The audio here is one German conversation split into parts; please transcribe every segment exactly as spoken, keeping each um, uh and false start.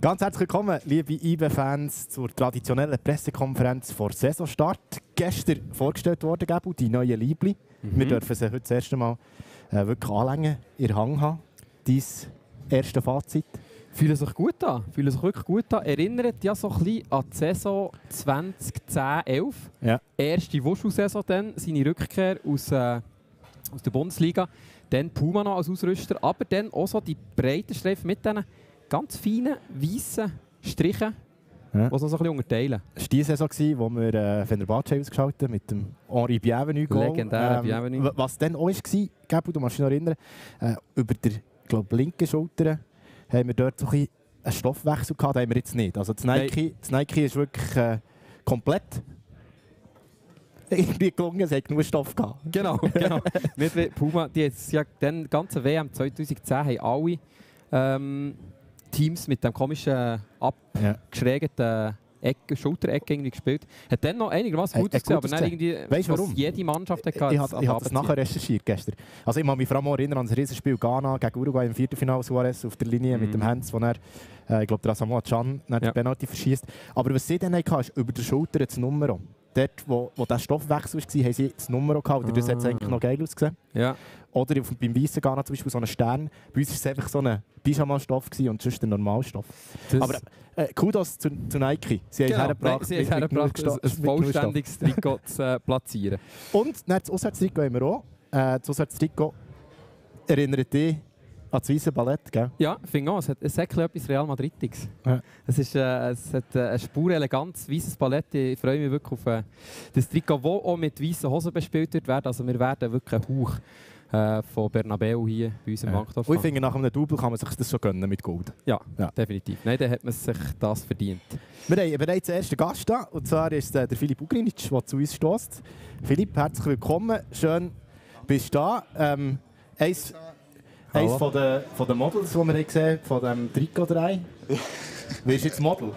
Ganz herzlich willkommen, liebe I B E-Fans, zur traditionellen Pressekonferenz vor Saisonstart. Gestern vorgestellt worden, Gabu, die neuen Liebli. Mhm. Wir dürfen sie heute das erste Mal äh, wirklich anlängen, in der Hang haben. Dein erste Fazit? Fühlen sich gut an, fühlen sich wirklich gut an. Erinnert ja so ein bisschen an die Saison zwanzig zehn elf. Ja. Erste Wushu-Saison dann, seine Rückkehr aus, äh, aus der Bundesliga. Dann Puma noch als Ausrüster, aber dann auch so die breiten Streifen mit diesen ganz feinen, weißen Strichen, ja, die so ein bisschen unterteilen. Das war die Saison, wo wir äh, Fenerbahce ausgeschaltet haben mit dem Henri Bienvenu-Goal. Legendär, ähm, Bienvenu. Was dann auch war, Gabu, du musst dich noch erinnern, äh, über die linke Schulter haben wir dort so ein einen Stoffwechsel gehabt, den haben wir jetzt nicht. Also das Nike, das Nike ist wirklich äh, komplett irgendwie gelungen, es hat genug Stoff gehabt. Genau, genau. Nicht wie Puma, die jetzt ja den ganzen W M zwanzig zehn haben alle ähm, Teams mit dem komischen abgeschrägten Ecke, Schulterecke irgendwie gespielt. Hat dann noch einigermaßen gut ausgesehen, aber dann irgendwie, weißt, warum? jede Mannschaft hat. Ich, ich, ich habe das nachher recherchiert gestern. Also ich kann mich vor allem erinnern an das Riesenspiel Ghana gegen Uruguay im Viertelfinale, Suarez auf der Linie mm. mit dem Hans, wo er, äh, ich glaube, der Asamoah Can ja. den Penalty verschießt. Aber was sie dann hatten, ist über der Schulter das Nummer. Dort, wo, wo der Stoffwechsel war, haben sie das Nummer gehabt. Ah. Das hat eigentlich noch geil ausgesehen. Ja. Oder auf, beim weißen Ghana zum Beispiel so einen Stern. Bei uns war es einfach so ein Pyjama-Stoff und sonst der Normalstoff. Das aber äh, Kudos zu, zu Nike. Sie haben genau. es hergebracht, Sie haben hergebracht, ein, ein vollständiges Trikot zu platzieren. Und dann das Auswärtstrikot haben wir auch. Äh, das Auswärtstrikot erinnert dich an das weiße Ballett, gell? Ja, ich finde auch. Es hat, es hat etwas Real Madridiges. Ja. Es, ist, äh, es hat äh, eine Spur eleganz, weißes Ballett. Ich freue mich wirklich auf äh, das Trikot, das auch mit weißen Hosen bespielt wird. Also wir werden wirklich einen Hauch äh, von Bernabeu hier bei uns im ja. Wankdorf. Und ich finde, nach einem Double kann man sich das schon gönnen mit Gold. Ja, ja. definitiv. Nein, dann hat man sich das verdient. Wir haben bereits den ersten Gast da, und zwar ist äh, der Filip Ugrinic, der zu uns stößt. Filip, herzlich willkommen. Schön, bist du da. Ähm, eins eins von den, von den Models, die wir gesehen haben, von dem Trikot drei. Wirst du jetzt Model?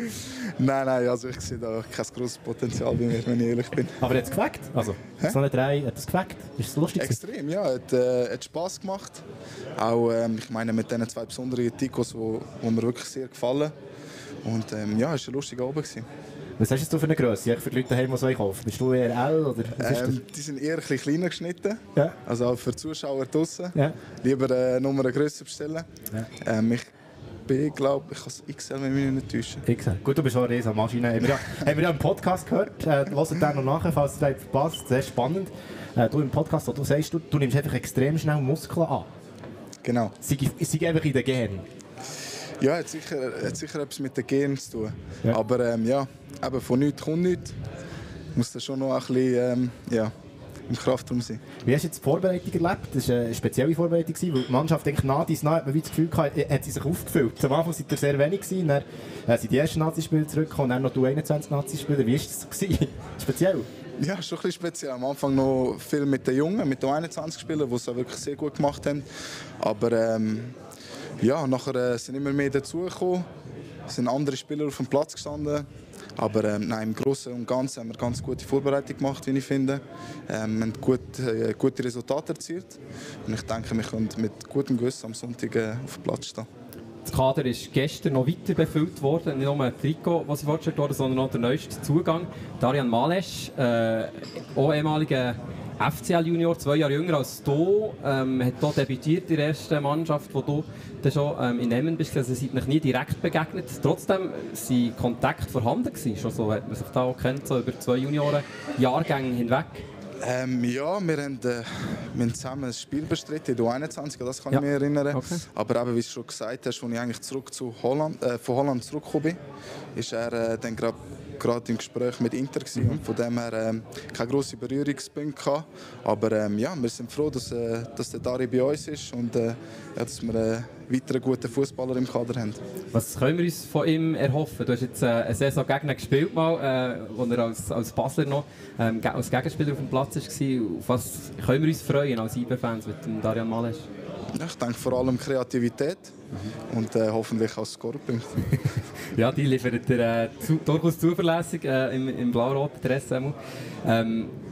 Nein, nein, also ich sehe da kein grosses Potenzial bei mir, wenn ich ehrlich bin. Aber hat es geweckt? Also, so eine drei, hat es geweckt? Ist es lustig? Extrem, ja. Hat, äh, hat Spass gemacht. Auch, ähm, ich meine, mit diesen zwei besonderen Trikots, die mir wirklich sehr gefallen. Und ähm, ja, es war ein lustiger Abend. Was hast du für eine Grösse für die Leute daheim, die so kaufen? Bist du eher L? Oder ähm, die sind eher ein bisschen kleiner geschnitten. Ja. Also auch für die Zuschauer draussen. Ja. Lieber äh, Nummer grösser bestellen. Ja. Ähm, ich bin, glaube ich, kann X L, wenn ich mich nicht täusche. X L. Gut, du bist auch eine riesige Maschine. Haben wir ja, haben wir ja im Podcast gehört. Äh, hört den noch nachher, falls ihr das verpasst. Sehr spannend. Äh, du im Podcast, wo du sagst, du, du nimmst einfach extrem schnell Muskeln an. Genau. Sie sind einfach in den Genen. Ja, hat sicher, hat sicher etwas mit den Genen zu tun. Ja. Aber ähm, ja, eben von nichts kommt nichts. Muss da schon noch ein bisschen ähm, ja, im Kraftraum sein. Wie hast du jetzt die Vorbereitung erlebt? Das war eine spezielle Vorbereitung, weil die Mannschaft eigentlich nach dies nach hat man das Gefühl gehabt, hat sie sich aufgefüllt. Am Anfang waren ihr sehr wenig, dann äh, sind die ersten Nazi-Spieler zurückgekommen und dann noch die einundzwanzig Nazi-Spieler. Wie war das so? Speziell? Ja, schon ein bisschen speziell. Am Anfang noch viel mit den Jungen, mit den einundzwanzig Spielern, die es auch wirklich sehr gut gemacht haben. Aber ähm, ja, nachher äh, sind immer mehr dazugekommen, sind andere Spieler auf dem Platz gestanden. Aber ähm, nein, im Großen und Ganzen haben wir eine ganz gute Vorbereitung gemacht, wie ich finde. Ähm, wir haben gut, äh, gute Resultate erzielt. Und ich denke, wir können mit gutem Gewissen am Sonntag äh, auf dem Platz stehen. Das Kader ist gestern noch weiter befüllt worden. Nicht nur ein Trikot, das sie vorgestellt wurde, sondern auch der neueste Zugang. Darian Malesch, äh, auch ehemaliger F C L-Junior, zwei Jahre jünger als du, ähm, hat hier debütiert in der ersten Mannschaft, wo du dann schon ähm, in Emmen bist. Also, sie sind noch nie direkt begegnet. Trotzdem waren Kontakte vorhanden gewesen. Schon so hat man sich da auch kennt, so über zwei Junioren-Jahrgänge hinweg. Ähm, ja, wir haben, äh, wir haben zusammen ein Spiel bestritten in der U einundzwanzig, das kann ja. ich mich erinnern. Okay. Aber eben, wie du schon gesagt hast, als ich eigentlich zurück zu Holland, äh, von Holland zurückgekommen bin, ist er äh, dann gerade gerade im Gespräch mit Inter gewesen. Mhm. Und von dem her ähm, keine grossen Berührungspunkte gehabt. Aber ähm, ja, wir sind froh, dass, äh, dass der Dari bei uns ist und äh, ja, dass wir einen weiteren guten Fußballer im Kader haben. Was können wir uns von ihm erhoffen? Du hast jetzt äh, eine Saison gegen ihn gespielt, mal, äh, wo er als, als Basler noch ähm, als Gegenspieler auf dem Platz war. Auf was können wir uns freuen als I B E-Fans mit dem Darian Malesch? Ja, ich denke vor allem Kreativität mhm. und äh, hoffentlich auch Scorepunkte. Ja, die liefert er äh, zu, durchaus zuverlässig äh, im, im blau-roten Dress. Ähm,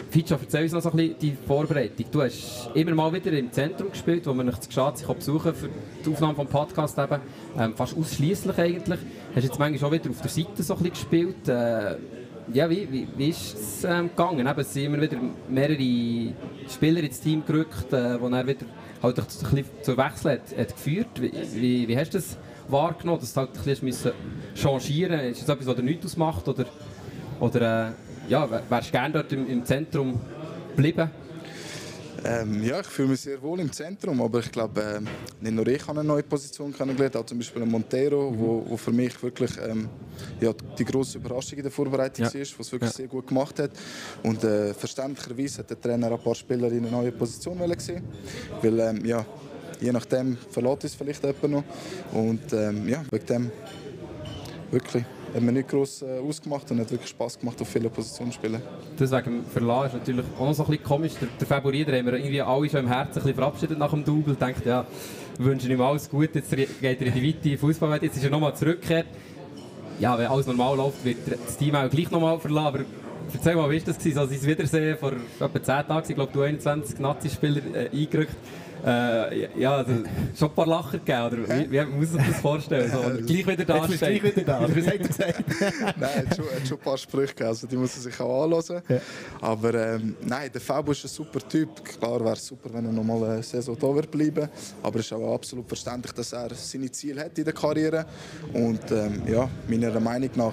Fitscho, erzähl uns noch so ein bisschen die Vorbereitung. Du hast immer mal wieder im Zentrum gespielt, wo man dich zu schade sich besuchen für die Aufnahme des Podcasts eben. Ähm, fast ausschliesslich eigentlich. Hast jetzt manchmal auch wieder auf der Seite so ein bisschen gespielt. Äh, ja, wie, wie, wie ist es ähm, gegangen? Eben, es sind immer wieder mehrere Spieler ins Team gerückt, äh, wo er wieder halt ein bisschen zu Wechsel hat, hat geführt. Wie, wie, wie hast du das wahrgenommen, dass du halt ein bisschen changieren musst? Ist das etwas, was dir nichts ausmacht? Oder, oder äh, ja, wärst du gerne dort im, im Zentrum geblieben? Ähm, ja, ich fühle mich sehr wohl im Zentrum, aber ich glaube, äh, nicht nur ich habe eine neue Position kennengelernt, auch zum Beispiel Montero, mhm. wo, wo für mich wirklich ähm, ja, die grosse Überraschung in der Vorbereitung ja. war, was wirklich ja. sehr gut gemacht hat. Und äh, verständlicherweise hat der Trainer ein paar Spieler in eine neue Position gesehen, weil ähm, ja, je nachdem verlässt es vielleicht jemand noch. Und ähm, ja, wegen dem wirklich. Hat mir nicht gross äh, ausgemacht und hat wirklich Spass gemacht, auf vielen Positionen zu spielen. Deswegen Verlassen ist natürlich auch noch so ein bisschen komisch. Der, der Favorit, den haben wir irgendwie alle schon im Herzen ein bisschen verabschiedet nach dem Double. Denkt, ja, wir wünschen ihm alles Gute, jetzt geht er in die weite Fußballwelt, jetzt ist er nochmal zurückgekehrt. Ja, wenn alles normal läuft, wird das Team auch gleich nochmal verlassen. Aber erzähl mal, wie war das? Also sein Wiedersehen vor etwa zehn Tagen, ich glaube, du einundzwanzig Nazi-Spieler äh, eingerückt. Äh, ja, also, schon ein paar Lacher gegeben, oder wie, wie muss man sich das vorstellen? So, gleich wieder da steht. Gleich wieder da, was hat er gesagt? Nein, er hat schon, hat schon ein paar Sprüche gegeben, also die muss er sich auch anhören. Ja. Aber ähm, nein, der Fabo ist ein super Typ. Klar wäre es super, wenn er noch mal eine Saison da wird bleiben. Aber es ist auch absolut verständlich, dass er seine Ziele hat in der Karriere. Und ähm, ja, meiner Meinung nach,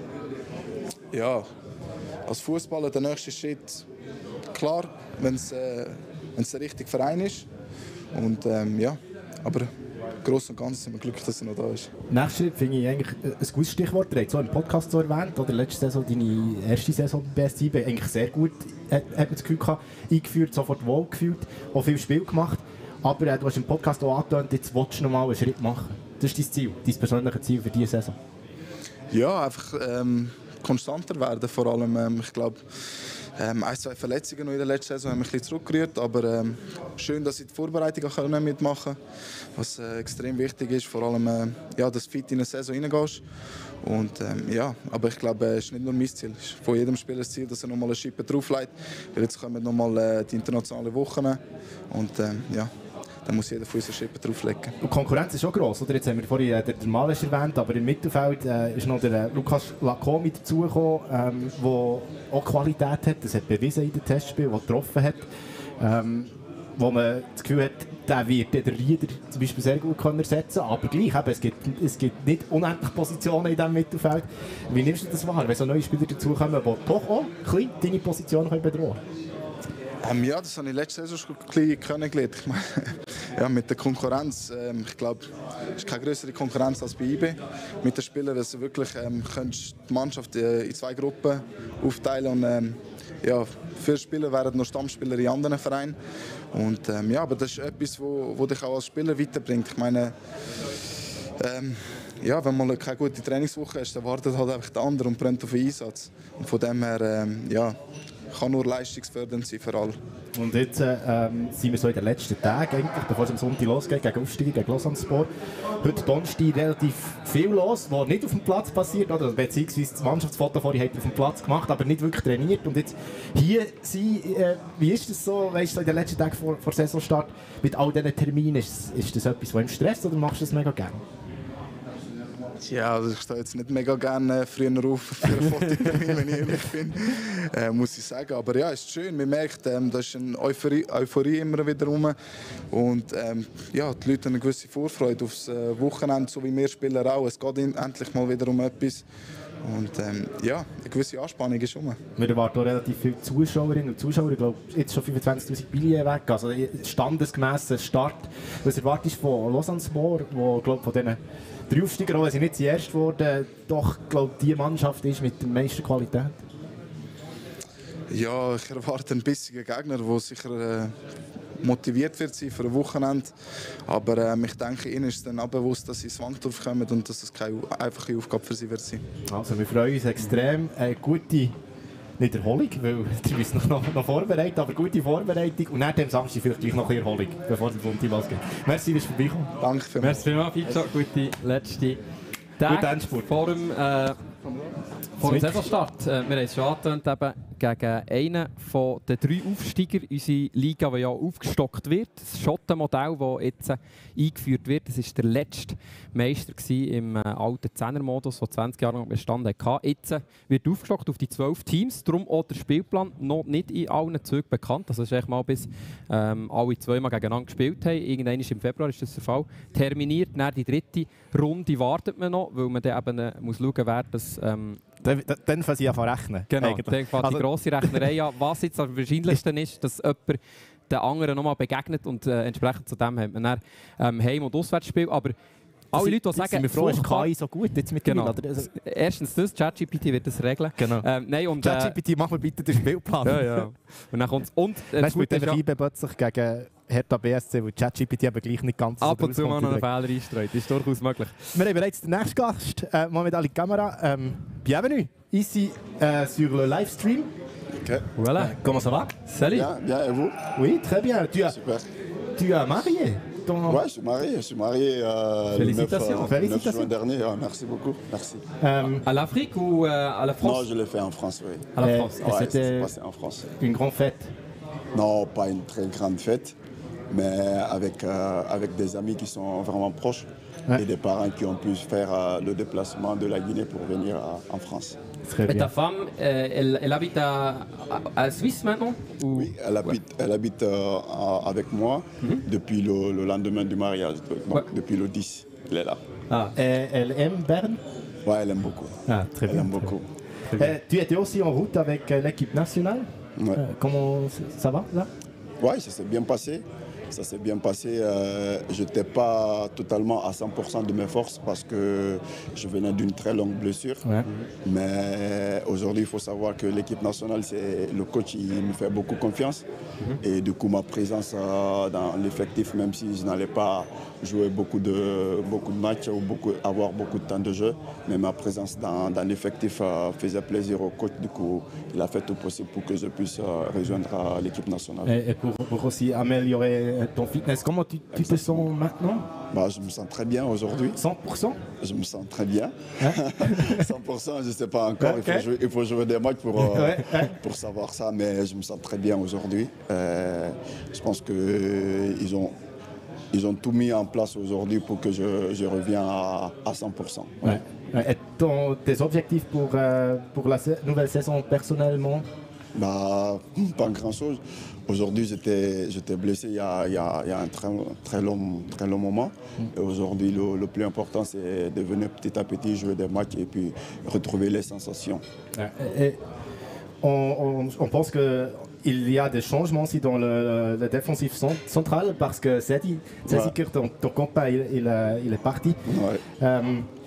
ja, als Fußballer der nächste Schritt, klar, wenn es äh, der richtige Verein ist. Und ähm, ja, aber im Großen und Ganzen sind wir glücklich, dass er noch da ist. Nächster Schritt finde ich eigentlich ein gutes Stichwort. Du hast so im Podcast so erwähnt, oder letzte Saison, deine erste Saison bei B S I B, eigentlich sehr gut, hat, hat man das Gefühl gehabt, eingeführt, sofort wohl gefühlt, auch viel Spiel gemacht. Aber äh, du hast im Podcast auch angetönt, jetzt willst du noch mal einen Schritt machen. Das ist dein Ziel, dein persönliches Ziel für diese Saison. Ja, einfach ähm, konstanter werden vor allem. Ähm, ich glaube, Ähm, ein, zwei Verletzungen noch in der letzten Saison haben mich ein bisschen zurückgerührt, aber ähm, schön, dass ich die Vorbereitung auch mitmachen kann, was äh, extrem wichtig ist, vor allem, äh, ja, dass du fit in eine Saison reingehst. Und, ähm, ja, aber ich glaube, es ist nicht nur mein Ziel, es ist von jedem Spieler das Ziel, dass er noch mal eine Schippe drauflegt, weil jetzt kommen noch mal äh, die internationalen Wochen und ähm, ja. Dann muss jeder von uns eine Schippe drauflegen. Und die Konkurrenz ist auch gross, oder? Jetzt haben wir vorhin äh, den Malesch erwähnt, aber im Mittelfeld äh, ist noch der äh, Lukas Lacombe dazugekommen, ähm, der auch Qualität hat, das hat bewiesen in den Testspielen, der getroffen hat. Ähm, wo man das Gefühl hat, der wird den Rieder zum Beispiel sehr gut können ersetzen können, aber gleich, eben, es, gibt, es gibt nicht unendlich Positionen in diesem Mittelfeld. Wie nimmst du das wahr, wenn so neue Spieler dazukommen, die doch auch ein deine Position bedrohen können? Ähm, ja, das habe ich letzte Saison schon ein bisschen kennengelernt. Ich meine, ja, mit der Konkurrenz, ähm, ich glaube, es ist keine größere Konkurrenz als bei I B. Mit den Spielern, dass du wirklich ähm, die Mannschaft äh, in zwei Gruppen aufteilen und ähm, ja, viele Spieler werden noch Stammspieler in anderen Vereinen. Und, ähm, ja, aber das ist etwas, wo, wo dich auch als Spieler weiterbringt. Ich meine, ähm, ja, wenn man keine gute Trainingswoche hast, dann wartet halt einfach der andere und brennt auf den Einsatz. Und von dem her, ähm, ja, kann nur leistungsfördernd sein für alle. Und jetzt äh, sind wir so in den letzten Tagen, eigentlich, bevor es am Sonntag losgeht, gegen Aufsteiger, gegen Lausanne-Sport. Heute Donnerstag relativ viel los, was nicht auf dem Platz passiert. Oder? Beziehungsweise das Mannschaftsfoto vorhin hat auf dem Platz gemacht, aber nicht wirklich trainiert. Und jetzt hier sein, äh, wie ist das so, weißt du, in den letzten Tagen vor, vor Saisonstart mit all diesen Terminen? Ist, ist das etwas, was im Stress oder machst du das mega gerne? Ja, also ich stehe jetzt nicht mega gerne früher auf für einen Fototermin, wenn ich ehrlich bin, äh, muss ich sagen. Aber ja, es ist schön, man merkt, ähm, da ist eine Euphorie, Euphorie immer wieder rum. Und ähm, ja, die Leute haben eine gewisse Vorfreude aufs äh, Wochenende, so wie wir Spieler auch. Es geht endlich mal wieder um etwas. Und ähm, ja, eine gewisse Anspannung ist rum. Wir erwarten auch relativ viele Zuschauerinnen und Zuschauer. Ich glaube, jetzt schon fünfundzwanzigtausend Billionen weg. Also standesgemäßer Start. Was erwartest du von Lausanne-Sport, wo, glaube von diesen drei Aufsteiger, wenn sie nicht zuerst wurden, doch, glaube die Mannschaft ist mit der meisten Qualität? Ja, ich erwarte einen bissigen Gegner, der sicher äh, motiviert wird sein für ein Wochenende. Aber ähm, ich denke, ihnen ist dann auch bewusst, dass sie ins Wankdorf kommen und dass es keine einfache Aufgabe für sie wird sein. Also wir freuen uns extrem. Eine gute, nicht Erholung, weil ihr müsst noch, noch, noch vorbereiten, aber gute Vorbereitung und nach dem Samstag vielleicht gleich noch ein bisschen Erholung, bevor es Sonntag losgeht. Merci, dass du vorbeikommen. Danke vielmals. Merci vielmals, Fitscho. Gute letzte Tage vor dem, äh, vor dem Saisonstart. Äh, wir haben es schon angetönt, eben gegen einen von den drei Aufsteiger, unsere Liga, die ja aufgestockt wird. Das Schottenmodell, das jetzt äh, eingeführt wird, das war der letzte Meister im äh, alten Zehnermodus, der zwanzig Jahre lang bestanden hat. Jetzt äh, wird aufgestockt auf die zwölf Teams, darum auch der Spielplan noch nicht in allen Zügen bekannt. Also, das ist mal bis ähm, alle zweimal gegeneinander gespielt haben. Irgendwann im Februar ist das der Fall. Terminiert, dann die dritte Runde wartet man noch, weil man dann eben äh, muss schauen, wer das... Ähm, Dann, dann fangen sie an zu rechnen. Genau, eigentlich. dann fängt Also, die grosse Rechnerei an. Was jetzt am wahrscheinlichsten ist, dass jemand den anderen nochmal begegnet und äh, entsprechend zu dem hat man dann ähm, Heim- und Auswärtsspiel. Aber alle Leute, die sagen, sind wir froh, ist furchtbar- K I so gut jetzt mit Genau. Oder? Also, Erstens das, ChatGPT wird das regeln. genau. Ähm, nein, und, äh, ChatGPT, mach mir bitte den Spielplan. ja, ja. Und dann kommt's. Und äh, Dann das spielt Gute ist einfach ja, I B plötzlich gegen Hertha B S C, weil ChatGPT eben gleich nicht ganz so ab und zu mal noch einen rauskommt. Fehler einstreut. Das ist durchaus möglich. Wir haben bereits den nächsten Gast, äh, mal mit alle Kamera. Ähm, bienvenue, ici euh, sur le livestream. Ok. Voilà. Comment ça va? Salut. Bien, bien, et vous? Oui, très bien. Tu as, Super. tu as marié ton... Ouais, je suis marié, je suis marié euh, le neuf, Félicitations. euh, Félicitations. neuf juin dernier. Ouais, merci beaucoup, merci. Euh, À l'Afrique ou euh, à la Non, France? je l'ai fait en France, oui. À la Euh, France. Et Ouais, ça c'était- s'est passé en France. une grande fête. Non, pas une très grande fête, mais avec, euh, avec des amis qui sont vraiment proches Ouais. et des parents qui ont pu faire euh, le déplacement de la Guinée pour venir à- en France. Très Et bien. ta femme, euh, elle, elle habite à, à, à Suisse maintenant ou... Oui, elle habite, elle habite euh, à- avec moi depuis le, le lendemain du mariage, donc Ouais. depuis le dix, elle est là. Ah. Et elle aime Berne? Ouais, elle aime beaucoup. Ah, très Elle bien. aime beaucoup. Euh, tu étais aussi en route avec euh, l'équipe nationale. Ouais. Euh, comment c- ça va là? Ouais, ça s'est bien passé. Ça s'est bien passé. Euh, je n'étais pas totalement à cent pour cent de mes forces parce que je venais d'une très longue blessure. Ouais. Mais aujourd'hui, il faut savoir que l'équipe nationale, c'est le coach, il me fait beaucoup confiance. Et du coup, ma présence euh, dans l'effectif, même si je n'allais pas jouer beaucoup de, beaucoup de matchs ou beaucoup, avoir beaucoup de temps de jeu, mais ma présence dans, dans l'effectif euh, faisait plaisir au coach. Du coup, il a fait tout possible pour que je puisse euh, rejoindre euh, l'équipe nationale. Et, et pour, pour aussi améliorer ton fitness, comment tu, tu te sens maintenant? Bah, je me sens très bien aujourd'hui. cent pour cent? Je me sens très bien. Hein? cent pour cent, je ne sais pas encore. Ok. Il, faut jouer, il faut jouer des matchs pour, euh, Ouais, ouais. pour savoir ça, mais je me sens très bien aujourd'hui. Euh, je pense qu'ils ont, ils ont tout mis en place aujourd'hui pour que je, je revienne à, à cent pour cent. Ouais. Ouais. Et ton, tes objectifs pour, euh, pour la sa- nouvelle saison personnellement? Bah, pas grand-chose. Aujourd'hui, j'étais, j'étais blessé il y a, il y a- il y a un très, très, long, très long moment. Et aujourd'hui, le, le plus important, c'est de venir petit à petit jouer des matchs et puis retrouver les sensations. Ouais. Et, et on, on, on pense qu'il y a des changements aussi dans le, le défensif cent- central parce que Sedi, Ouais. Sedi, ton, ton compas, il, il, a- il est parti. Ouais. Euh,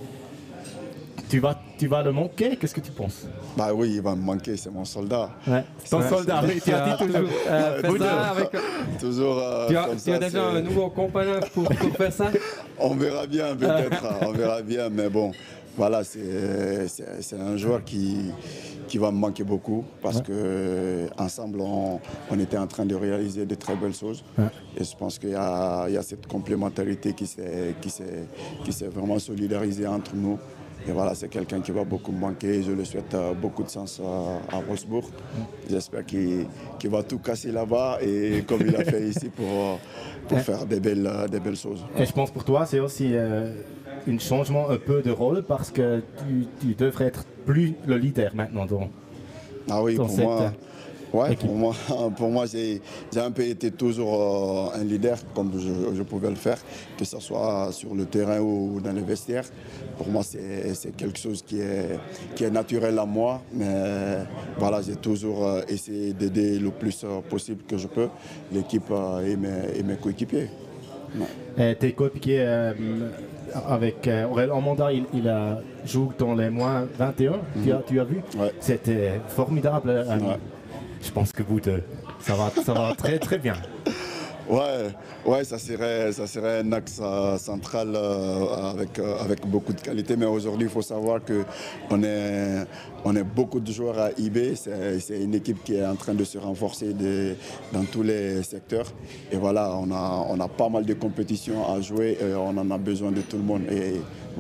tu, vas, tu vas le manquer? Qu'est-ce que tu penses? Bah oui, il va me manquer, c'est mon soldat. Ouais. Ton Ouais. soldat, oui, tu as dit toujours. Euh, fais ça avec... Toujours euh, Tu as, comme tu ça, as déjà c'est- un nouveau compagnon pour, pour faire ça? On verra bien peut-être, on verra bien, mais bon, voilà, c'est, c'est, c'est un joueur qui, qui va me manquer beaucoup parce que ensemble on, on était en train de réaliser de très belles choses. Ouais. Et je pense qu'il y a, il y a cette complémentarité qui s'est, qui, s'est, qui s'est vraiment solidarisée entre nous. Et voilà, c'est quelqu'un qui va beaucoup me manquer. Je lui souhaite euh, beaucoup de sens euh, à Wolfsburg. J'espère qu'il, qu'il va tout casser là-bas et comme il a fait ici pour, euh, pour faire des belles, euh, des belles choses. Et je pense pour toi, c'est aussi euh, un changement un peu de rôle parce que tu, tu devrais être plus le leader maintenant. Donc. Ah oui, dans pour cette, moi, ouais, équipe. pour moi, pour moi j'ai, j'ai un peu été toujours euh, un leader comme je, je pouvais le faire, que ce soit sur le terrain ou dans les vestiaires. Pour moi, c'est, c'est quelque chose qui est, qui est naturel à moi, mais voilà, j'ai toujours euh, essayé d'aider le plus euh, possible que je peux l'équipe euh, et, mes, et mes coéquipiers. Ouais. Et tes coéquipiers euh, avec euh, Aurélien Amanda, il, il a joué dans les moins vingt et un, tu, as, tu as vu? Ouais. C'était formidable. euh, Ouais. Je pense que vous deux, ça va, ça va très très bien. Ouais, ouais, ça serait, ça serait un axe euh, central euh, avec, euh, avec beaucoup de qualité. Mais aujourd'hui, il faut savoir qu'on est, on est beaucoup de joueurs à I B. C'est, c'est une équipe qui est en train de se renforcer de, dans tous les secteurs. Et voilà, on a, on a pas mal de compétitions à jouer et on en a besoin de tout le monde. Et voilà.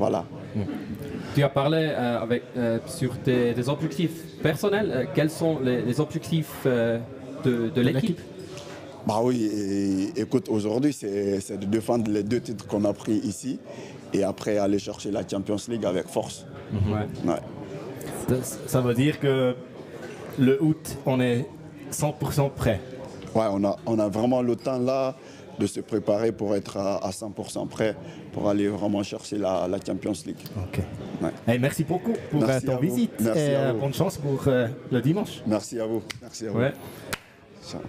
Tu as parlé euh, avec, euh, sur des, des objectifs personnels. Euh, quels sont les, les objectifs euh, de, de l'équipe? Bah oui, et, écoute, aujourd'hui, c'est, c'est de défendre les deux titres qu'on a pris ici et après aller chercher la Champions League avec force. Mhm. Ouais. Ça, ça veut dire que le août, on est cent pour cent prêt. Ouais, on a, on a vraiment le temps là de se préparer pour être à, à cent pour cent prêt pour aller vraiment chercher la, la Champions League. Ok. Ouais. Hey, merci beaucoup pour Merci euh, ton à vous. visite Merci et à euh, vous. bonne chance pour euh, le dimanche. Merci à vous. Merci à vous. Ouais. Ciao.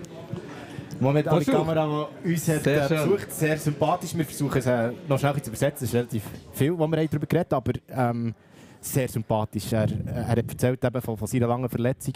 Moment an die Bonjour. Kamera, die uns hat, Sehr äh, schön. besucht, sehr sympathisch. Wir versuchen es äh, noch schnell zu übersetzen. Es ist relativ viel, was wir darüber geredet haben, aber ähm, sehr sympathisch. Er, er hat erzählt eben von, von seiner langen Verletzung,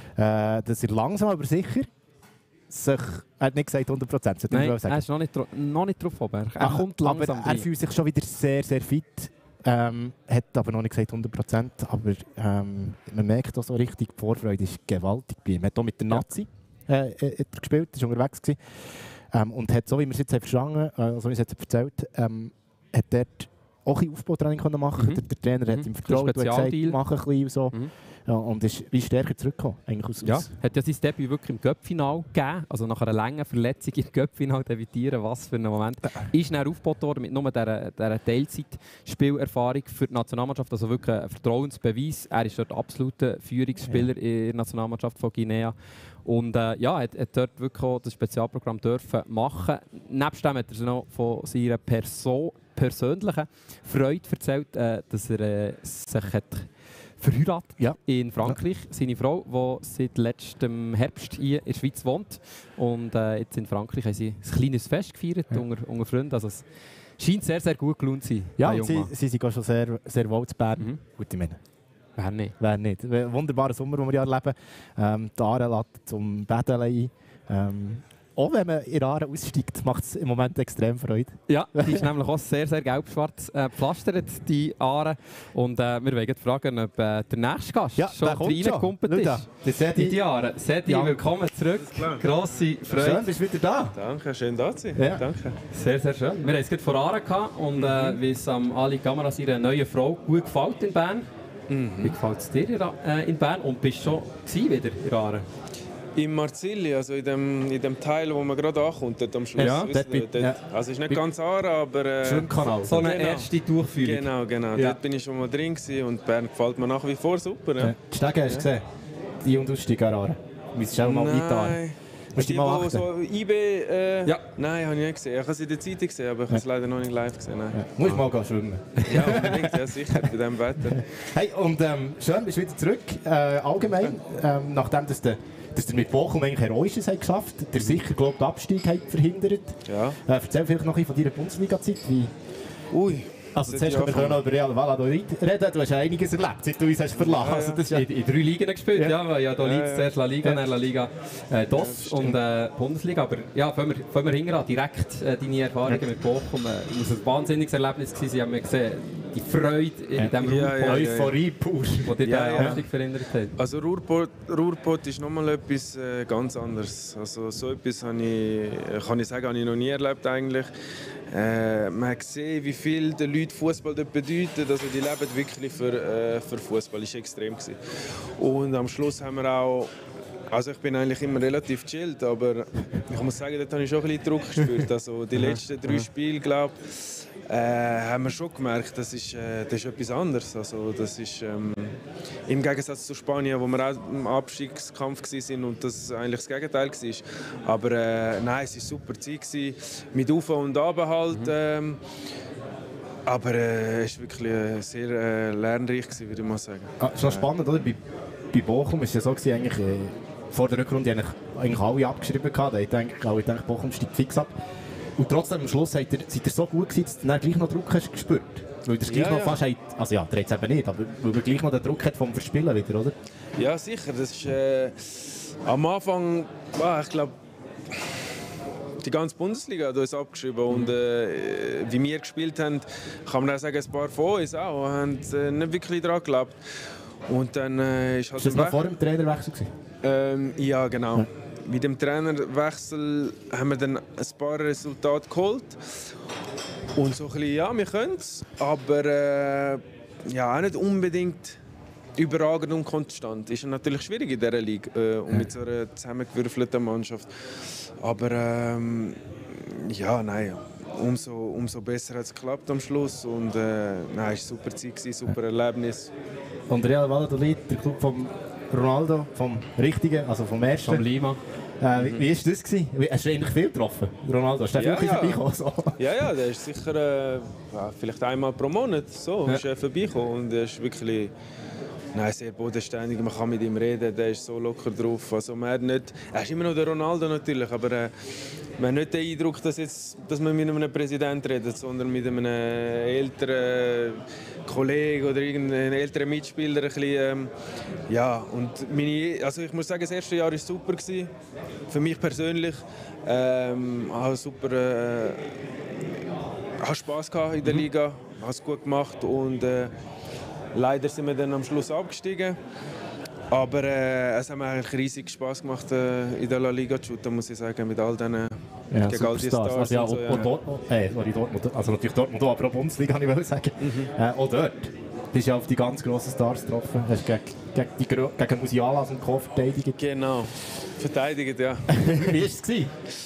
äh, dass er langsam aber sicher sich, er hat nicht gesagt hundert Prozent, Nein, er ist noch nicht, dro- noch nicht drauf, aber er Ach, kommt langsam aber er rein. fühlt sich schon wieder sehr, sehr fit. Ähm, hat aber noch nicht gesagt hundert Prozent. Aber ähm, man merkt auch so richtig, die Vorfreude ist gewaltig bei ihm. Er hat auch mit der Nazi äh, äh, hat er gespielt, ist unterwegs gewesen. Ähm, und hat, so wie wir es jetzt haben verstanden, äh, so wie es jetzt erzählt, ähm, hat dort auch ein bisschen Aufbautraining können machen. Mhm. Der, der Trainer Mhm. hat ihm Für vertraut und hat gesagt, Spezialdeal. mach ein bisschen und so. Mhm. Ja, und ist wie stärker zurückgekommen. Eigentlich aus, Ja, aus hat ja sein Debüt wirklich im Cup-Final gegeben, also nach einer langen Verletzung im Cup-Final debütieren, was für ein Moment. Ist dann aufgebaut worden mit nur dieser, dieser Teilzeitspielerfahrung für die Nationalmannschaft, also wirklich ein Vertrauensbeweis. Er ist dort absoluter Führungsspieler ja. in der Nationalmannschaft von Guinea. Und äh, ja, hat, hat dort wirklich auch das Spezialprogramm dürfen machen. Nebst dem hat er noch von seiner Person, persönlichen Freude erzählt, äh, dass er äh, sich hat verheiratet Ja. in Frankreich. Ja. Seine Frau, die seit letztem Herbst hier in der Schweiz wohnt. Und äh, jetzt in Frankreich haben sie ein kleines Fest gefeiert ja. unter, unter Freunden. Also es scheint sehr, sehr gut gelaunt zu sein. Ja, und sie, sie sind auch schon sehr, sehr wohl zu Bern. Mhm. Gut, ich meine. Wer nicht? Wer nicht. Ein wunderbarer Sommer, den wir hier erleben. Ähm, die Aare lädt zum Baden ein. Ähm, auch wenn man in Aare aussteigt, macht es im Moment extrem Freude. Ja, die ist nämlich auch sehr, sehr gelb-schwarz äh, gepflastert, die Aare. Und äh, wir wollen jetzt fragen, ob äh, der nächste Gast ja, schon reingekumpelt ist. Das in die Aare. Sedi, ja. Willkommen zurück. Grosse Freude. Schön, bist du wieder da. Danke, schön da zu sein. Ja. Danke. Sehr, sehr schön. Wir haben es gerade vor Aare gehabt und äh, wie es am Ali Kameras ihrer neuen Frau gut gefällt in Bern. Mhm. Wie gefällt es dir in Bern und bist du schon wieder in Aare? In Marzilli, also in dem, in dem Teil, wo man gerade ankommt, dort am Schluss. Ja, dort, dort, dort, ja. Also es ist nicht ganz Aare, aber... Äh, Schwimmkanal. So eine genau. erste Durchführung. Genau, genau. Ja. Dort bin ich schon mal drin gewesen und Bern gefällt mir nach wie vor super. Ja. Ja. Die Stege hast du ja. gesehen? Die und Ausstieg an Aare. Du musst auch mal weiter. Musst du mal achten? So I B, äh, ja. Nein, habe ich nicht gesehen. Ich habe es in der Zeitung gesehen, aber ich habe es leider noch nicht live gesehen. Nein. Ja. Musst ah. mal schwimmen. Ja, unbedingt, ja, sicher, bei diesem Wetter. Hey, und ähm, schön, bist du wieder zurück. Äh, allgemein, ähm, nachdem dass der, dass der mit Bochum eigentlich Heroisches hat geschafft, der sicher, glaube den Abstieg hat verhindert. Ja. Äh, erzähl vielleicht noch ein bisschen von deiner Bundesliga-Zeit. Wie... Ui. Also zuerst können wir noch über Real Valladolid reden. Du hast ja einiges erlebt, seit du uns hast verlassen ja, ja. Also, das ist ja in, in drei Ligen gespielt, ja. ja, ja da liegt ja, ja. zuerst La Liga, dann La Liga äh, D O S ja, und äh, Bundesliga. Aber ja, fangen wir, fangen wir hinten direkt äh, deine Erfahrungen ja. mit Bochum. Es äh, muss ein wahnsinniges Erlebnis gewesen sein. Wir haben gesehen, die Freude in diesem ja, Ruhrpott, ja, ja, Euphorie pur, die dir ja, den ja. Abstieg verhindert hat. Also Ruhrpott, Ruhrpott ist nochmal etwas äh, ganz anderes. Also so etwas habe ich, kann ich sagen, habe ich noch nie erlebt eigentlich. Äh, man hat gesehen, wie viel den Leuten Fußball dort bedeutet. Also die leben wirklich für, äh, für Fußball. Das war extrem gewesen. Und am Schluss haben wir auch, also ich bin eigentlich immer relativ chillt, aber ich muss sagen, dort habe ich schon ein bisschen Druck gespürt. Also die letzten drei Spiele, glaube ich, Äh, haben wir schon gemerkt, das ist, äh, das ist etwas anderes. Also, das ist, ähm, im Gegensatz zu Spanien, wo wir auch im Abstiegskampf waren und das eigentlich das Gegenteil war. Aber äh, nein, es war super Zeit gewesen, mit Auf und Ab halt. Ähm, aber äh, es war wirklich äh, sehr äh, lernreich gewesen, würde ich mal sagen. Ah, schon spannend, oder? Bei, bei Bochum war es ja so, gewesen, eigentlich, äh, vor der Rückrunde eigentlich, eigentlich alle abgeschrieben. Da haben eigentlich alle gedacht, Bochum steigt fix ab. Und trotzdem am Schluss seid ihr, seid ihr so gut gewesen, dass du dann gleich noch Druck hast gespürt. Weil ihr gleich ja, noch ja. fast habt, also ja, dreht es eben nicht, aber weil ihr gleich noch den Druck hat vom Verspielen wieder, oder? Ja, sicher. Das ist, äh, am Anfang, ah, ich glaube, die ganze Bundesliga hat uns abgeschrieben. Mhm. Und äh, wie wir gespielt haben, kann man auch sagen, ein paar von uns auch, haben äh, nicht wirklich daran geglaubt. Und dann äh, ist halt... Ist das noch vor dem Trainerwechsel gewesen? Ähm, ja, genau. Ja. Mit dem Trainerwechsel haben wir dann ein paar Resultate geholt. Und so ein bisschen, ja, wir können es, aber äh, ja, auch nicht unbedingt überragend und konstant. Ist natürlich schwierig in dieser Liga äh, und mit so einer zusammengewürfelten Mannschaft. Aber ähm, ja, nein, umso, umso besser hat es geklappt am Schluss. Und äh, nein, es war eine super Zeit, super Erlebnis. Und Real Valladolid, der Club von Ronaldo, vom Richtigen, also vom Ersten. Vom Lima. Äh, wie war das? Gewesen? Hast du eigentlich viel getroffen, Ronaldo? Hast du Ja, viel ja. vorbeikommen? So? Ja, ja, der ist sicher äh, ja, vielleicht einmal pro Monat so, Ja. ist er vorbeigekommen und er ist wirklich nein, sehr bodenständig. Man kann mit ihm reden, der ist so locker drauf. Also man hat nicht, er ist immer noch der Ronaldo natürlich, aber äh, man hat nicht den Eindruck, dass, jetzt, dass man mit einem Präsidenten redet, sondern mit einem älteren Kollegen oder irgendeinem älteren Mitspieler. Ein bisschen, ähm, ja, und meine, also ich muss sagen, das erste Jahr war super gewesen, für mich persönlich. Ähm, habe super, äh, habe Spass gehabt in der Liga, habe es gut gemacht und äh, leider sind wir dann am Schluss abgestiegen. Aber äh, es hat mir eigentlich riesig Spass gemacht äh, in der La Liga zu shooten, muss ich sagen, mit all diesen Ja, gegen all die Superstars. Stars. Also, ja, und so, und, ja. und Dortmund, äh, sorry, Dortmund, also natürlich Dortmund auch, aber auch Bundesliga, kann ich wollte sagen. Mhm. Äh, auch dort bist du ja auf die ganz grossen Stars getroffen. Hast gegen, gegen, die, Gro- gegen Musiala und Co. verteidigt. Genau, verteidigt, ja. Wie war es? Gewesen?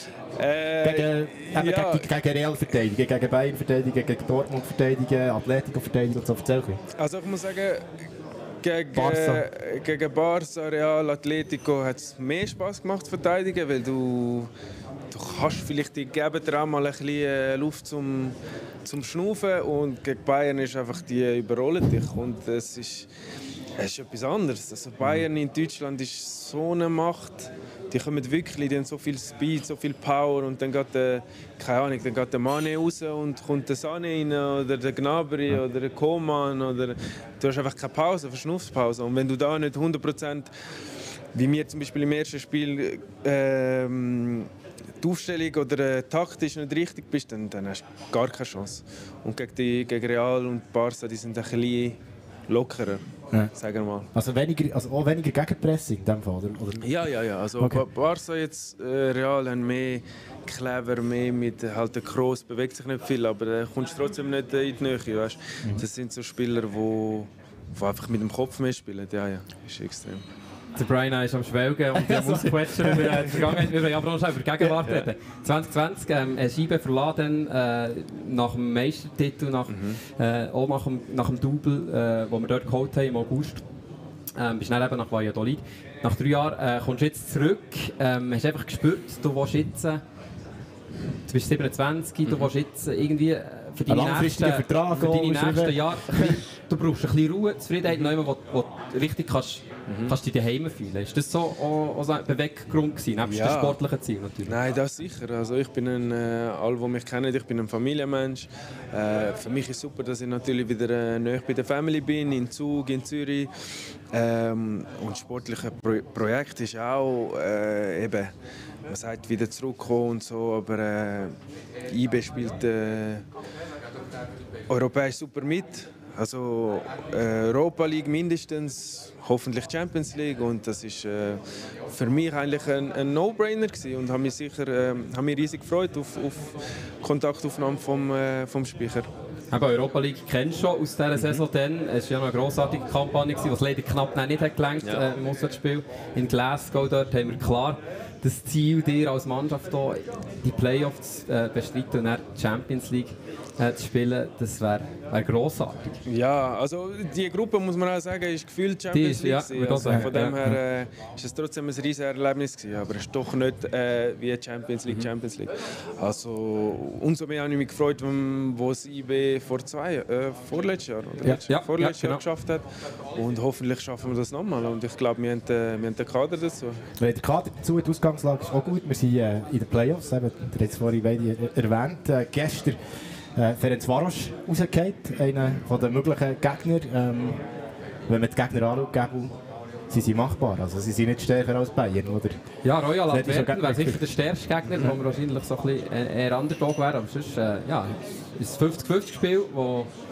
Äh, Gegen, eben ja. gegen, gegen Real verteidigen, gegen Bayern verteidigen, gegen Dortmund verteidigen, Atletico verteidigen und so. Erzähl ein bisschen. Also ich muss sagen, gegen Barca. gegen Barca, Real, Atletico hat es mehr Spass gemacht zu verteidigen, weil du, du kannst vielleicht, die geben dir auch mal ein bisschen äh, Luft zum, zum Schnaufen und gegen Bayern ist einfach, die überrollen dich und es ist, es ist etwas anderes. Also Bayern in Deutschland ist so eine Macht, die kommen wirklich, die haben so viel Speed, so viel Power und dann geht der, keine Ahnung, dann geht der Mane raus und kommt der Sané rein oder der Gnabry oder der Coman oder du hast einfach keine Pause, Verschnaufspause und wenn du da nicht hundert Prozent, wie mir zum Beispiel im ersten Spiel ähm, die Aufstellung oder äh, taktisch nicht richtig bist, dann, dann hast du gar keine Chance. Und gegen, die, gegen Real und Barca, die sind ein bisschen lockerer, Ja. sagen wir mal. Also, weniger, also auch weniger Gegenpressing in dem Fall, oder? oder? Ja, ja, ja. Also Okay. Ba- Barca jetzt, äh, Real haben mehr clever, mehr mit halt der Kroos bewegt sich nicht viel, aber er kommt trotzdem nicht äh, in die Nähe, weißt? Mhm. Das sind so Spieler, die wo, wo einfach mit dem Kopf mehr spielen. Ja, ja, ist extrem. Der Brian ist am Schwelgen und wir haben ausquetschen über die Vergangenheit. Wir wollen aber noch schnell über die Gegenwart reden. zwanzig zwanzig, ähm, eine Scheibe verlassen äh, nach dem Meistertitel, nach, Mhm. äh, auch nach dem, nach dem Double, äh, wo wir dort geholt haben im August. Ähm, bist schnell eben nach Valladolid. Nach drei Jahren äh, kommst du jetzt zurück. Ähm, hast einfach gespürt, du willst jetzt, äh, du bist siebenundzwanzig, du willst jetzt äh, irgendwie äh, für deine Einen langfristigen nächsten, Vertrag für deine auch nächsten unterschreiben. Jahre, ein bisschen- du brauchst ein bisschen Ruhe, Zufriedenheit, mhm. wo, wo du richtig kannst, kannst dich daheim fühlen. Ist das so auch, auch so ein Beweggrund gewesen, nebst Ja. dem sportlichen Ziel natürlich? Nein, das sicher. Also ich bin ein, äh, alle, die mich kennen, ich bin ein Familienmensch. Äh, für mich ist es super, dass ich natürlich wieder äh, nahe bei der Family bin, in Zug, in Zürich. Ähm, und das sportliche Pro Projekt ist auch äh, eben, man sagt, wieder zurückkommen und so, aber äh, I B spielt äh, europäisch super mit. Also äh, Europa League mindestens, hoffentlich Champions League und das ist äh, für mich eigentlich ein, ein No-Brainer gewesen und habe mich sicher, äh, habe mich riesig gefreut auf, auf Kontaktaufnahme vom, äh, vom Speicher. Aber Europa League kennst du schon aus dieser Saison dann. Es war ja noch eine grossartige Kampagne, die es leider knapp nicht hat gelangt Ja. äh, im Auswärtsspiel. In Glasgow dort haben wir klar das Ziel, dir als Mannschaft hier die Playoffs zu äh, bestreiten und dann die Champions League äh, zu spielen. Das wäre wär grossartig. Ja, also die Gruppe, muss man auch sagen, ist gefühlt Champions Die League. ist, ja, gewesen. würde auch Also sagen, von dem ja. her äh, ist es trotzdem ein riesiges Erlebnis gewesen, aber es ist doch nicht äh, wie Champions League, Champions League. Also umso mehr habe ich mich gefreut, wo es I B vor zwei, äh, vorletztes Jahr, oder Ja. letztes- Ja, vorletztes ja, Jahr genau. geschafft hat. Und hoffentlich schaffen wir das nochmal. Und ich glaube, wir haben, äh, wir haben den Kader dazu. Wir haben den Kader dazu, die Ausgangslage ist auch gut. Wir sind äh, in den Playoffs, eben, der hat es vorhin beide erwähnt. Äh, gestern äh, Ferencvaros rausgefallen, einer der möglichen Gegner. Ähm, wenn man die Gegner anschaut, Gebel, sie sind machbar. Also sie sind nicht stärker als Bayern, oder? Ja, Royal Das hätte ich schon Antwerpen wäre gerne sicher der stärkste Gegner, wo wir wahrscheinlich so ein bisschen äh, eher Underdog wären. Aber sonst, äh, ja, ist ein fünfzig fünfzig Spiel, wo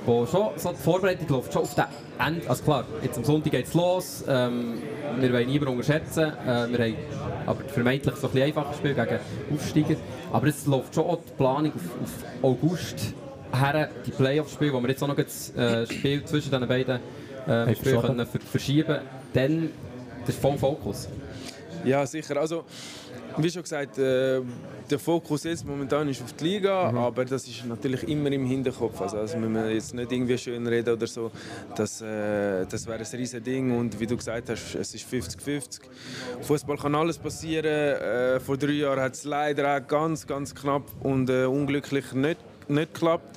wo schon so die Vorbereitung läuft, schon auf den Ende. Also klar, jetzt am Sonntag geht es los, ähm, wir wollen niemanden unterschätzen, äh, wir haben aber vermeintlich so ein bisschen einfaches Spiel gegen Aufsteiger, aber es läuft schon auch die Planung auf, auf August her, die Playoff-Spiele, wo wir jetzt auch noch das äh, Spiel zwischen den beiden äh, Spielen können verschieben, dann das ist voll Fokus. Ja, sicher. Also, wie schon gesagt, äh, der Fokus jetzt momentan ist auf die Liga, mhm. aber das ist natürlich immer im Hinterkopf. Also, also müssen wir jetzt nicht irgendwie schön reden oder so. Das, äh, das wäre ein riesiges Ding und wie du gesagt hast, es ist fünfzig fünfzig. Fußball kann alles passieren. Äh, vor drei Jahren hat es leider auch ganz, ganz knapp und äh, unglücklich nicht, nicht geklappt.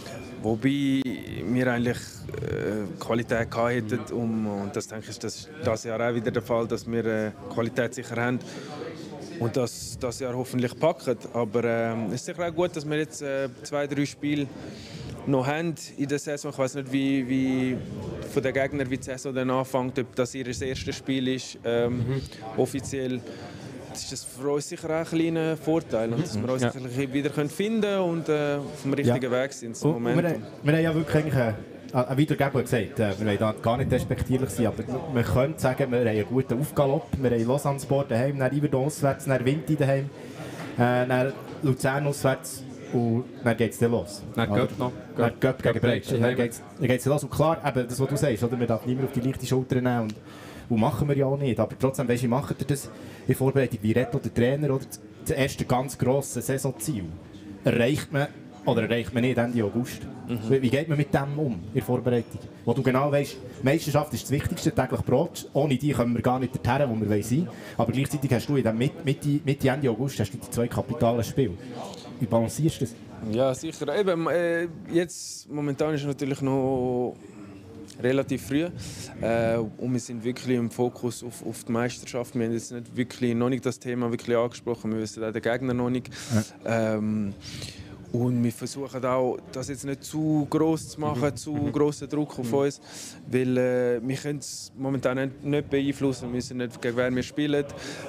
Wobei wir eigentlich äh, Qualität hatten um, und das denke ich ist das, das Jahr auch wieder der Fall, dass wir äh, Qualität sicher haben und das das Jahr hoffentlich packen. Aber äh, es ist sicher auch gut, dass wir jetzt äh, zwei, drei Spiele noch haben in der Saison. Ich weiß nicht, wie, wie von den Gegnern wie die Saison dann anfängt, ob das ihr erstes Spiel ist, ähm, mhm. offiziell. Das ist für uns sicher auch ein kleiner Vorteil, mhm. dass wir uns ja. wieder finden können und äh, auf dem richtigen ja. Weg sind. Im Moment. Wir, wir haben ja wirklich einen, einen Wiedergeber gesagt, wir wollen da gar nicht respektierlich sein, aber wir können sagen, wir haben einen guten Aufgalopp, wir haben Lausanne Sport daheim, dann Yverdon auswärts, dann Vinti daheim, äh, dann Luzern auswärts und dann geht es dann los. Dann Göpp noch. Dann Göpp gegen Breitsch. Dann geht es los und klar, eben das was du sagst, oder? Man darf niemand auf die leichte Schulter nehmen. Und Und machen wir ja auch nicht. Aber trotzdem, weißt, wie macht ihr das in Vorbereitung? Wie redet der Trainer oder das erste ganz grosse Saisonziel? Erreicht man oder erreicht man nicht Ende August? Mhm. Wie geht man mit dem um in der Vorbereitung? Wo du genau weißt, Meisterschaft ist das Wichtigste, täglich Brot. Ohne die kommen wir gar nicht dorthin, wo wir sein wollen. Aber gleichzeitig hast du in dem Mitte, Mitte, Mitte Ende August hast du die zwei kapitalen Spiele. Wie balancierst du das? Ja, sicher. Eben, äh, jetzt momentan ist es natürlich noch relativ früh äh, und wir sind wirklich im Fokus auf, auf die Meisterschaft. Wir haben jetzt nicht wirklich, noch nicht das Thema wirklich angesprochen, wir wissen auch den Gegner noch nicht. Ja. Ähm, und wir versuchen auch, das jetzt nicht zu gross zu machen, mhm. zu grossen Druck auf mhm. uns, weil äh, wir können es momentan nicht, nicht beeinflussen, wir wissen nicht, gegen wen wir spielen.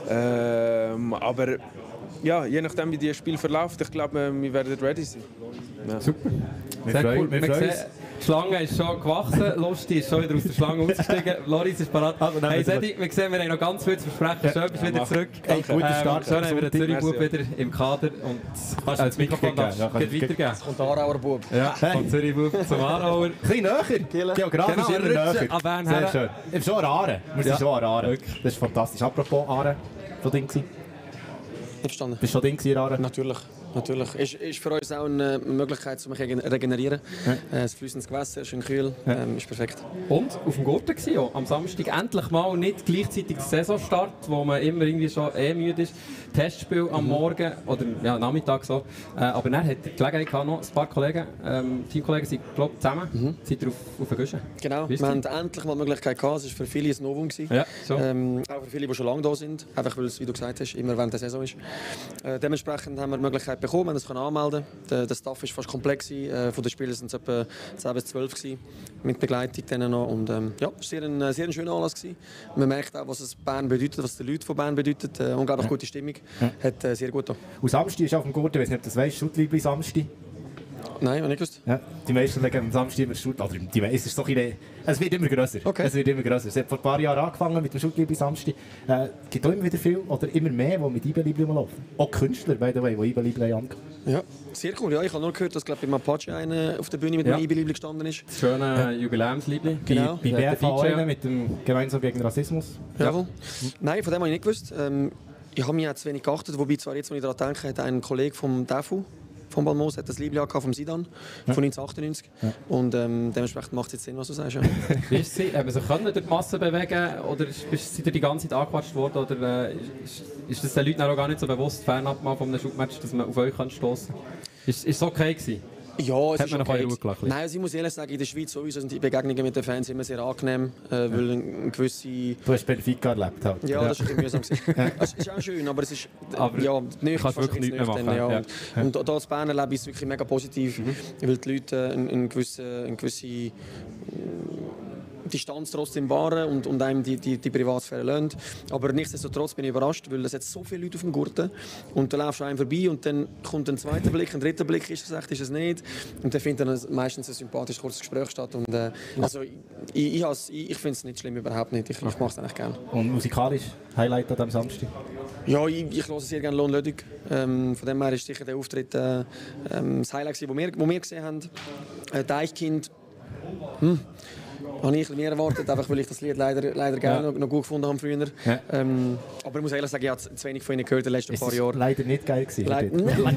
Ähm, aber ja, je nachdem wie das Spiel verläuft, ich glaube, wir werden ready sein. Ja. Super. Wir Sehr cool. Wir wir sehen, die Schlange ist schon gewachsen, Lusti ist schon wieder aus der Schlange ausgestiegen, Loris ist parat. Also, hey Sedi, wir sehen, wir haben noch ganz viel zu versprechen. Schön, bist wieder zurück. Hey, guter Start. Schön, haben wir den Zürich-Bub wieder im Kader und kannst das Mikrofon darfst ja, weitergeben. Es kommt der Aarauer Bub. Ja, hey. Von Zürich-Bub zum Aarauer. Ein bisschen näher, geografisch genau, immer näher. Sehr schön. Wir sind schon an Aare. Wir sind ja. schon an Aare. Das ist fantastisch. Apropos Aare, schon Ding gewesen? Verstanden. Bist du schon Ding gewesen, Aare? Natürlich. Natürlich. Ist, ist für uns auch eine Möglichkeit, um mich zu regenerieren. Ja. Es fließt ins Gewässer, schön kühl, ja. ähm, ist perfekt. Und auf dem Gurten war am Samstag endlich mal nicht gleichzeitig der Saisonstart, wo man immer irgendwie schon eh müde ist. Testspiel am mhm. Morgen oder ja, Nachmittag so. Äh, aber dann hat die Gelegenheit gehabt, noch ein paar Kollegen, ähm, Teamkollegen sind glaub, zusammen. Mhm. Seid ihr auf, auf der Güsche? Genau, wir haben endlich mal die Möglichkeit gehabt. Es war für viele ein Novum. Ja, so. ähm, auch für viele, die schon lange da sind. Einfach weil es, wie du gesagt hast, immer während der Saison ist. Äh, dementsprechend haben wir die Möglichkeit bekommen, wir können anmelden. Der, der Staff war fast komplett. Äh, von den Spielern waren es etwa zehn bis zwölf gewesen, mit Begleitung dann noch. Und, ähm, ja, es war ein, sehr ein schöner Anlass gewesen. Man merkt auch, was es Bern bedeutet, was die Leute von Bern bedeutet. Äh, unglaublich gute Stimmung. Ja. Hat äh, sehr gut getan. Und Samstag ist auf dem Gurten, ich weiß nicht, ob du das weißt, Schuttliebli Samstag. Nein, habe ich gewusst. Ja, die meisten legen am Samstag immer Schutt. Oder die meisten, es, ist so eine, es wird immer grösser. Okay. Es wird immer grösser. Es hat vor ein paar Jahren angefangen mit dem Schuttliebli Samstag. Es äh, gibt auch immer wieder viel oder immer mehr, die mit Eibeliebli laufen. Auch Künstler, by the way, die Eibeliebli haben. Ja, sehr cool. Ja, ich habe nur gehört, dass glaub, bei Apache einer auf der Bühne mit ja. dem Eibeliebli gestanden ist. Das schöne ja. Jubiläumsliebli. Genau. Bei, bei B F A mit dem Gemeinsam gegen Rassismus. Jawohl. Ja. Nein, von dem habe ich nicht gewusst. Ähm, ich habe mich auch zu wenig geachtet, wobei zwar jetzt, wenn ich daran denke, hat ein Kollege vom D A F U von Balmos hat das Liebli vom Sidan ja. von neunzehnhundertachtundneunzig. Ja. Und ähm, dementsprechend macht es jetzt Sinn, was du sagst. Ja. Wie ist es? Haben Sie können durch die Masse bewegen oder sind ihr die ganze Zeit angequatscht worden? Oder äh, ist, ist das den Leuten auch gar nicht so bewusst, fernab mal von einem Schubmatch, dass man auf euch stoßen kann? Ist, ist es okay gewesen? Ja, es hat ist man okay. Ruhe gelacht? Nein, also ich muss ehrlich sagen, in der Schweiz sowieso sind die Begegnungen mit den Fans immer sehr angenehm, äh, weil eine gewisse... Du hast Benfica erlebt halt. Ja, das war ein bisschen mühsam. Es ist auch schön, aber es ist... Aber ja, nicht kannst wirklich nichts mehr machen. Ja. Ja. Und, und hier in Bern erlebe ich es wirklich mega positiv, mhm. weil die Leute eine, eine gewisse... Eine gewisse Distanz trotzdem wahren und, und einem die, die, die Privatsphäre lassen. Aber nichtsdestotrotz bin ich überrascht, weil es jetzt so viele Leute auf dem Gurten und du läufst einem vorbei und dann kommt ein zweiter Blick, ein dritter Blick, ist es echt, ist es nicht. Und dann findet dann meistens ein sympathisches, kurzes Gespräch statt. Und, äh, also, ich ich, ich, ich finde es nicht schlimm, überhaupt nicht. Ich, ich mache es eigentlich gerne. Und musikalisch, Highlight an diesem Samstag? Ja, ich, ich höre sehr gerne Lohn Lödig. Ähm, von dem her ist sicher der Auftritt äh, ähm, das Highlight, das wir, wir gesehen haben. Äh, Deichkind. Hm. Habe ich mehr erwartet, einfach weil ich das Lied leider, leider gerne ja. noch, noch gut gefunden habe früher. Ja. Ähm, aber ich muss ehrlich sagen, ich habe zu wenig von ihnen gehört in den letzten ist paar Jahren. Leider nicht geil gewesen. Le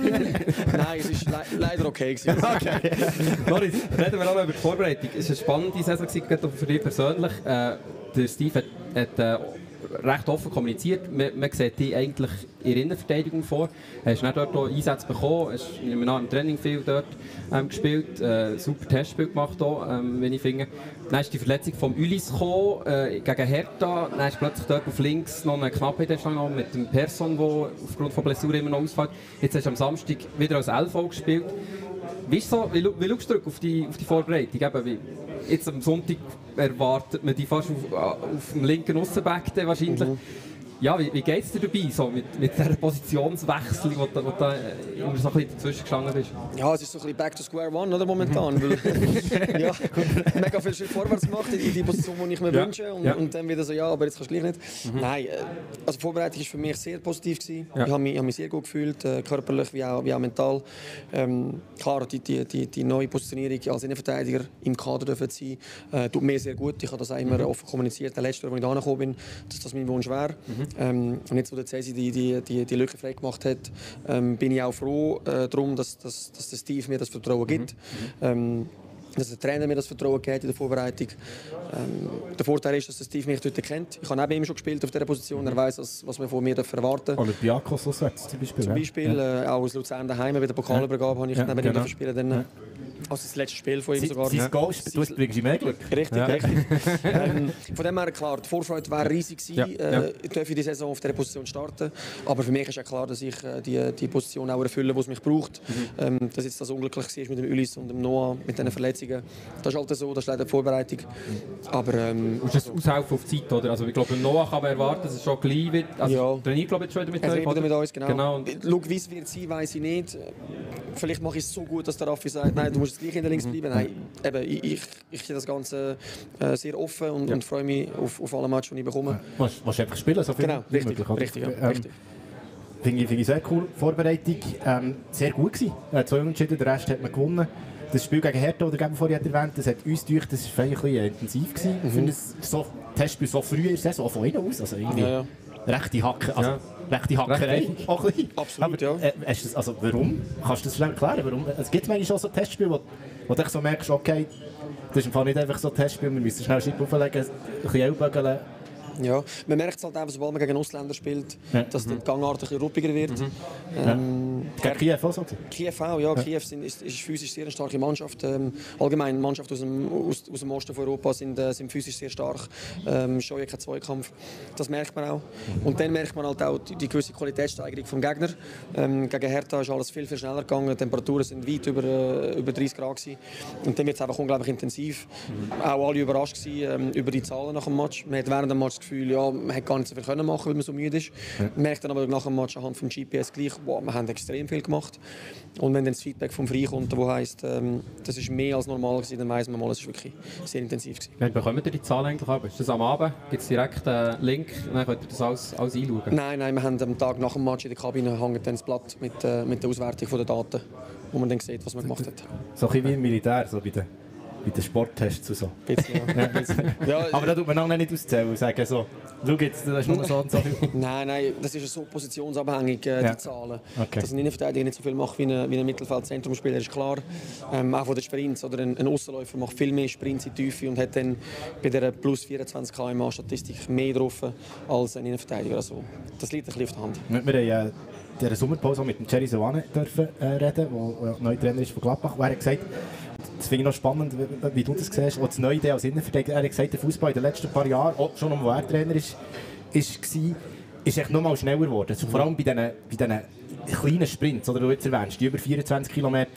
Nein, es war le leider okay gewesen. Okay. Loris, reden wir auch noch über die Vorbereitung. Es war eine spannende Saison für dich persönlich. Äh, der Steve hat, hat äh, recht offen kommuniziert. Man, man sieht dich eigentlich in der Innenverteidigung vor. Du hast dort auch Einsätze bekommen, hast im Training viel dort ähm, gespielt, äh, super Testspiel gemacht, auch, ähm, wenn ich finde. Dann ist die Verletzung von Ulis gekommen, äh, gegen Hertha. Dann ist plötzlich dort auf links noch eine Knappe mit dem Person, der aufgrund von Blessur immer noch ausfällt. Jetzt hast du am Samstag wieder als L V gespielt. Wie, so, wie, wie schaust du auf die, auf die Vorbereitung? Eben, wie, jetzt am Sonntag erwartet man die fast auf, auf dem linken Aussenback wahrscheinlich. Mhm. Ja, wie, wie geht es dir dabei, so mit, mit dieser Positionswechsel, wo du da immer so ein bisschen dazwischen gestanden bist? Ja, es ist so ein bisschen back to square one, oder, momentan. Weil, ja, mega viel Schritt vorwärts gemacht in die Position, die ich mir ja. wünsche. Und, ja. und dann wieder so, ja, aber jetzt kannst du gleich nicht. Mhm. Nein, also die Vorbereitung war für mich sehr positiv gewesen. Ja. Ich habe mich, hab mich sehr gut gefühlt, körperlich wie auch, wie auch mental. Ähm, klar, die, die, die, die neue Positionierung als Innenverteidiger im Kader dürfen sein, äh, tut mir sehr gut. Ich habe das auch immer mhm. offen kommuniziert, der letzte, als ich da gekommen bin, dass das mein Wunsch wäre. Mhm. Ähm, und jetzt, wo der Cesi die, die, die, die Lücke frei gemacht hat, ähm, bin ich auch froh äh, darum, dass, dass, dass der Steve mir das Vertrauen gibt. Mhm. Ähm, dass der Trainer mir das Vertrauen gibt in der Vorbereitung. Ähm, der Vorteil ist, dass der Steve mich heute kennt. Ich habe neben ihm schon gespielt auf dieser Position. Mhm. Er weiß, was, was man von mir erwarten darf. Olympiakos auswärts zum Beispiel. Zum Beispiel ja. äh, auch aus Luzern daheim bei der Pokalübergabe habe ich ja, neben genau. ihm spielen. Dann, ja. Also das letzte Spiel von ihm Sie, sogar. Sein Goal, du bringst ihm mehr Glück. Richtig, ja. richtig. ähm, von dem her klar, die Vorfreude wäre riesig gewesen. Ja. Äh, ja. Ich darf die Saison auf dieser Position starten. Aber für mich ist ja klar, dass ich äh, die, die Position auch erfülle, die es mich braucht. Mhm. Ähm, dass jetzt das unglücklich war mit dem Ulis und dem Noah, mit diesen Verletzungen. Das ist halt so, das ist leider die Vorbereitung. Aber, ähm, und das also, aushelfen auf die Zeit, oder? Also ich glaube, Noah kann man erwarten, dass es schon gleich wird. Also ja. trainiert, glaube ich, schon wieder mit, er wieder mit uns. Genau. genau. Schau, wie es wird sein, weiss ich nicht. Vielleicht mache ich es so gut, dass der Raffi sagt, nein, du musst jetzt gleich hinter links bleiben. Nein, eben, ich, ich, ich sehe das Ganze äh, sehr offen und, ja. und freue mich auf, auf alle Matches, die ich bekomme. Du musst einfach spielen, so viel genau, richtig, möglich, richtig, ja, ähm, richtig. Finde ich, find ich sehr cool. Vorbereitung ähm, sehr gut gewesen. Äh, zwei Unentschieden, der Rest hat man gewonnen. Das Spiel gegen Hertha, oder gegen vorher erwähnt, das hat uns gedacht, das war ein bisschen intensiv gewesen. Mhm. Für ein so, Testspiel so früh in der Saison von innen aus. Also irgendwie ja, ja. rechte Hacke, also ja. rechte Hackerei. Absolut, aber, ja. Äh, hast das, also warum? Kannst du das schnell erklären? Warum? Es gibt manchmal schon so Testspiele, wo, wo du so merkst, okay, das ist im Fall nicht einfach so ein Testspiel, wir müssen schnell Schiff auflegen, ein bisschen Ellbogen. Ja, man merkt es halt einfach, sobald man gegen Ausländer spielt, ja. dass mhm. die Gangart ein bisschen ruppiger wird. Mhm. Ähm, ja. Gegen Kiew auch so? Kiew auch, ja. ja. Kiew sind, ist, ist physisch sehr eine starke Mannschaft. Ähm, allgemein, Mannschaften aus dem, aus, aus dem Osten von Europa sind, äh, sind physisch sehr stark. Ähm, schon kein Zweikampf. Das merkt man auch. Und dann merkt man halt auch die, die gewisse Qualitätssteigerung vom Gegner. Ähm, gegen Hertha ist alles viel, viel schneller gegangen. Die Temperaturen sind weit über, äh, über dreißig Grad gewesen. Und dann wird es einfach unglaublich intensiv. Mhm. Auch alle überrascht gewesen, ähm, über die Zahlen nach dem Match. Man hat während dem Match das Gefühl, ja, man hätte gar nicht so viel können machen, weil man so müde ist. Ja. Man merkt dann aber nach dem Match anhand vom G P S gleich, wow, wir haben extrem viel gemacht. Und wenn dann das Feedback vom Frei kommt, das heisst, ähm, das ist mehr als normal gewesen, dann weiss man mal, es ist wirklich sehr intensiv gewesen. Wann bekommt ihr die Zahlen eigentlich ab? Ist das am Abend? Gibt es direkt einen Link? Dann könnt ihr das alles, alles einschauen? Nein, nein, wir haben am Tag nach dem Match in der Kabine hängt dann das Blatt mit, äh, mit der Auswertung der Daten, wo man dann sieht, was man gemacht hat. So ein bisschen wie im Militär, so bei den Bei den Sporttests und so. Bisschen, ja. Ja, aber da tut man auch nicht auszählen und sagen so, schau jetzt, das ist nur so und so viel. Nein, nein, das ist so positionsabhängig, äh, ja. die Zahlen. Okay. Dass ein Innenverteidiger nicht so viel macht wie ein, wie ein Mittelfeldzentrumspieler, ist klar. Ähm, auch von den Sprints. Oder ein, ein Aussenläufer macht viel mehr Sprints in die Tiefe und hat dann bei der plus vierundzwanzig Kilometer pro Stunde Statistik mehr drauf als ein Innenverteidiger. Also, das liegt ein bisschen auf der Hand. Wir, wir haben in dieser Sommerpause mit dem Jerry Seoane dürfen äh, reden, der neuer Trainer ist von Gladbach. Er hat gesagt, das finde ich noch spannend, wie du das siehst, auch das neue Idee als Innenverteidiger. Er hat gesagt, der Fußball in den letzten paar Jahren, auch schon als er Trainer ist, ist, war, ist echt noch mal schneller geworden. Also vor allem bei diesen, bei diesen kleinen Sprints, oder du jetzt erwähnst, die über vierundzwanzig Kilometer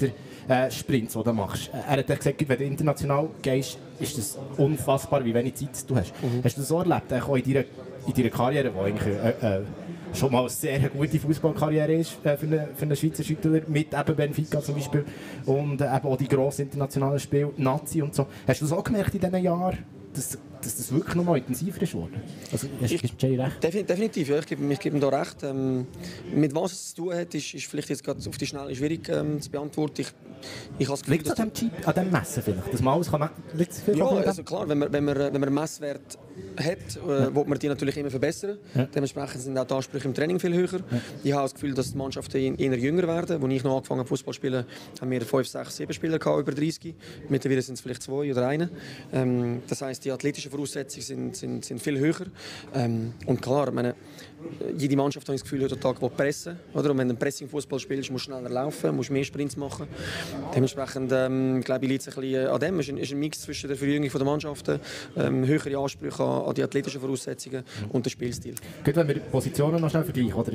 äh, Sprints, die du machst. Er hat gesagt, wenn du international gehst, ist das unfassbar, wie wenig Zeit du hast. Mhm. Hast du das so erlebt, auch in deiner, in deiner Karriere, die eigentlich äh, äh, schon mal eine sehr gute Fußballkarriere ist äh, für, einen, für einen Schweizer Schüttler, mit eben Benfica zum Beispiel und äh, eben auch die grossen internationalen Spiele, Nazi und so. Hast du das auch gemerkt in diesen Jahren, dass, dass das wirklich noch mal intensiver ist geworden? Also, hast, ich, hast du recht? Definitiv, ja, ich gebe, ich gebe ihm da recht. Ähm, mit was es zu tun hat, ist, ist vielleicht jetzt gerade auf die Schnelle schwierig ähm, zu beantworten. Ich, ich habe das Gefühl, liegt es an dem, an dem Messen vielleicht? Dass man alles kann, ja, also klar, wenn man, wenn man, wenn man einen Messwert hat, äh, ja. will man die natürlich immer verbessern. Ja. Dementsprechend sind auch die Ansprüche im Training viel höher. Ja. Ich habe das Gefühl, dass die Mannschaften eher jünger werden. Als ich noch angefangen habe Fußball zu spielen, haben wir fünf, sechs, sieben Spieler gehabt, über dreißig. Mittlerweile sind es vielleicht zwei oder einer. Ähm, das heisst, die athletischen Voraussetzungen sind, sind, sind viel höher. Ähm, und klar, ich meine, jede Mannschaft hat das Gefühl, heutzutage will pressen. Oder? Und wenn du Pressing-Fußball spielst, musst du schneller laufen, musst mehr Sprints machen. Dementsprechend ähm, glaube ich, liegt es ein bisschen an dem. Es ist ein, ist ein Mix zwischen der Verjüngung der Mannschaften, ähm, höhere Ansprüche an, an die athletischen Voraussetzungen mhm. und den Spielstil. Gut, wenn wir die Positionen noch schnell vergleichen, oder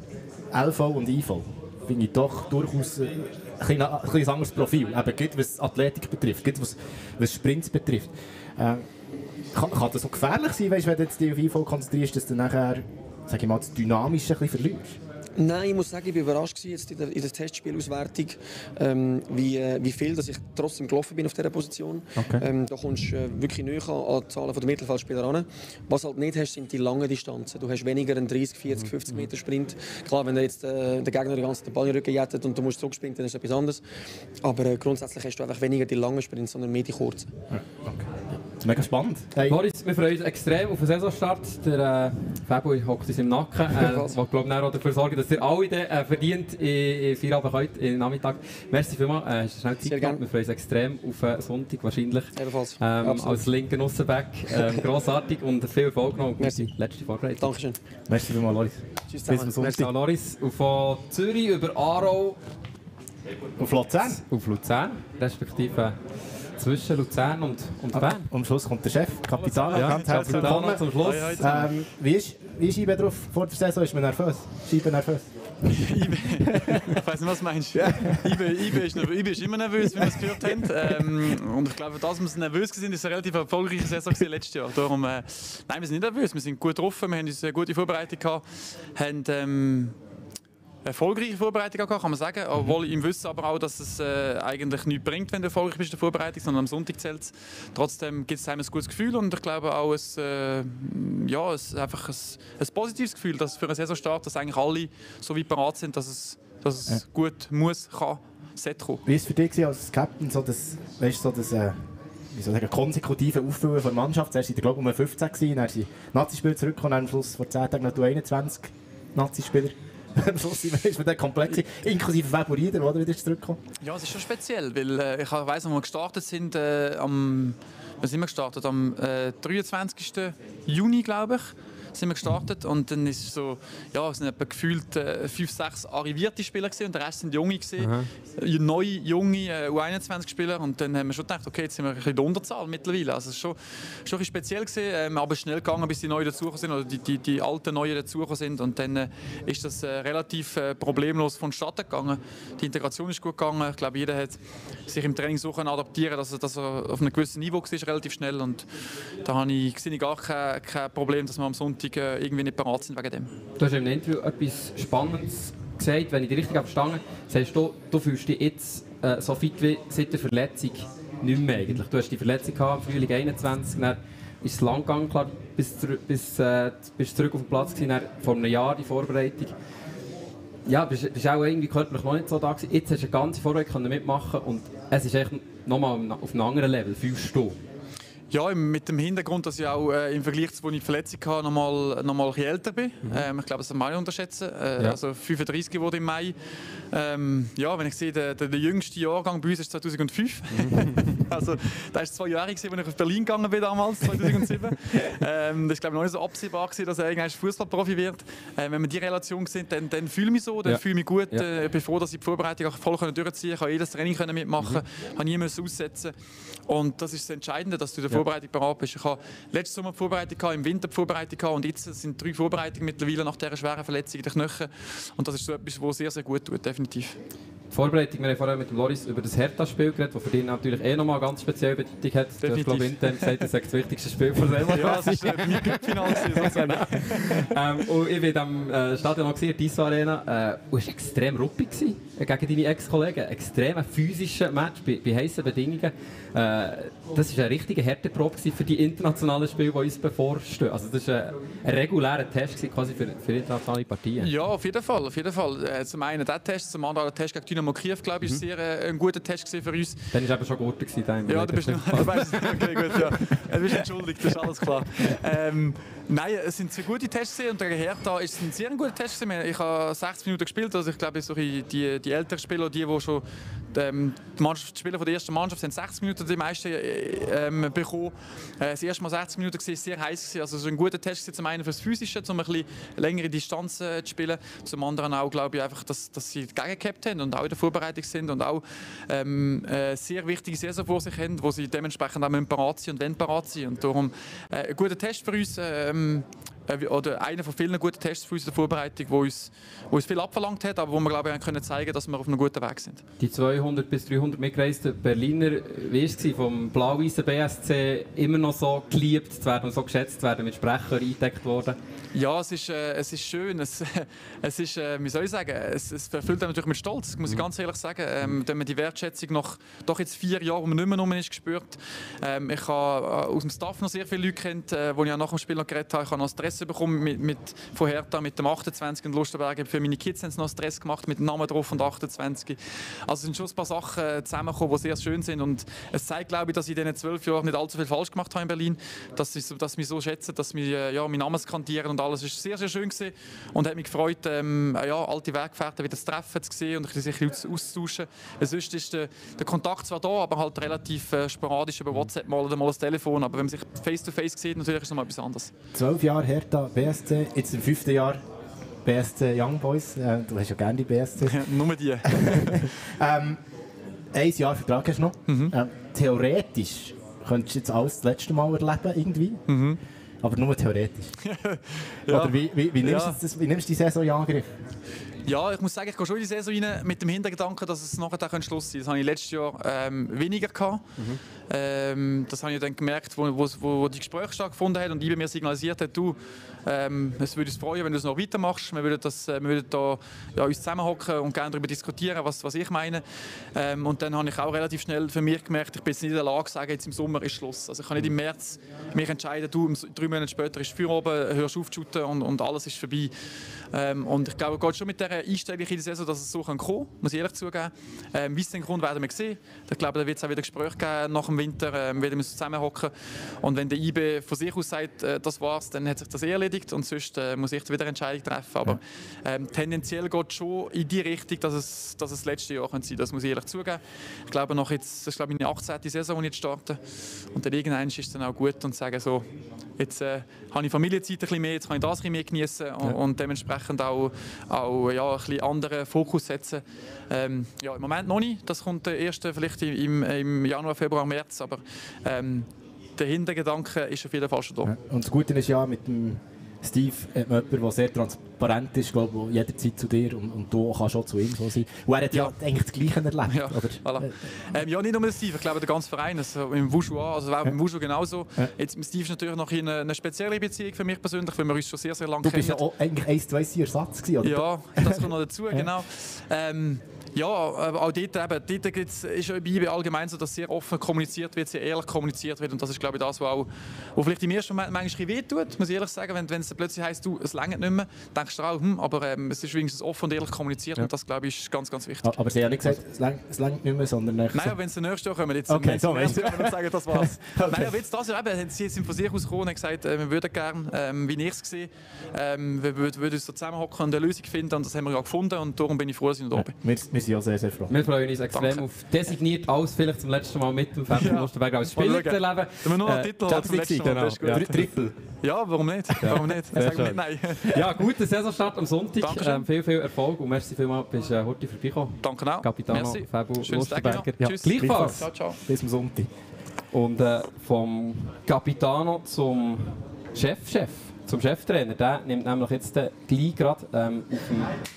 L V und I V, finde ich doch durchaus ein, ein, ein, ein anderes Profil. Eben, gut, was Athletik betrifft, gut, was, was Sprints betrifft. Äh, kann, kann das so gefährlich sein, weißt, wenn du jetzt dich auf I V konzentrierst, dass du nachher, sag ich mal, das Dynamische ein bisschen verlierst? Nein, ich muss sagen, ich war überrascht jetzt in der, in der Testspielauswertung, ähm, wie, wie viel dass ich trotzdem gelaufen bin auf dieser Position. Okay. Ähm, da kommst du äh, wirklich näher an die Zahlen der Mittelfeldspieler ran. Was du halt nicht hast, sind die langen Distanzen. Du hast weniger einen dreißig, vierzig, fünfzig Meter Sprint. Klar, wenn du jetzt äh, der Gegner den ganzen Ball in den Rücken jettet und du musst zurücksprinten, dann ist das etwas anderes. Aber äh, grundsätzlich hast du einfach weniger die langen Sprints, sondern mehr die kurzen. Ja, okay. Mega spannend. Hey. Moritz, wir freuen uns extrem auf den Saisonstart. Der äh, Fabio hockt uns im Nacken. Äh, was glaube ich auch dafür sorgen, dass ihr alle den, äh, verdient in Feierabend könnt, im Nachmittag. Merci vielmals. Äh, hast du schnell Zeit gehabt. Wir freuen uns extrem auf äh, Sonntag wahrscheinlich. Ebenfalls. Ähm, als linker Aussenback. Ähm, grossartig und viel Erfolg noch. Merci. Letzte Vorbereitung. Dankeschön. Merci vielmals, Loris. Tschüss zusammen. Merci an Loris. Und von Zürich über Aarau auf Luzern. Auf Luzern, respektive zwischen Luzern und, und Bern. Und am Schluss kommt der Chef, Kapitän. Ja, ganz herzlich willkommen. Zum Schluss. Ähm, wie ist, wie ist Ibe drauf vor der Saison? Ist man nervös? Ist Ibe nervös? Ibe, ich weiß nicht, was du meinst. Ja. Ibe, Ibe, ist, Ibe ist immer nervös, wie wir es gehört haben. Ähm, und ich glaube, dass wir nervös sind, ist eine relativ erfolgreiche Saison letztes Jahr. Darum, äh, nein, wir sind nicht nervös, wir sind gut drauf, wir haben uns eine gute Vorbereitung gehabt, haben ähm, erfolgreiche Vorbereitung gehabt, kann man sagen. Mhm. Obwohl im Wissen aber auch, dass es äh, eigentlich nichts bringt, wenn du erfolgreich bist in der Vorbereitung, sondern am Sonntag zählt es. Trotzdem gibt es einem ein gutes Gefühl und ich glaube auch ein, äh, ja, ein, einfach ein, ein positives Gefühl, dass für einen Saisonstart, dass eigentlich alle so weit bereit sind, dass es, dass es ja. gut muss, kann, sollte kommen. Wie war es für dich als Captain, so das, weißt, so das äh, wie soll ich sagen, konsekutiven Auffüllen der Mannschaft? Zuerst war ich um fünfzehn, gewesen, dann sind Nazi-Spieler zurückgekommen, dann am Schluss vor zehn Tagen noch einundzwanzig Nazi-Spieler. Am Schluss ist man dann komplett inklusive Favoriten, oder wieder zurückgekommen? Ja, es ist schon speziell, weil äh, ich weiss, als wir gestartet sind, äh, am, wann sind wir gestartet? Am äh, dreiundzwanzigsten Juni, glaube ich, sind wir gestartet und dann ist es so, ja, es sind etwa gefühlt äh, fünf, sechs arrivierte Spieler gewesen, und der Rest sind junge gewesen, äh, neue, junge äh, U einundzwanzig Spieler und dann haben wir schon gedacht, okay, jetzt sind wir ein bisschen in der Unterzahl mittlerweile. Also es ist schon, schon ein bisschen speziell gewesen, ähm, aber schnell gegangen, bis die Neuen dazugekommen sind oder die, die, die alten Neuen dazugekommen sind und dann äh, ist das äh, relativ äh, problemlos vonstatten gegangen. Die Integration ist gut gegangen. Ich glaube, jeder hat sich im Training so adaptieren, dass er, dass er auf einem gewissen Niveau war, relativ schnell und da habe ich, sehe ich gar kein, kein Problem, dass wir am Sonntag irgendwie nicht bereit sind wegen dem. Du hast im Interview etwas Spannendes gesagt, wenn ich dich richtig verstanden habe. Sagst du, du fühlst dich jetzt äh, so fit wie seit der Verletzung nicht mehr eigentlich. Du hast die Verletzung gehabt, im Frühling einundzwanzig, dann ist es lang gegangen, klar, bis, bis, äh, bis zurück auf dem Platz gewesen, dann vor einem Jahr die Vorbereitung. Ja, du bist, bist auch irgendwie körperlich noch nicht so da gewesen. Jetzt hast du eine ganze Vorbereitung mitmachen und es ist echt nochmal auf einem anderen Level. Fühlst du? Ja, mit dem Hintergrund, dass ich auch äh, im Vergleich zu, wo ich die Verletzung hatte, noch mal, noch mal ein bisschen älter bin. Mhm. Ähm, ich glaube, das kann man nicht unterschätzen. Äh, ja. Also fünfunddreißig geworden im Mai. Ähm, ja, wenn ich sehe, der, der, der jüngste Jahrgang bei uns ist zweitausendfünf. Mhm. Also da war zwei Jahre, als ich auf Berlin gegangen bin damals, zweitausendsieben. ähm, das war, glaube ich, noch nicht so absehbar, dass er irgendwann Fußballprofi wird. Äh, wenn wir die Relation sehen, dann, dann fühle ich mich so, dann ja. fühle ich mich gut. Ich ja. äh, bin froh, dass ich die Vorbereitung auch voll durchziehen konnte, jedes Training mitmachen konnte, mhm. nie aussetzen. Und das ist das Entscheidende, dass du in der Vorbereitung bereit bist. Ich hatte letzten Sommer die Vorbereitung, im Winter die Vorbereitung und jetzt sind drei Vorbereitungen mittlerweile nach dieser schweren Verletzung in den Knöcheln. Und das ist so etwas, was sehr, sehr gut tut, definitiv. Vorbereitung, wir haben vorher mit dem Loris über das Hertha-Spiel geredet, das für dich natürlich eh nochmal ganz spezielle Bedeutung hat. Du hast, glaube ich, intern gesagt, das ist das wichtigste Spiel von selber. Ja, das war mein Glückfinale sozusagen. ähm, und ich war in diesem äh, Stadion noch gesehen, in der Tissot Arena, äh, und es war extrem ruppig gewesen, äh, gegen deine Ex-Kollegen. Extrem physischer Match bei, bei heissen Bedingungen. Äh, das war eine richtige Härteprobe für die internationalen Spiele, die uns bevorstehen. Also das war ein, ein regulärer Test gewesen, quasi für, für internationale Partien. Ja, auf jeden Fall. Auf jeden Fall. Äh, zum einen der Test, zum anderen der Test gegen Dynamo Kiew, glaube ich, mhm. sehr äh, ein guter Test für uns. Dann war eben schon gut gewesen. Ja, du bist, du weißt, okay, gut, ja. Du bist entschuldigt, das ist alles klar. Ähm, nein, es sind sehr gute Tests und gegen Hertha ist es ein sehr guter Test. Ich habe sechzig Minuten gespielt, also ich glaube, so die, die älteren Spieler, die, die schon ähm, die, Mannschaft, die Spieler von der ersten Mannschaft sind sechzig Minuten die meisten ähm, bekommen. Äh, das erste Mal sechzig Minuten war sehr heiß, also es war ein guter Test zum einen fürs Physische, um ein bisschen längere Distanzen äh, zu spielen, zum anderen auch, glaube ich, einfach, dass, dass sie gegengehabt haben und auch in der Vorbereitung sind und auch ähm, äh, sehr wichtige Saison vor sich haben, wo sie dementsprechend auch parat sind und wenn parat sind. Und darum äh, ein guter Test für uns, ähm, äh, oder einer von vielen guten Tests für uns in der Vorbereitung, wo uns, wo uns viel abverlangt hat, aber wo wir, glaube ich, können zeigen, dass wir auf einem guten Weg sind. Die zweihundert bis dreihundert mitgereisten Berliner, wie war es vom blau-weißen B S C immer noch so geliebt zu werden und so geschätzt zu werden, mit Sprechern eingedeckt worden? Ja, es ist, äh, es ist schön. Es, es ist, äh, wie soll ich sagen, es, es erfüllt einen natürlich mit Stolz, muss ich ganz ehrlich sagen. Ähm, wenn man die Wertschätzung nach doch jetzt vier Jahren, wo man nicht mehr rum ist, gespürt. Ähm, ich habe äh, aus dem Staff noch sehr viele Leute kennt, äh, wo ich auch nach dem Spiel noch geredet habe. Ich habe noch Stress bekommen mit, mit, von Hertha mit dem achtundzwanzig in Lustenberg. Für meine Kids haben sie noch Stress gemacht mit dem Namen drauf und achtundzwanzig. Also es sind schon ein paar Sachen zusammengekommen, die sehr schön sind. Und es zeigt, glaube ich, dass ich in diesen zwölf Jahren nicht allzu viel falsch gemacht habe in Berlin. Dass sie, dass sie mich so schätzen, dass sie äh, ja, meinen Namen skandieren und alles. Es war sehr, sehr schön gewesen und hat mich gefreut, ähm, ja, alte Weggefährten wieder zu treffen, zu sehen und sich auszutauschen. Sonst ist der, der Kontakt zwar da, aber halt relativ äh, sporadisch über WhatsApp mal oder mal das Telefon. Aber wenn man sich face-to-face sieht, natürlich ist es noch mal etwas anderes. Zwölf Jahre Hertha, B S C, jetzt im fünften Jahr B S C Young Boys. Äh, du hast ja gerne die B S C. Ja, nur die. ähm, ein Jahr Vertrag hast du noch. Mhm. Ähm, theoretisch könntest du jetzt alles das letzte Mal erleben, irgendwie. Mhm. Aber nur theoretisch. ja. Oder wie, wie, wie, nimmst ja. das, wie nimmst du die Saison in Angriff? Ja, ich muss sagen, ich gehe schon in die Saison rein mit dem Hintergedanken, dass es nachher da Schluss sein könnte. Das habe ich letztes Jahr ähm, weniger gehabt. Mhm. Ähm, das habe ich dann gemerkt, wo, wo, wo die Gespräche stattgefunden haben und ich mir signalisiert hat, du, ähm, es würde uns freuen, wenn du es noch weitermachst. Wir würden, das, wir würden da, ja, uns zusammenhocken und gerne darüber diskutieren, was, was ich meine. Ähm, und dann habe ich auch relativ schnell für mich gemerkt, ich bin jetzt nicht in der Lage zu sagen, jetzt im Sommer ist Schluss. Also ich kann nicht im März mich entscheiden, du, drei Monate später ist Feuer oben, hörst auf zu shooten und, und alles ist vorbei. Ähm, und ich glaube, es geht schon mit dieser Einstellung in die Saison, dass es so kommen kann, muss ich ehrlich zugeben. Ähm, wie es den Grund werden wir sehen. Ich glaube, da wird es auch wieder Gespräche geben nach dem Winter, ähm, werden wir zusammenhocken. Und wenn der I B von sich aus sagt, äh, das war's, dann hat sich das eh erledigt und sonst äh, muss ich wieder eine Entscheidung treffen. Aber ähm, tendenziell geht es schon in die Richtung, dass es, dass es das letzte Jahr sein könnte. Das muss ich ehrlich zugeben. Ich glaube, noch jetzt, das ist glaube ich meine achtzehnte Saison, die ich jetzt starte. Und dann irgendwann ist es dann auch gut und sagen so, jetzt äh, habe ich Familienzeit ein bisschen mehr, jetzt kann ich das ein bisschen mehr genießen und, ja. und dementsprechend auch, auch ja, ein bisschen anderen Fokus setzen. Ähm, ja, im Moment noch nicht, das kommt erst vielleicht im, im Januar, Februar, März, aber ähm, der Hintergedanke ist auf jeden Fall schon da. Ja. Und das Gute ist ja, mit dem Steve hat man jemanden, der sehr transparent ist, glaube ich, jederzeit zu dir und, und du kannst auch zu ihm so sein. Und er hat ja, ja eigentlich das Gleiche erlebt. Ja, oder? Voilà. Ähm, ja, nicht nur mit Steve, ich glaube der ganze Verein, also im Wushu auch, also auch ja. im Wushu genauso. Ja. Jetzt mit Steve ist natürlich noch eine, eine spezielle Beziehung für mich persönlich, weil wir uns schon sehr, sehr lange kennen. Du bist ja auch eigentlich eins, zwei Ersatz gewesen, oder? Ja, das kommt noch dazu, genau. Ähm, Ja, aber auch dort, eben, dort gibt's, ist ja bei allgemein so, dass sehr offen kommuniziert wird, sehr ehrlich kommuniziert wird und das ist glaube ich das, was auch, wo vielleicht im ersten Moment manchmal wehtut, muss ich ehrlich sagen, wenn, wenn es plötzlich heisst, du, es reicht nicht mehr, denkst du auch, hm, aber ähm, es ist wenigstens offen und ehrlich kommuniziert ja. und das glaube ich ist ganz, ganz wichtig. Aber sie haben nicht gesagt, es reicht nicht mehr, sondern... Nein, so. Wenn sie nächstes Jahr kommen, jetzt okay, so, kommen und sagen, das war's. okay. Nein, aber jetzt das ja eben, sie sind von sich aus gekommen und gesagt, äh, wir würden gerne, ähm, wie ich es gesehen, ähm, wir würden, würden uns so zusammenhocken und eine Lösung finden und das haben wir ja gefunden und darum bin ich froh, dass ich noch da bin. Ja, wir, wir sind ja sehr, sehr froh. Wir freuen uns extrem Danke. Auf designiert alles vielleicht zum letzten Mal mit dem F C Lustenberg als Spieler zu erleben. Wir nur noch einen Titel äh, zum letzten Mal. Genau. Ja. Triple. Ja, warum nicht? Ja. Warum nicht? Sag nicht nein. Ja, guter Saisonstart am Sonntag. Ähm, viel, viel Erfolg und merci vielmals, bist äh, heute vorbeigekommen. Danke auch. Capitano Fabu Lustenberger. Ja, Tschüss. Gleichfalls. Ciao, ciao. Bis am Sonntag. Und äh, vom Capitano zum Chefchef, -Chef, zum Cheftrainer, der nimmt nämlich jetzt gleich gerade ähm, auf dem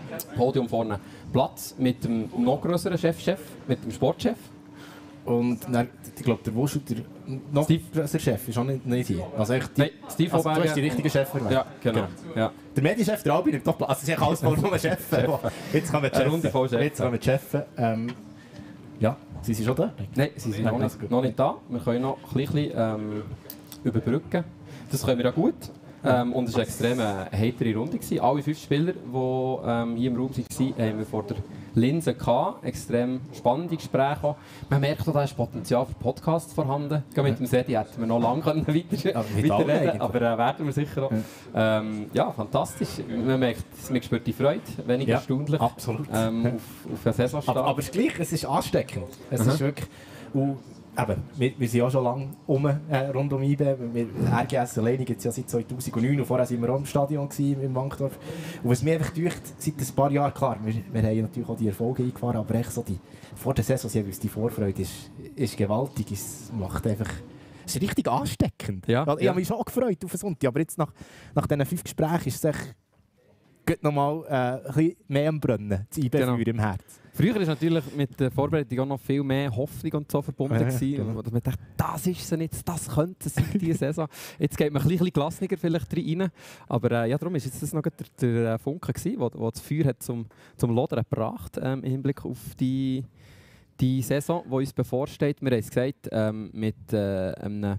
Podium vorne Platz mit dem noch größeren Chefchef, mit dem Sportchef. Und dann, ich glaube, der Wuschel, der noch größere Chef, ist auch nicht, nicht hier. Also echt die, Nein, Steve also, du Auberger. hast die richtige Chef erwähnt. Ja, genau. genau. Ja. Der Medienchef, der Albi, nimmt doch Platz. Also, es ist alles voll nur Chef. Jetzt kann man Eine Runde voll cheffen. Chef. Jetzt kann man cheffen. Ähm, ja, sind sie schon da? Nein, sie sind noch nicht, noch nicht da. Wir können noch ein bisschen ähm, überbrücken. Das können wir ja gut. Ähm, und es war eine extrem heitere Runde. Alle fünf Spieler, die ähm, hier im Raum waren, haben wir vor der Linse gehabt. Extrem spannende Gespräche auch. Man merkt auch, da ist Potenzial für Podcasts vorhanden. Ja. Mit dem Sedi hätten wir noch lange können weiter, aber weiterreden, aber äh, werden wir sicher auch. Ja, ähm, ja fantastisch. Man merkt, man spürt die Freude, wenig ja, erstaunlich. Absolut. Ähm, auf, auf eine Saisonstart. Aber, aber es ist gleich, es ist ansteckend. Es ist wirklich... Und eben, wir, wir sind ja schon lange um, äh, rund um I B. Wir, R G S alleine gibt es ja seit zweitausendneun und vorher waren wir auch im Stadion gewesen, im Wankdorf. Und was mir einfach deucht, seit ein paar Jahren, klar, wir, wir haben natürlich auch die Erfolge eingefahren, aber echt so die, vor der Saison jeweils die Vorfreude ist, ist gewaltig. Es macht einfach... Es ist richtig ansteckend. Ja, ich ja. habe mich schon gefreut auf den Sonntag, aber jetzt nach, nach diesen fünf Gesprächen ist es echt noch mal äh, ein bisschen mehr am Brennen, das I B-Feuer genau. im Herz. Früher war natürlich mit der Vorbereitung auch noch viel mehr Hoffnung und so verbunden. Ja, genau. Dass man dachte, das ist es jetzt, das könnte es sein, diese Saison. Jetzt geht man ein bisschen gelassener vielleicht rein. Aber äh, ja, darum war das noch der, der Funke, der das Feuer hat zum, zum Lodern gebracht hat, ähm, im Hinblick auf die, die Saison, die uns bevorsteht. Wir haben es gesagt, ähm, mit äh, einem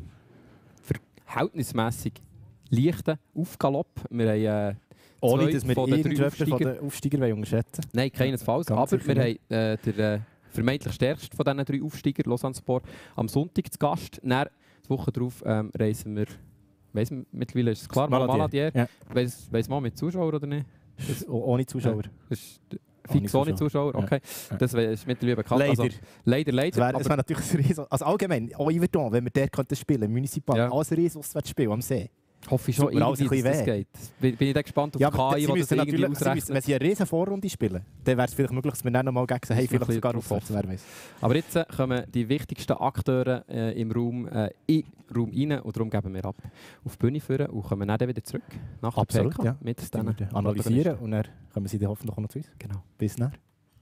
verhältnismäßig leichten Aufgalopp. Wir haben, äh, Ohne, dass wir irgendjemanden von den Aufsteigern unterschätzen. Nein, keinesfalls. Ganz aber wir haben äh, den äh, vermeintlich stärksten von diesen drei Aufsteigern, Lausanne-Sport, am Sonntag zu Gast. Dann, die Woche darauf ähm, reisen wir, weiss man, mittlerweile ist es klar, Maladier. Ja. Weiss, weiss man mit Zuschauern oder nicht? Das, ohne Zuschauer. Das ist fix ohne Zuschauer, okay. Ja. Das ist mittlerweile bekannt. Leider. Also, leider, leider. Es wäre wär natürlich ein Riesen, also allgemein, auch Yverdon, wenn wir dort spielen könnten, Municipal, ja. Alles ein Riesen-Auswärtsspiel am See. Hoffe ich schon, irgendwie, dass das geht. Bin, bin ich da gespannt auf ja, K I, die das irgendwie ausrechnet. Wenn sie eine riesen Vorrunde spielen, dann wäre es vielleicht möglich, dass wir dann noch mal gegen sie hey, vielleicht sogar aufwärts, wer weiß. Aber jetzt äh, kommen die wichtigsten Akteure äh, im Raum äh, in den Raum rein und darum geben wir ab auf die Bühne führen und kommen dann wieder zurück nach der Absolut, P K ja. mit denen analysieren und dann kommen sie dann hoffentlich noch zu uns. Genau. Bis dann.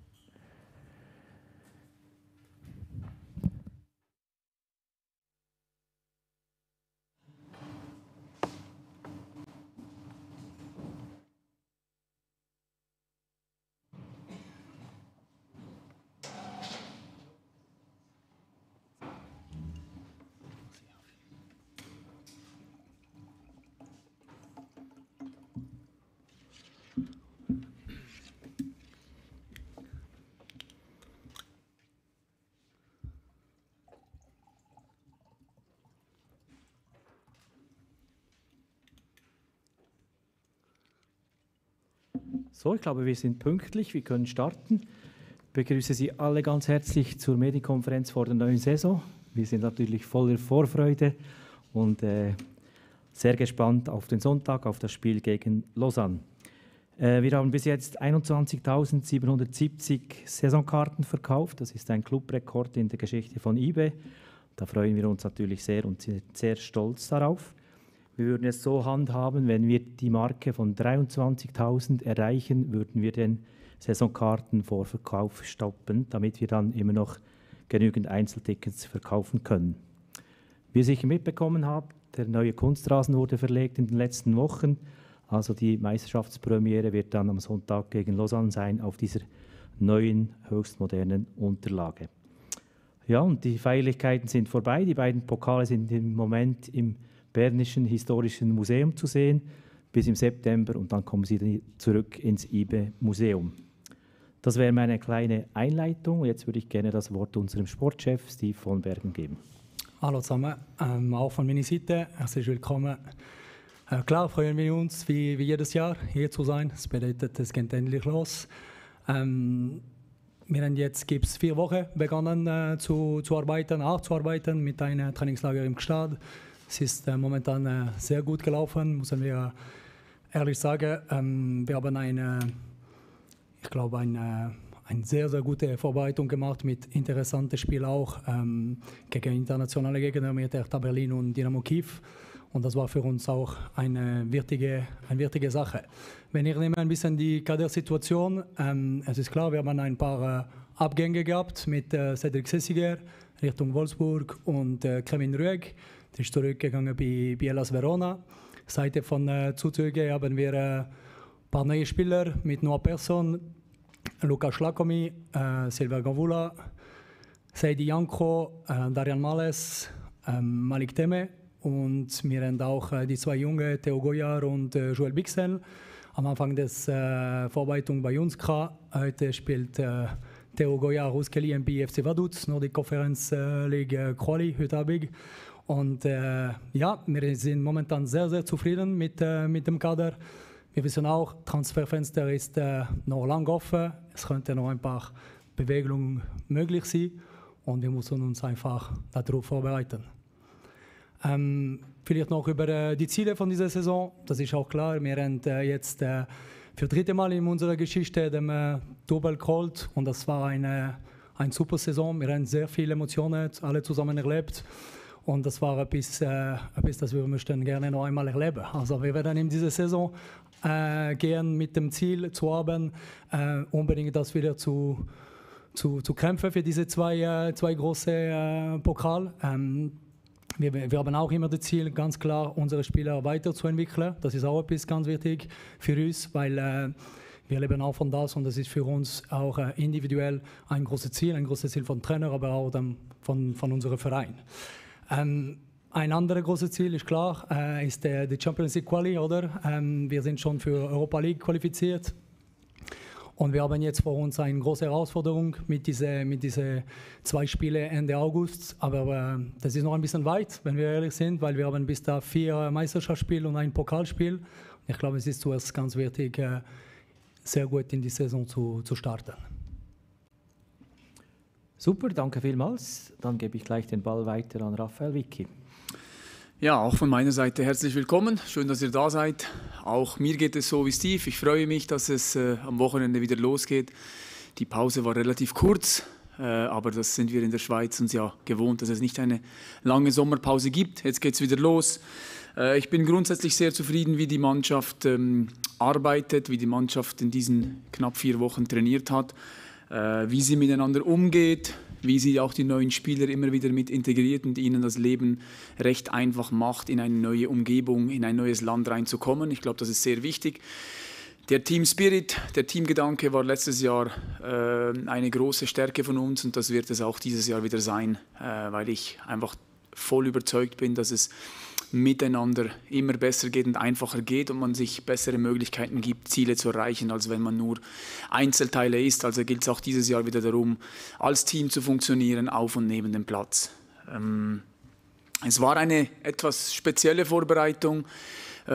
So, ich glaube, wir sind pünktlich, wir können starten. Ich begrüße Sie alle ganz herzlich zur Medienkonferenz vor der neuen Saison. Wir sind natürlich voller Vorfreude und äh, sehr gespannt auf den Sonntag, auf das Spiel gegen Lausanne. Äh, wir haben bis jetzt einundzwanzigtausendsiebenhundertsiebzig Saisonkarten verkauft. Das ist ein Clubrekord in der Geschichte von I B. Da freuen wir uns natürlich sehr und sind sehr stolz darauf. Wir würden es so handhaben, wenn wir die Marke von dreiundzwanzigtausend erreichen, würden wir den Saisonkartenvorverkauf stoppen, damit wir dann immer noch genügend Einzeltickets verkaufen können. Wie ihr sicher mitbekommen habt, der neue Kunstrasen wurde verlegt in den letzten Wochen. Also die Meisterschaftspremiere wird dann am Sonntag gegen Lausanne sein auf dieser neuen, höchstmodernen Unterlage. Ja, und die Feierlichkeiten sind vorbei. Die beiden Pokale sind im Moment im Bernischen Historischen Museum zu sehen, bis im September, und dann kommen sie zurück ins I B-Museum. Das wäre meine kleine Einleitung. Jetzt würde ich gerne das Wort unserem Sportchef Steve von Bergen geben. Hallo zusammen, ähm, auch von meiner Seite, herzlich willkommen. Äh, klar freuen wir uns, wie, wie jedes Jahr, hier zu sein. Das bedeutet, es geht endlich los. Ähm, wir haben jetzt gibt's vier Wochen begonnen äh, zu, zu arbeiten, auch zu arbeiten mit einem Trainingslager im Gstaad. Es ist äh, momentan äh, sehr gut gelaufen, müssen wir ehrlich sagen. Ähm, wir haben eine, ich glaube, eine, eine sehr, sehr gute Vorbereitung gemacht mit interessanten Spielen auch ähm, gegen internationale Gegner mit Hertha Berlin und Dynamo Kiew. Und das war für uns auch eine wichtige, eine wichtige Sache. Wenn ich nehme ein bisschen die Kadersituation, ähm, es ist klar, wir haben ein paar äh, Abgänge gehabt mit äh, Cedric Sessiger Richtung Wolfsburg und äh, Kevin Rueg, der ist zurückgegangen bei, bei Hellas Verona. Seite von äh, Zuzüge haben wir ein äh, paar neue Spieler mit Noah Persson, Luca Schlakomi, äh, Silver Gavula, Seidi Janko, äh, Darian Males, äh, Malik Teme. Und wir haben auch äh, die zwei Jungen, Theo Goyar und äh, Joel Bixel, am Anfang der äh, Vorbereitung bei uns gehabt. Heute spielt äh, Theo Goyar ausgeliehen bei F C Vaduz, Nordic Conference äh, League äh, Quali heute Abend. Und äh, ja, wir sind momentan sehr, sehr zufrieden mit, äh, mit dem Kader. Wir wissen auch, das Transferfenster ist äh, noch lang offen. Es könnte noch ein paar Bewegungen möglich sein. Und wir müssen uns einfach darauf vorbereiten. Ähm, vielleicht noch über äh, die Ziele von dieser Saison. Das ist auch klar. Wir haben äh, jetzt äh, für das dritte Mal in unserer Geschichte den äh, Double geholt. Und das war eine, eine super Saison. Wir haben sehr viele Emotionen alle zusammen erlebt. Und das war etwas, äh, etwas, das wir möchten gerne noch einmal erleben. Also wir werden in dieser Saison äh, gehen mit dem Ziel zu haben, äh, unbedingt das wieder zu, zu, zu kämpfen für diese zwei, äh, zwei große äh, Pokal. Ähm, Wir, wir haben auch immer das Ziel, ganz klar, unsere Spieler weiterzuentwickeln. Das ist auch etwas ganz wichtig für uns, weil äh, wir leben auch von das und das ist für uns auch äh, individuell ein großes Ziel, ein großes Ziel von Trainer, aber auch dann von, von unserem Verein. Ähm, ein anderes großes Ziel ist klar, äh, ist der, der Champions League Quali, oder? Ähm, wir sind schon für Europa League qualifiziert. Und wir haben jetzt vor uns eine große Herausforderung mit diesen mit diese zwei Spielen Ende August. Aber äh, das ist noch ein bisschen weit, wenn wir ehrlich sind, weil wir haben bis da vier Meisterschaftsspiele und ein Pokalspiel. Ich glaube, es ist zuerst ganz wichtig, äh, sehr gut in die Saison zu, zu starten. Super, danke vielmals. Dann gebe ich gleich den Ball weiter an Raphael Vicky. Ja, auch von meiner Seite herzlich willkommen. Schön, dass ihr da seid. Auch mir geht es so wie Steve. Ich freue mich, dass es äh, am Wochenende wieder losgeht. Die Pause war relativ kurz, äh, aber das sind wir in der Schweiz uns ja gewohnt, dass es nicht eine lange Sommerpause gibt. Jetzt geht es wieder los. Äh, ich bin grundsätzlich sehr zufrieden, wie die Mannschaft ähm, arbeitet, wie die Mannschaft in diesen knapp vier Wochen trainiert hat, äh, wie sie miteinander umgeht, wie sie auch die neuen Spieler immer wieder mit integriert und ihnen das Leben recht einfach macht, in eine neue Umgebung, in ein neues Land reinzukommen. Ich glaube, das ist sehr wichtig. Der Team Spirit, der Teamgedanke war letztes Jahr äh, eine große Stärke von uns und das wird es auch dieses Jahr wieder sein, äh, weil ich einfach voll überzeugt bin, dass es miteinander immer besser geht und einfacher geht und man sich bessere Möglichkeiten gibt, Ziele zu erreichen, als wenn man nur Einzelteile ist. Also gilt es auch dieses Jahr wieder darum, als Team zu funktionieren, auf und neben dem Platz. Ähm, es war eine etwas spezielle Vorbereitung. Äh,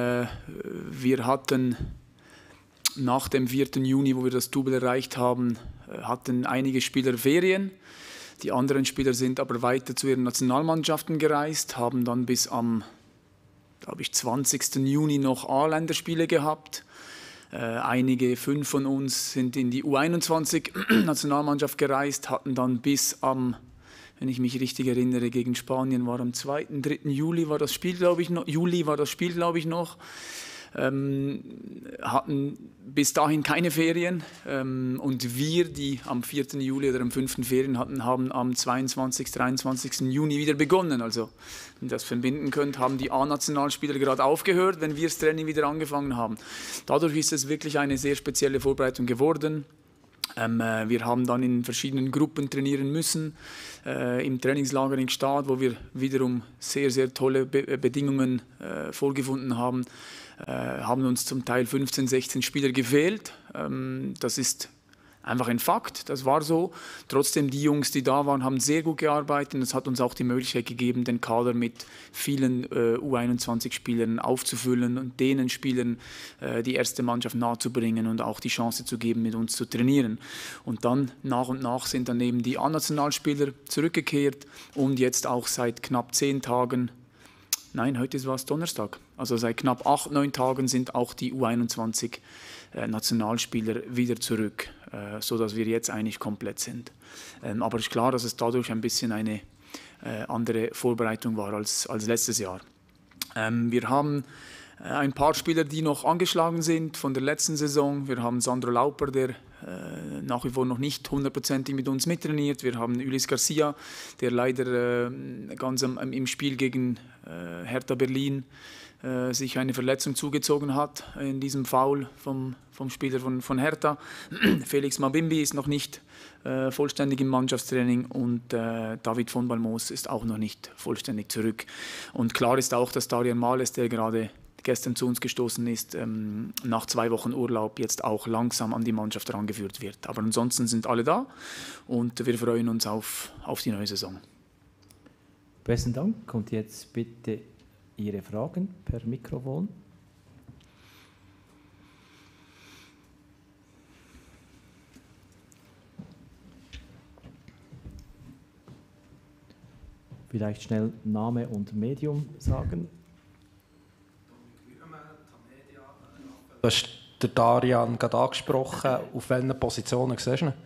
wir hatten nach dem vierten Juni, wo wir das Double erreicht haben, hatten einige Spieler Ferien. Die anderen Spieler sind aber weiter zu ihren Nationalmannschaften gereist, haben dann bis am, glaube ich, zwanzigsten Juni noch A-Länderspiele gehabt. Äh, einige, fünf von uns, sind in die U einundzwanzig-Nationalmannschaft gereist, hatten dann bis am, wenn ich mich richtig erinnere, gegen Spanien war am zweiten, dritten Juli war das Spiel, glaube ich, noch, Juli war das Spiel, glaube ich, noch. Ähm, hatten bis dahin keine Ferien ähm, und wir, die am vierten Juli oder am fünften Ferien hatten, haben am zweiundzwanzigsten, dreiundzwanzigsten Juni wieder begonnen. Also, wenn ihr das verbinden könnt, haben die A-Nationalspieler gerade aufgehört, wenn wir das Training wieder angefangen haben. Dadurch ist es wirklich eine sehr spezielle Vorbereitung geworden. Ähm, äh, wir haben dann in verschiedenen Gruppen trainieren müssen, äh, im Trainingslager in Gstaad, wo wir wiederum sehr, sehr tolle Be- Bedingungen äh, vorgefunden haben. Äh, haben uns zum Teil fünfzehn, sechzehn Spieler gefehlt. Ähm, das ist einfach ein Fakt, das war so. Trotzdem, die Jungs, die da waren, haben sehr gut gearbeitet und es hat uns auch die Möglichkeit gegeben, den Kader mit vielen äh, U einundzwanzig-Spielern aufzufüllen und denen Spielern äh, die erste Mannschaft nahezubringen und auch die Chance zu geben, mit uns zu trainieren. Und dann nach und nach sind dann eben die A-Nationalspieler zurückgekehrt und jetzt auch seit knapp zehn Tagen, nein, heute war es Donnerstag, also seit knapp acht, neun Tagen sind auch die U einundzwanzig-Nationalspieler wieder zurück, äh, sodass wir jetzt eigentlich komplett sind. Ähm, aber es ist klar, dass es dadurch ein bisschen eine äh, andere Vorbereitung war als, als letztes Jahr. Ähm, wir haben ein paar Spieler, die noch angeschlagen sind von der letzten Saison. Wir haben Sandro Lauper, der äh, nach wie vor noch nicht hundertprozentig mit uns mittrainiert. Wir haben Ulis Garcia, der leider äh, ganz am, im Spiel gegen äh, Hertha Berlin äh, sich eine Verletzung zugezogen hat in diesem Foul vom, vom Spieler von, von Hertha. Felix Mabimbi ist noch nicht äh, vollständig im Mannschaftstraining und äh, David von Balmos ist auch noch nicht vollständig zurück. Und klar ist auch, dass Darian Males, der gerade gestern zu uns gestoßen ist, ähm, nach zwei Wochen Urlaub jetzt auch langsam an die Mannschaft herangeführt wird. Aber ansonsten sind alle da und wir freuen uns auf, auf die neue Saison. Besten Dank. Und jetzt bitte Ihre Fragen per Mikrofon. Vielleicht schnell Name und Medium sagen. Du hast den Darian gerade angesprochen. Auf welchen Positionen siehst du ihn?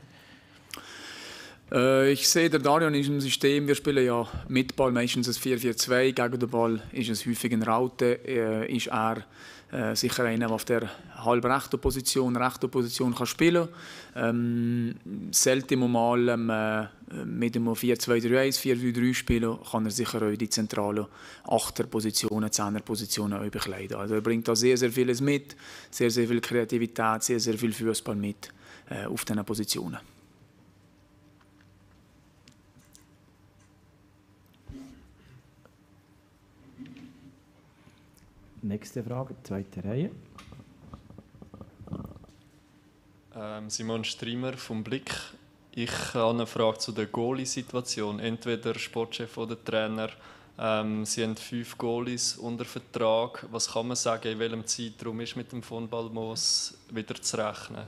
Äh, ich sehe den Darian in diesem System. Wir spielen ja mit Ball meistens ein vier vier zwei. Gegen den Ball ist es häufig eine Raute. Äh, ist er äh, sicher einer, der auf der halbrechten Position, rechten Position kann spielen kann. Ähm, selten mal ähm, äh, mit einem vier zwei drei eins, vier drei drei spielen, kann er sicher auch die zentralen Achter-Positionen, Zehner-Positionen auch bekleiden. Also er bringt da sehr, sehr vieles mit, sehr, sehr viel Kreativität, sehr, sehr viel Fußball mit äh, auf diesen Positionen. Nächste Frage, zweite Reihe. Ähm, Simon Strimmer vom Blick. Ich habe eine Frage zu der Goalie-Situation. Entweder Sportchef oder Trainer. Ähm, Sie haben fünf Goalies unter Vertrag. Was kann man sagen, in welchem Zeitraum ist mit dem von Balmos wieder zu rechnen?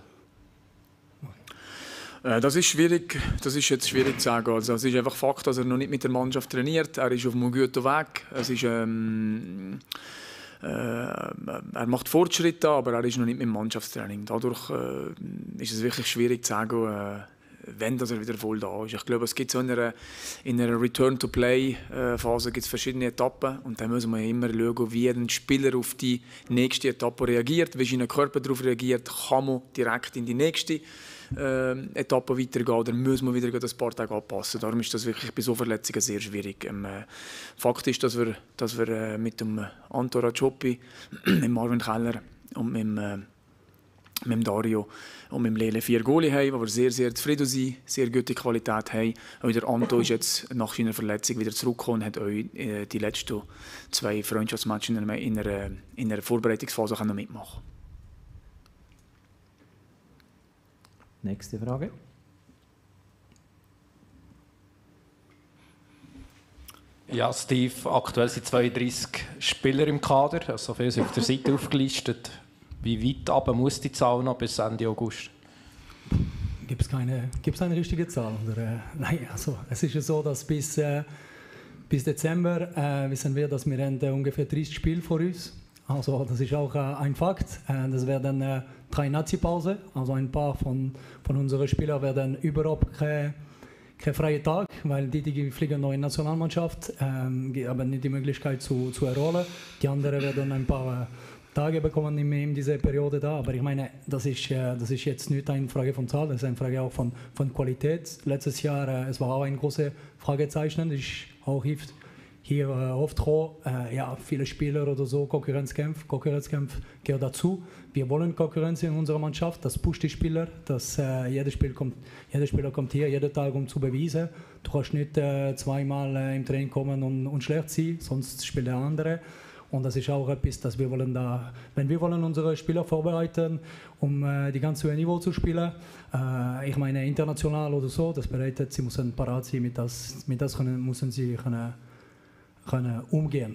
Das ist schwierig, das ist jetzt schwierig zu sagen. Also, es ist einfach Fakt, dass er noch nicht mit der Mannschaft trainiert. Er ist auf einem guten Weg. Es ist, ähm, äh, er macht Fortschritte, aber er ist noch nicht mit dem Mannschaftstraining. Dadurch äh, ist es wirklich schwierig zu sagen, äh, wenn das er wieder voll da ist. Ich glaube, es gibt so in einer, in einer Return-to-Play-Phase gibt es verschiedene Etappen und da müssen wir immer schauen, wie ein Spieler auf die nächste Etappe reagiert, wie sein Körper darauf reagiert, kann man direkt in die nächste äh, Etappe weitergehen oder muss man wieder ein paar Tage anpassen. Darum ist das wirklich bei so Verletzungen sehr schwierig. Ähm, äh, Fakt ist, dass wir, dass wir äh, mit dem Anto Racioppi, mit Marvin Keller und mit dem, äh, mit dem Dario und mit dem Lele vier Goalie haben, wo wir sehr, sehr zufrieden sind, sehr gute Qualität haben. Auch der Anto ist jetzt nach seiner Verletzung wieder zurückgekommen und hat auch äh, die letzten zwei Freundschaftsmatches in einer, in einer, in einer Vorbereitungsphase können mitmachen. Nächste Frage. Ja, Steve, aktuell sind zweiunddreissig Spieler im Kader, also viele sind auf der Seite aufgelistet. Wie weit runter muss die Zahl noch bis Ende August? Gibt es keine, gibt's eine richtige Zahl? Oder, äh, nein, also, es ist ja so, dass bis, äh, bis Dezember äh, wissen wir, dass wir haben, äh, ungefähr dreißig Spiele vor uns. Also das ist auch äh, ein Fakt. Äh, das werden äh, drei Nazi-Pause, also ein paar von, von unseren Spielern werden überhaupt keine kein freien Tag, weil die, die fliegen noch in die Nationalmannschaft, ähm, haben nicht die Möglichkeit zu, zu errollen. Die anderen werden ein paar äh, Tage bekommen in, in dieser Periode da. Aber ich meine, das ist, äh, das ist jetzt nicht eine Frage von Zahl, das ist eine Frage auch von, von Qualität. Letztes Jahr, äh, es war auch ein großes Fragezeichen. Das ist auch hilft hier äh, oft auch, äh, ja, viele Spieler oder so, Konkurrenzkampf. Konkurrenzkampf gehört dazu. Wir wollen Konkurrenz in unserer Mannschaft, das pusht die Spieler. Das, äh, jeder, Spiel kommt, jeder Spieler kommt hier jeden Tag, um zu beweisen. Du kannst nicht äh, zweimal äh, im Training kommen und, und schlecht sein, sonst spielt der andere. Und das ist auch etwas, dass wir wollen da, wenn wir wollen unsere Spieler vorbereiten, um äh, die ganze Niveau zu spielen, äh, ich meine international oder so, das bedeutet, sie müssen parat sein, mit das, mit das können, müssen sie können, können umgehen.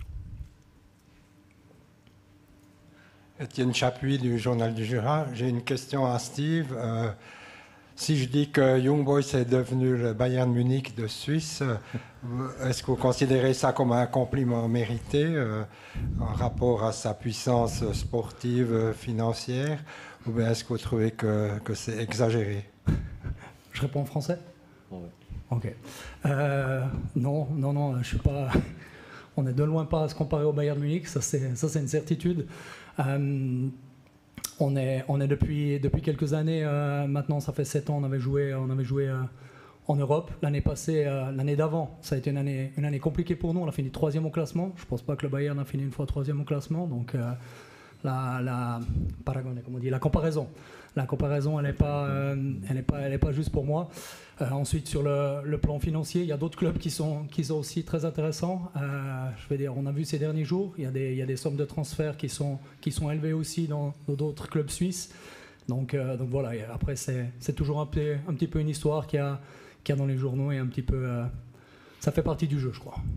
Etienne Chapuis du Journal du Jura. J'ai une question à Steve. Euh, si je dis que Young Boys est devenu le Bayern Munich de Suisse, est-ce que vous considérez ça comme un compliment mérité euh, en rapport à sa puissance sportive, financière, ou bien est-ce que vous trouvez que, que c'est exagéré? Je réponds en français? Oui. Ok. Euh, non, non, non, je suis pas. on est de loin pas à se comparer au Bayern Munich, ça c'est, ça, c'est une certitude. Euh, on est, on est depuis, depuis quelques années, euh, maintenant ça fait sept ans, on avait joué, on avait joué euh, en Europe. L'année passée, euh, l'année d'avant, ça a été une année, une année compliquée pour nous, on a fini troisième au classement. Je ne pense pas que le Bayern a fini une fois troisième au classement, donc euh, la, la, paragone, comme on dit, la comparaison. La comparaison, elle n'est pas, euh, elle est pas, elle est pas juste pour moi. Euh, ensuite, sur le, le plan financier, il y a d'autres clubs qui sont, qui sont aussi très intéressants. Euh, je veux dire, on a vu ces derniers jours, il y a des, il y a des sommes de transfert qui sont, qui sont élevées aussi dans, dans d'autres clubs suisses. Donc, euh, donc voilà, et après, c'est, c'est toujours un, peu, un petit peu une histoire qu'il y a, qu'il y a dans les journaux et un petit peu... Euh, ça fait partie du jeu, je crois.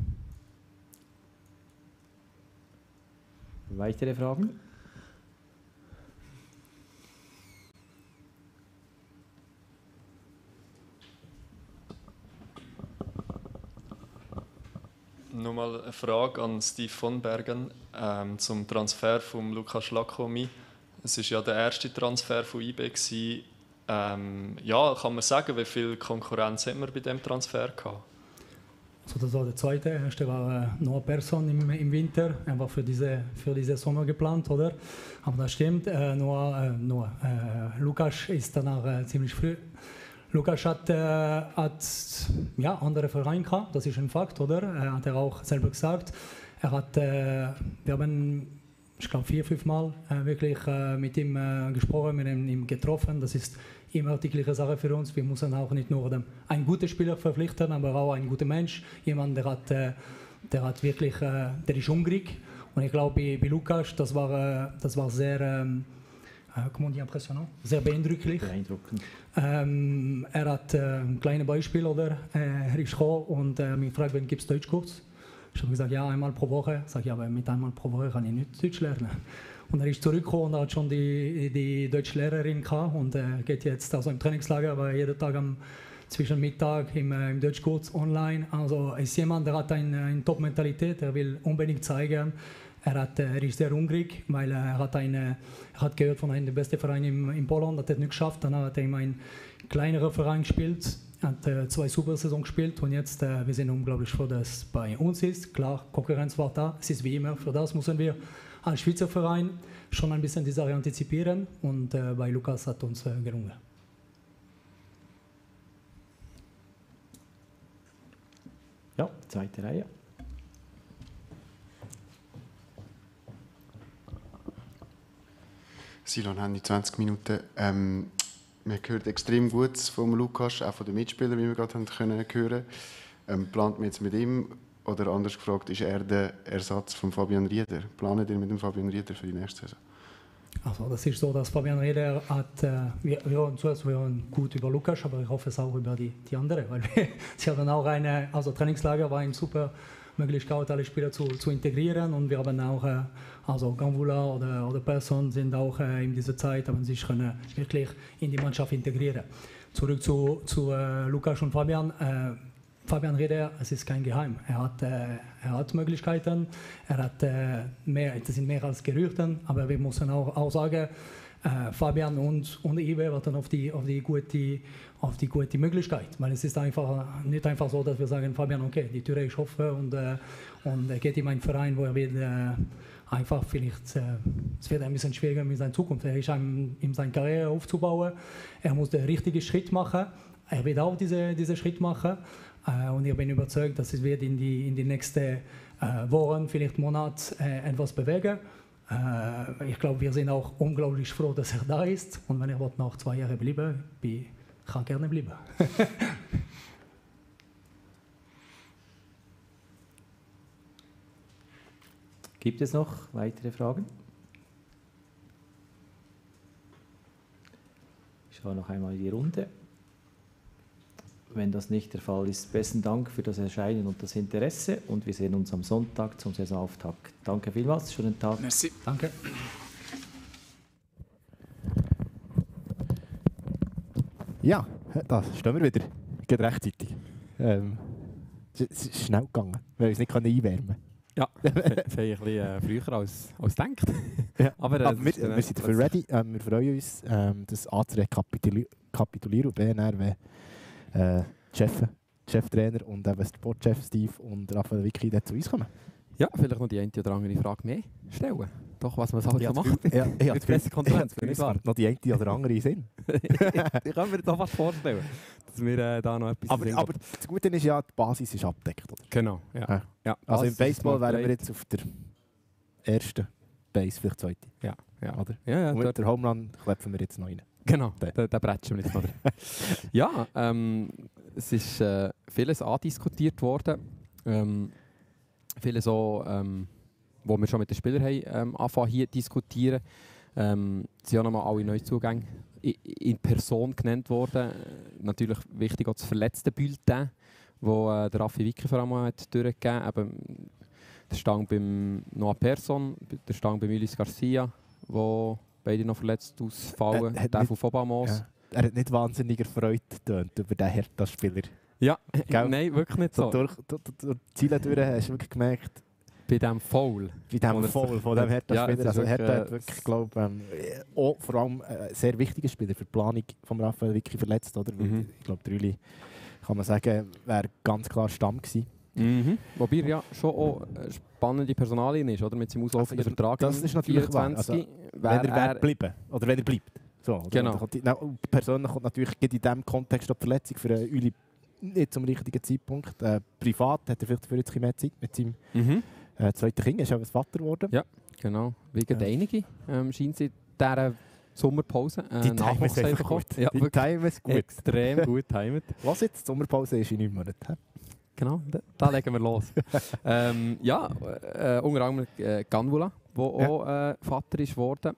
Weitere Fragen? Nochmal eine Frage an Steve von Bergen ähm, zum Transfer von Lukas Lakomi. Es war ja der erste Transfer von I B. Ähm, ja, kann man sagen, wie viel Konkurrenz hat man bei diesem Transfer gehabt? Also das war der zweite. Der erste war äh, Noah Persson im, im Winter, einfach für diese, für diese Sommer geplant, oder? Aber das stimmt. Äh, Noah, äh, Noah, äh, Lukas ist danach äh, ziemlich früh. Lukas hat, äh, hat ja, andere Vereine gehabt, das ist ein Fakt, oder? Er hat er auch selber gesagt. Er hat, äh, wir haben, ich glaube, vier, fünf Mal äh, wirklich äh, mit ihm äh, gesprochen, mit ihm, ihm getroffen. Das ist immer die gleiche Sache für uns. Wir müssen auch nicht nur einen guten Spieler verpflichten, aber auch einen guten Mensch. Jemand, der hat, äh, der hat wirklich, äh, der ist hungrig. Und ich glaube, bei, bei Lukas, das war, äh, das war sehr, ähm, äh, comment on dit impressionnant? Sehr beeindruckend. Beeindruckend. Ähm, er hat äh, ein kleines Beispiel, oder? Äh, er ist gekommen und äh, mich gefragt, wann gibt es Deutschkurs? Ich habe gesagt, ja, einmal pro Woche. Ich sage, ja, aber mit einmal pro Woche kann ich nicht Deutsch lernen. Und er ist zurückgekommen und hat schon die, die Deutschlehrerin gehabt und äh, geht jetzt also im Trainingslager, aber jeden Tag am, zwischen Mittag im, äh, im Deutschkurs online. Also er ist jemand, der hat eine, eine Top-Mentalität, er will unbedingt zeigen. Er, hat, er ist sehr hungrig, weil er hat, eine, er hat gehört von einem der besten Vereine in, in Polen, hat er nicht geschafft. Dann hat er in einen kleineren Verein gespielt, hat äh, zwei Supersaison gespielt und jetzt äh, wir sind unglaublich froh, dass es bei uns ist. Klar, Konkurrenz war da, es ist wie immer, für das müssen wir als Schweizer Verein schon ein bisschen die Sache antizipieren und äh, bei Lukas hat uns äh, gelungen. Ja, zweite Reihe. Silon, haben die zwanzig Minuten. Ähm, man hört extrem gut vom Lukas, auch von den Mitspielern, wie wir gerade haben können hören. Ähm, plant man jetzt mit ihm, oder anders gefragt, ist er der Ersatz von Fabian Rieder? Planet ihr mit dem Fabian Rieder für die nächste Saison? Also das ist so, dass Fabian Rieder hat, äh, wir, wir hören zuerst wir hören gut über Lukas, aber ich hoffe es auch über die, die anderen, weil wir, sie haben auch eine, also Trainingslager war eine super Möglichkeit, alle Spieler zu, zu integrieren und wir haben auch, äh, also Gamvula oder, oder Person sind auch äh, in dieser Zeit, haben sich können wirklich in die Mannschaft integrieren. Zurück zu, zu äh, Lukas und Fabian. Äh, Fabian Rieder, es ist kein Geheim. Er hat, äh, er hat Möglichkeiten, er hat äh, mehr, das sind mehr als Gerüchte, aber wir müssen auch, auch sagen, äh, Fabian und, und Ibe warten auf die, auf, die gute, auf die gute Möglichkeit. Weil es ist einfach, nicht einfach so, dass wir sagen, Fabian, okay, die Tür ist offen und, äh, und er geht in einen Verein, wo er wird äh, einfach vielleicht, äh, es wird ein bisschen schwieriger mit seiner Zukunft. Er ist einem, in seiner Karriere aufzubauen, er muss den richtigen Schritt machen, er wird auch diesen diese Schritt machen. Uh, und ich bin überzeugt, dass es wird in die, in die nächsten uh, Wochen, vielleicht Monaten uh, etwas bewegen. Uh, ich glaube, wir sind auch unglaublich froh, dass er da ist. Und wenn er noch zwei Jahre bleiben will, kann er gerne bleiben. Gibt es noch weitere Fragen? Ich schaue noch einmal in die Runde. Wenn das nicht der Fall ist, besten Dank für das Erscheinen und das Interesse und wir sehen uns am Sonntag zum Saisonauftakt. Danke vielmals, schönen Tag. Merci. Danke. Ja, da stehen wir wieder. Geht rechtzeitig. Ähm, es ist schnell gegangen, weil wir es nicht einwärmen können. Ja, vielleicht ein bisschen äh, früher als, als gedacht. Ja. Aber, äh, Aber wir, wir sind dafür ready. Ähm, wir freuen uns, ähm, das anzurekapitulieren und B N R, wenn äh, Chef, Cheftrainer und eben Sportchef Steve und Raphael Vicky zu uns kommen. Ja, vielleicht noch die eine oder andere Frage mehr stellen. Doch, was man halt ja, so macht. Ja, ja, die Pressekonferenz, ja, ja, noch die eine oder andere in Sinn. Ich kann mir das auch fast vorstellen, dass wir äh, da noch etwas aber, aber das Gute ist ja, die Basis ist abgedeckt, oder? Genau, ja. ja. ja. Also im Baseball wären wir jetzt auf der ersten Base, vielleicht zweite. Ja, ja. Oder? Ja, ja, und mit der Home Run klepfen wir jetzt noch rein. Genau, da, da bretschen wir jetzt noch rein. Ja, ähm, es ist äh, vieles andiskutiert worden. Ähm, vieles auch, ähm, wo wir schon mit den Spielern haben, ähm, anfangen hier zu diskutieren. Ähm, es sind auch nochmal alle neue Zugänge in Person genannt worden. Natürlich wichtig auch das verletzte Bulletin, wo äh, der Raffi Vicky vor allem hat durchgegeben hat. Der Stang beim Noah Persson, der Stang bei Ulis Garcia, wo beide noch verletzt ausfallen. Äh, der von Fobamos. Ja. Er hat nicht wahnsinnig erfreut getönt über den Hertha-Spieler. Ja, nein, wirklich nicht so. so durch, durch, durch die Ziele durch hast du wirklich gemerkt, bei diesem Foul. Bei diesem Foul von dem Hertha-Spieler. Ja, also Hertha hat wirklich, glaube ähm, auch vor allem ein sehr wichtiger Spieler für die Planung von Raphael Vicky verletzt. Oder? Mhm. Ich glaube, der Uli, kann man sagen, wäre ganz klar Stamm gewesen. Mhm. Wobei er ja schon auch eine spannende Personalien ist, oder? Mit seinem auslaufenden also, Vertrag. Das ist natürlich wahr. Also, wenn er, er bleiben oder wenn er bleibt. So, oder? Genau. Kommt, na, persönlich kommt natürlich in diesem Kontext auch die Verletzung für Uli nicht zum richtigen Zeitpunkt. Äh, privat hat er vielleicht für jetzt mehr Zeit mit seinem mhm. äh, zweiten Kind. Er ist auch Vater geworden. Ja, genau. Wegen ja. einige ähm, scheint sie dieser Sommerpause äh, die Time ist einfach gut. Ja, die Time ist gut. Extrem gut timet. Was jetzt? Die Sommerpause ist in neun Monaten. Genau, da, da legen wir los. ähm, ja, äh, unter anderem äh, Ganvula, der ja. auch äh, Vater ist worden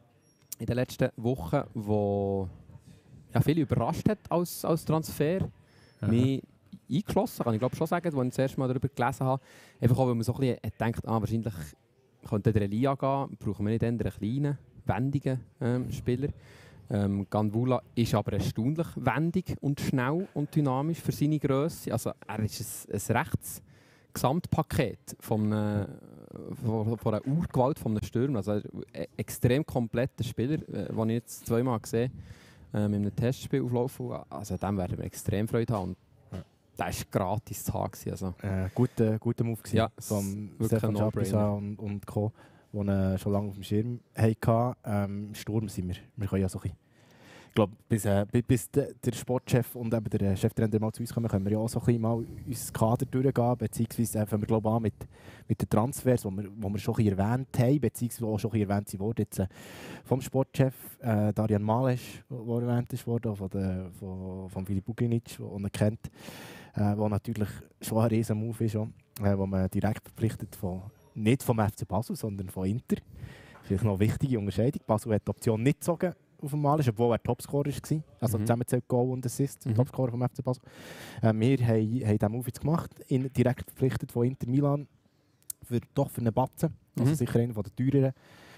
in den letzten Wochen, wo ja, viele überrascht hat als, als Transfer. Aha. Mich eingeschlossen, kann ich glaube schon sagen, als ich das erste Mal darüber gelesen habe. Einfach auch, weil man so ein bisschen denkt, ah, wahrscheinlich könnte der Elia gehen, brauchen wir nicht einen kleinen, wendigen ähm, Spieler. Ähm, Ganvula ist aber erstaunlich wendig und schnell und dynamisch für seine Grösse. Also er ist ein, ein rechtes Gesamtpaket von einer, von, von einer Urgewalt von einem Stürmer. Also ein extrem kompletter Spieler, äh, den ich jetzt zweimal gesehen habe, äh, mit einem Testspiel auflaufen. Also dem werden wir extrem Freude haben. Und der war gratis zu haben. Also. Äh, guter, guter Move ja, von Stefan Schapisa und, und Co., die ihn schon lange auf dem Schirm hatten. Ähm, Im Sturm sind wir. Wir können ja so ein bisschen, ich glaube, bis, äh, bis der, der Sportchef und eben der Cheftrainer mal zu uns kommen, können wir ja auch so ein bisschen mal unser Kader durchgehen, beziehungsweise äh, fangen wir glaube an mit, mit den Transfers, die wir, wo wir schon ein bisschen erwähnt haben, beziehungsweise auch schon ein bisschen erwähnt wurden. Jetzt äh, vom Sportchef äh, Darian Malesch, der erwähnt ist worden, von, der, von, von Filip Buginic, den er kennt, äh, wo natürlich schon ein riesen Move ist, äh, wo man direkt verpflichtet von, nicht vom F C Basel, sondern von Inter. Vielleicht noch eine wichtige Unterscheidung. Basel hat die Option nicht gezogen auf dem Malisch, obwohl er Topscorer war. Also mhm. zusammenzählt Goal und Assist, mhm. Topscorer vom F C Basel. Äh, wir haben, haben diesen Move jetzt gemacht, ihn direkt verpflichtet von Inter Milan, für, doch für einen Batzen. Mhm. Also sicher einer der teureren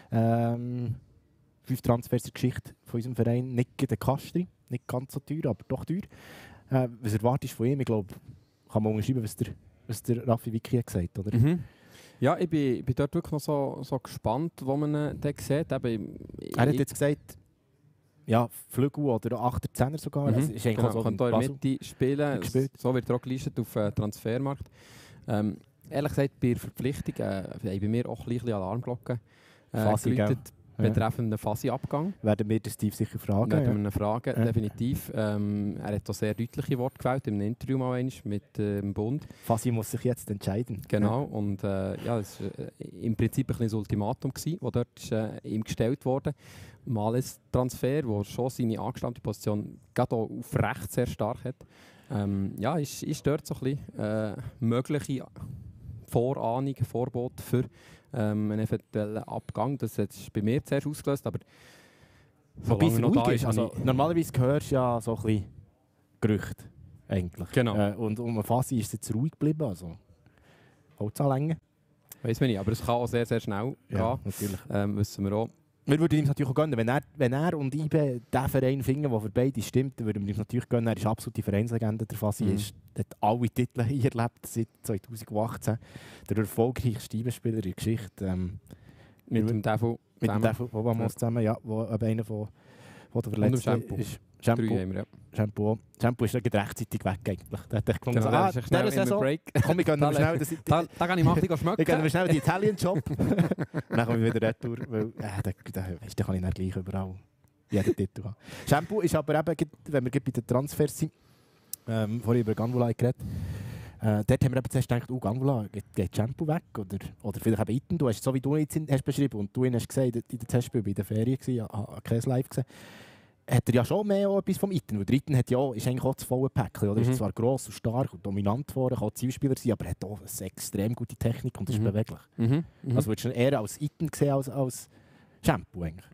ähm, fünf Transfers der Geschichte von unserem Verein. Nicht der Castri, nicht ganz so teuer, aber doch teuer. Äh, was erwartest du von ihm? Ich glaube, kann man unterschreiben, was der, was der Raffi Vicky hat gesagt hat, oder? Mhm. Ja, ich bin, bin dort wirklich noch so, so gespannt, wo man ihn dann sieht. Eben, er hat jetzt gesagt, ja, Flügel oder achter Zehner sogar. Mhm. Also ist genau, so kann hier in der Mitte spielen. So wird er auch gelistet auf dem äh, Transfermarkt. Ähm, ehrlich gesagt, bei der Verpflichtung äh, haben bei mir auch ein bisschen Alarmglocken äh, geläutet. Betreffend den Fasi-Abgang. Werden wir den Steve sicher fragen. Werden ja. wir ihn fragen, ja. definitiv. Ähm, er hat auch sehr deutliche Worte gewählt im Interview mal einmal mit äh, dem Bund. Fasi muss sich jetzt entscheiden. Genau, ja. und äh, ja, das war äh, im Prinzip ein, ein Ultimatum, das dort ist, äh, ihm gestellt wurde. Mal ein Transfer, der schon seine angestammte Position gerade auch auf rechts sehr stark hat. Ähm, ja, ist, ist dort so ein bisschen äh, mögliche Vorahnung, Vorbot für ähm, einen eventuellen Abgang. Das hat bei mir zuerst ausgelöst, aber wobei es ruhig ist. Also, normalerweise hörst du ja so ein bisschen Gerüchte. Eigentlich. Genau. Äh, und um eine Phase ist es jetzt ruhig geblieben. Also, Holzanlänge. Weiss man nicht, aber es kann auch sehr, sehr schnell ja, gehen. Natürlich. Ähm, wissen wir auch. Wir würden ihm natürlich auch gönnen, wenn er, wenn er und I B E den Verein finden, der für beide stimmt, dann würden wir ihm natürlich gönnen. Er ist absolute Vereinslegende, der Fasi. Mhm. Ist, hat alle Titel hier erlebt seit zwanzig achtzehn. Der erfolgreichste I B E-Spieler in der Geschichte. Ähm, mit dem Devil Mit dem Devil Obamos zusammen, ja, wo einer von, von der Verletzten ist. Shampoo, Drei haben wir, ja. Shampoo, Shampoo ist dann rechtzeitig weg eigentlich. Da hat ich gefunden, Genau, so, ah, das ist schnell dieser in Saison, Break. komm, wir gehen Da- noch schnell... Das, da- da kann ich mal ein bisschen schmecken. Ich gehe noch schnell den Italien-Job. Dann komme ich wieder retour, weil äh, da, da, weißt, da kann ich dann gleich überall jeden Titel haben. Shampoo ist aber eben, wenn wir bei den Transfers sind, ähm, vorhin über Ganvula geredet, äh, dort haben wir eben zuerst gedacht, oh, Ganvula, geht, geht Shampoo weg? Oder, oder vielleicht eben Itten, du hast so wie du jetzt hast beschrieben und du ihn hast gesagt, in den Testspielen bei der Ferien, ich habe kein Live gesehen, hat er ja schon mehr auch etwas vom Itten. Weil der Itten hat ja, ist eigentlich auch das volle Päckchen. Er mhm. ist zwar gross und stark und dominant geworden, kann Zielspieler sein, aber er hat auch eine extrem gute Technik und ist mhm. beweglich. Mhm. Mhm. Also würdest du ihn eher als Itten sehen als als Shampoo eigentlich?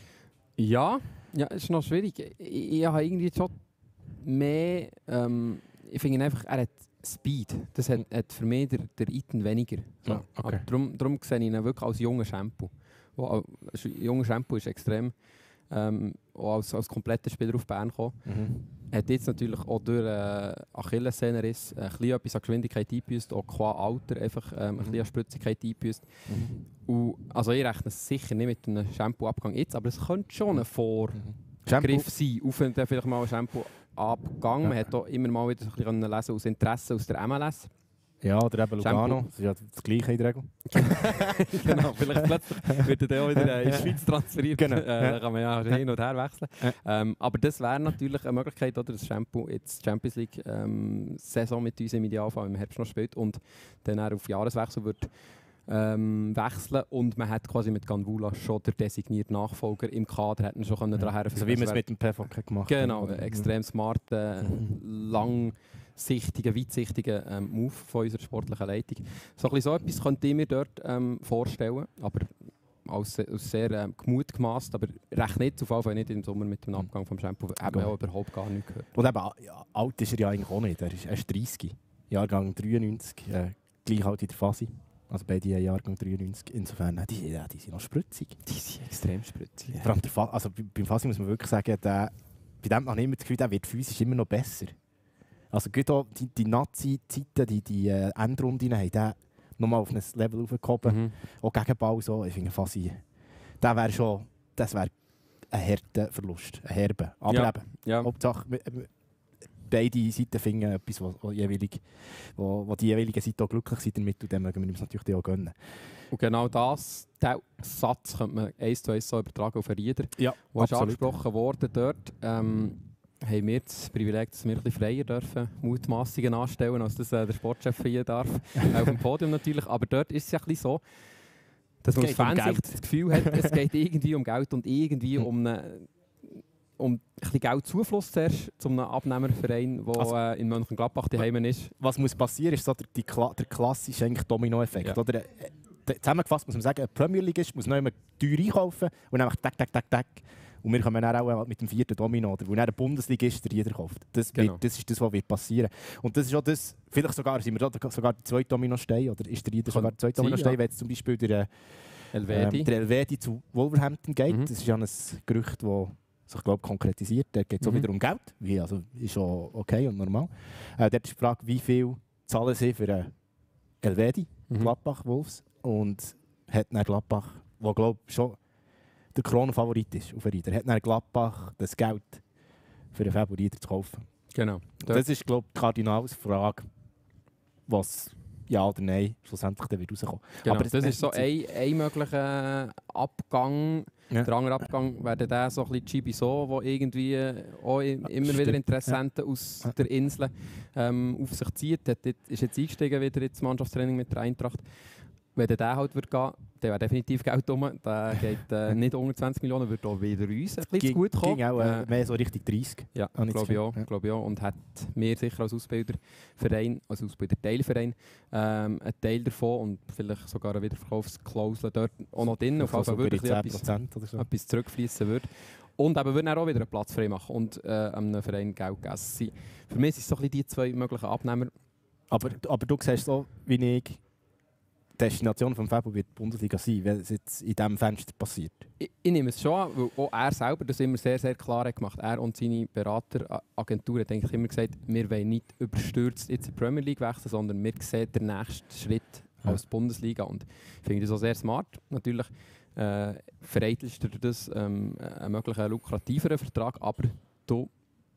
Ja, ja, ist noch schwierig. Ich, ich habe irgendwie schon mehr... Ähm, ich finde einfach, er hat Speed. Das hat, hat für mich der, der Itten weniger. So. Ja, okay. Darum, darum sehe ich ihn wirklich als junger Shampoo. Wo, als junger Shampoo ist extrem... Ähm, auch als, als kompletter Spieler auf Bern gekommen. Mhm. Hat jetzt natürlich auch durch äh, Achillessehnenriss äh, ein bisschen etwas an Geschwindigkeit eingebüßt, auch qua Alter einfach ähm, ein bisschen an Spritzigkeit eingebüßt. Mhm. Und, also ich rechne es sicher nicht mit einem Shampoo-Abgang jetzt, aber es könnte schon ein Vorgriff mhm. sein auf einen, vielleicht mal einen Shampoo-Abgang. Ja. Man hat auch immer mal wieder ein bisschen lesen aus Interesse aus der M L S. Ja, oder eben Lugano, das ist ja das Gleiche in der Regel. Genau, vielleicht plötzlich wird er auch wieder in die Schweiz transferiert. Genau. Äh, da kann man ja hin und her wechseln. Ähm, aber das wäre natürlich eine Möglichkeit, oder, das Shampoo jetzt Champions League ähm, Saison mit uns im Idealfall im Herbst noch spielt und dann er auf Jahreswechsel wird ähm, wechseln und man hat quasi mit Ganvula schon der designierte Nachfolger im Kader, hätten schon können ja. daran Also wie wir es mit dem P V K gemacht haben. Genau, extrem smart, äh, mhm. lang sichtigen, weitsichtigen ähm, Move von unserer sportlichen Leitung. So, ein bisschen so etwas könnte ich mir dort ähm, vorstellen, aber als, als sehr ähm, gemutgemaßt, aber recht nicht, auf jeden Fall nicht im Sommer mit dem Abgang vom Shampoo, haben wir auch überhaupt gar nicht gehört. Und eben, ja, alt ist er ja eigentlich auch nicht, er ist, er ist dreißig, Jahrgang dreiundneunzig, äh, gleich alt in der Fasi. Also beide Jahrgang dreiundneunzig, insofern, äh, die, ja, die sind noch spritzig. Die sind extrem spritzig. Ja. Vor allem der Fa also beim Fasi muss man wirklich sagen, der, bei dem habe ich immer das Gefühl, der wird physisch immer noch besser. Also auch die, die Nazi-Zeiten, die, die äh, Endrunden, haben den nochmal auf ein Level aufgehoben. Mhm. Auch Gegenball so. Ich finde Fasi, das wäre schon, das wäre ein harter Verlust, ein herber. Aber ja. eben, ja. Hauptsache, beide Seiten finden etwas, wo, wo, jeweilig, wo, wo die jeweilige Seite auch glücklich sind damit und dann mögen wir uns natürlich auch gönnen. Und genau das, diesen Satz könnte man eins zu eins so übertragen auf Rieder. Ja, wo ist angesprochen worden dort. Ähm, haben wir das Privileg, dass wir ein bisschen freier dürfen Mutmaßungen anstellen, als das äh, der Sportchef hier darf. Auf dem Podium natürlich. Aber dort ist es ja ein bisschen so, dass man als Fansicht um das Gefühl hat, es geht irgendwie um Geld und irgendwie um, eine, um ein bisschen Geldzufluss zuerst zu einem Abnehmerverein, der also, äh, in Mönchengladbach daheim ist. Was muss passieren, ist so der, die, der klassische Domino-Effekt. Ja. Oder, äh, zusammengefasst muss man sagen, ein Premier League muss noch immer teuer einkaufen und dann tak, tak, tak, tak. Und wir kommen dann auch mit dem vierten Domino, oder, wo dann der Bundesligist jeder kauft. Das, genau. wird, das ist das, was wird passieren. Und das ist auch das, vielleicht sogar, sind wir da sogar der zweite Dominostein, oder ist der Rieder sogar der zweite Dominostein, ja. wenn jetzt zum Beispiel der Elvedi, ähm, der Elvedi zu Wolverhampton geht. Mhm. Das ist ja ein Gerücht, das sich, glaube ich, konkretisiert. Da geht es mhm. auch wieder um Geld, wie, also ist auch okay und normal. Äh, dort ist die Frage, wie viel zahlen sie für einen Elvedi, mhm. Gladbach, Wolves, und hat dann Gladbach, wo glaube ich schon der Kronenfavorit ist auf Rieder. Hat dann Gladbach das Geld für den Favorit zu kaufen. Genau. Das ist, glaube ich, die Kardinalsfrage, was ja oder nein schlussendlich dann wird rauskommen. Genau. Aber das, das ist so ein, ein möglicher Abgang. Ja. Der andere Abgang wäre dann so ein bisschen Chibiso, der irgendwie auch immer Stimmt. wieder Interessenten ja. aus ja. der Insel ähm, auf sich zieht. Er ist jetzt eingestiegen wieder ins Mannschaftstraining mit der Eintracht. Wenn der halt wird gehen, dann wäre definitiv Geld rum. Der geht äh, nicht unter zwanzig Millionen, würde auch wieder uns ein bisschen zu gut kommen. Ging auch äh, mehr so Richtung dreißig. Ja, glaube ich auch. Ja. Glaub ich auch. Und hat mir sicher als Ausbilderverein, als Ausbilderteilverein, ähm, einen Teil davon und vielleicht sogar eine Wiederverkaufsklausel dort auch noch drin, auf jeden Fall wirklich etwas, so. etwas zurückfließen würde. Und eben würde er auch wieder einen Platz frei machen und äh, einem Verein Geld geben. Für mich sind es so ein bisschen die zwei möglichen Abnehmer. Aber, aber du siehst so, wie ich, die Destination des Fabio wird die Bundesliga sein, wenn es jetzt in diesem Fenster passiert? Ich, ich nehme es schon an, weil auch er selber das immer sehr, sehr klar hat gemacht. Er und seine Berateragentur haben eigentlich immer gesagt, wir wollen nicht überstürzt jetzt in die Premier League wechseln, sondern wir sehen den nächsten Schritt ja. als Bundesliga. Und ich finde das auch sehr smart. Natürlich äh, vereitelst du das ähm, einen möglichen lukrativeren Vertrag, aber du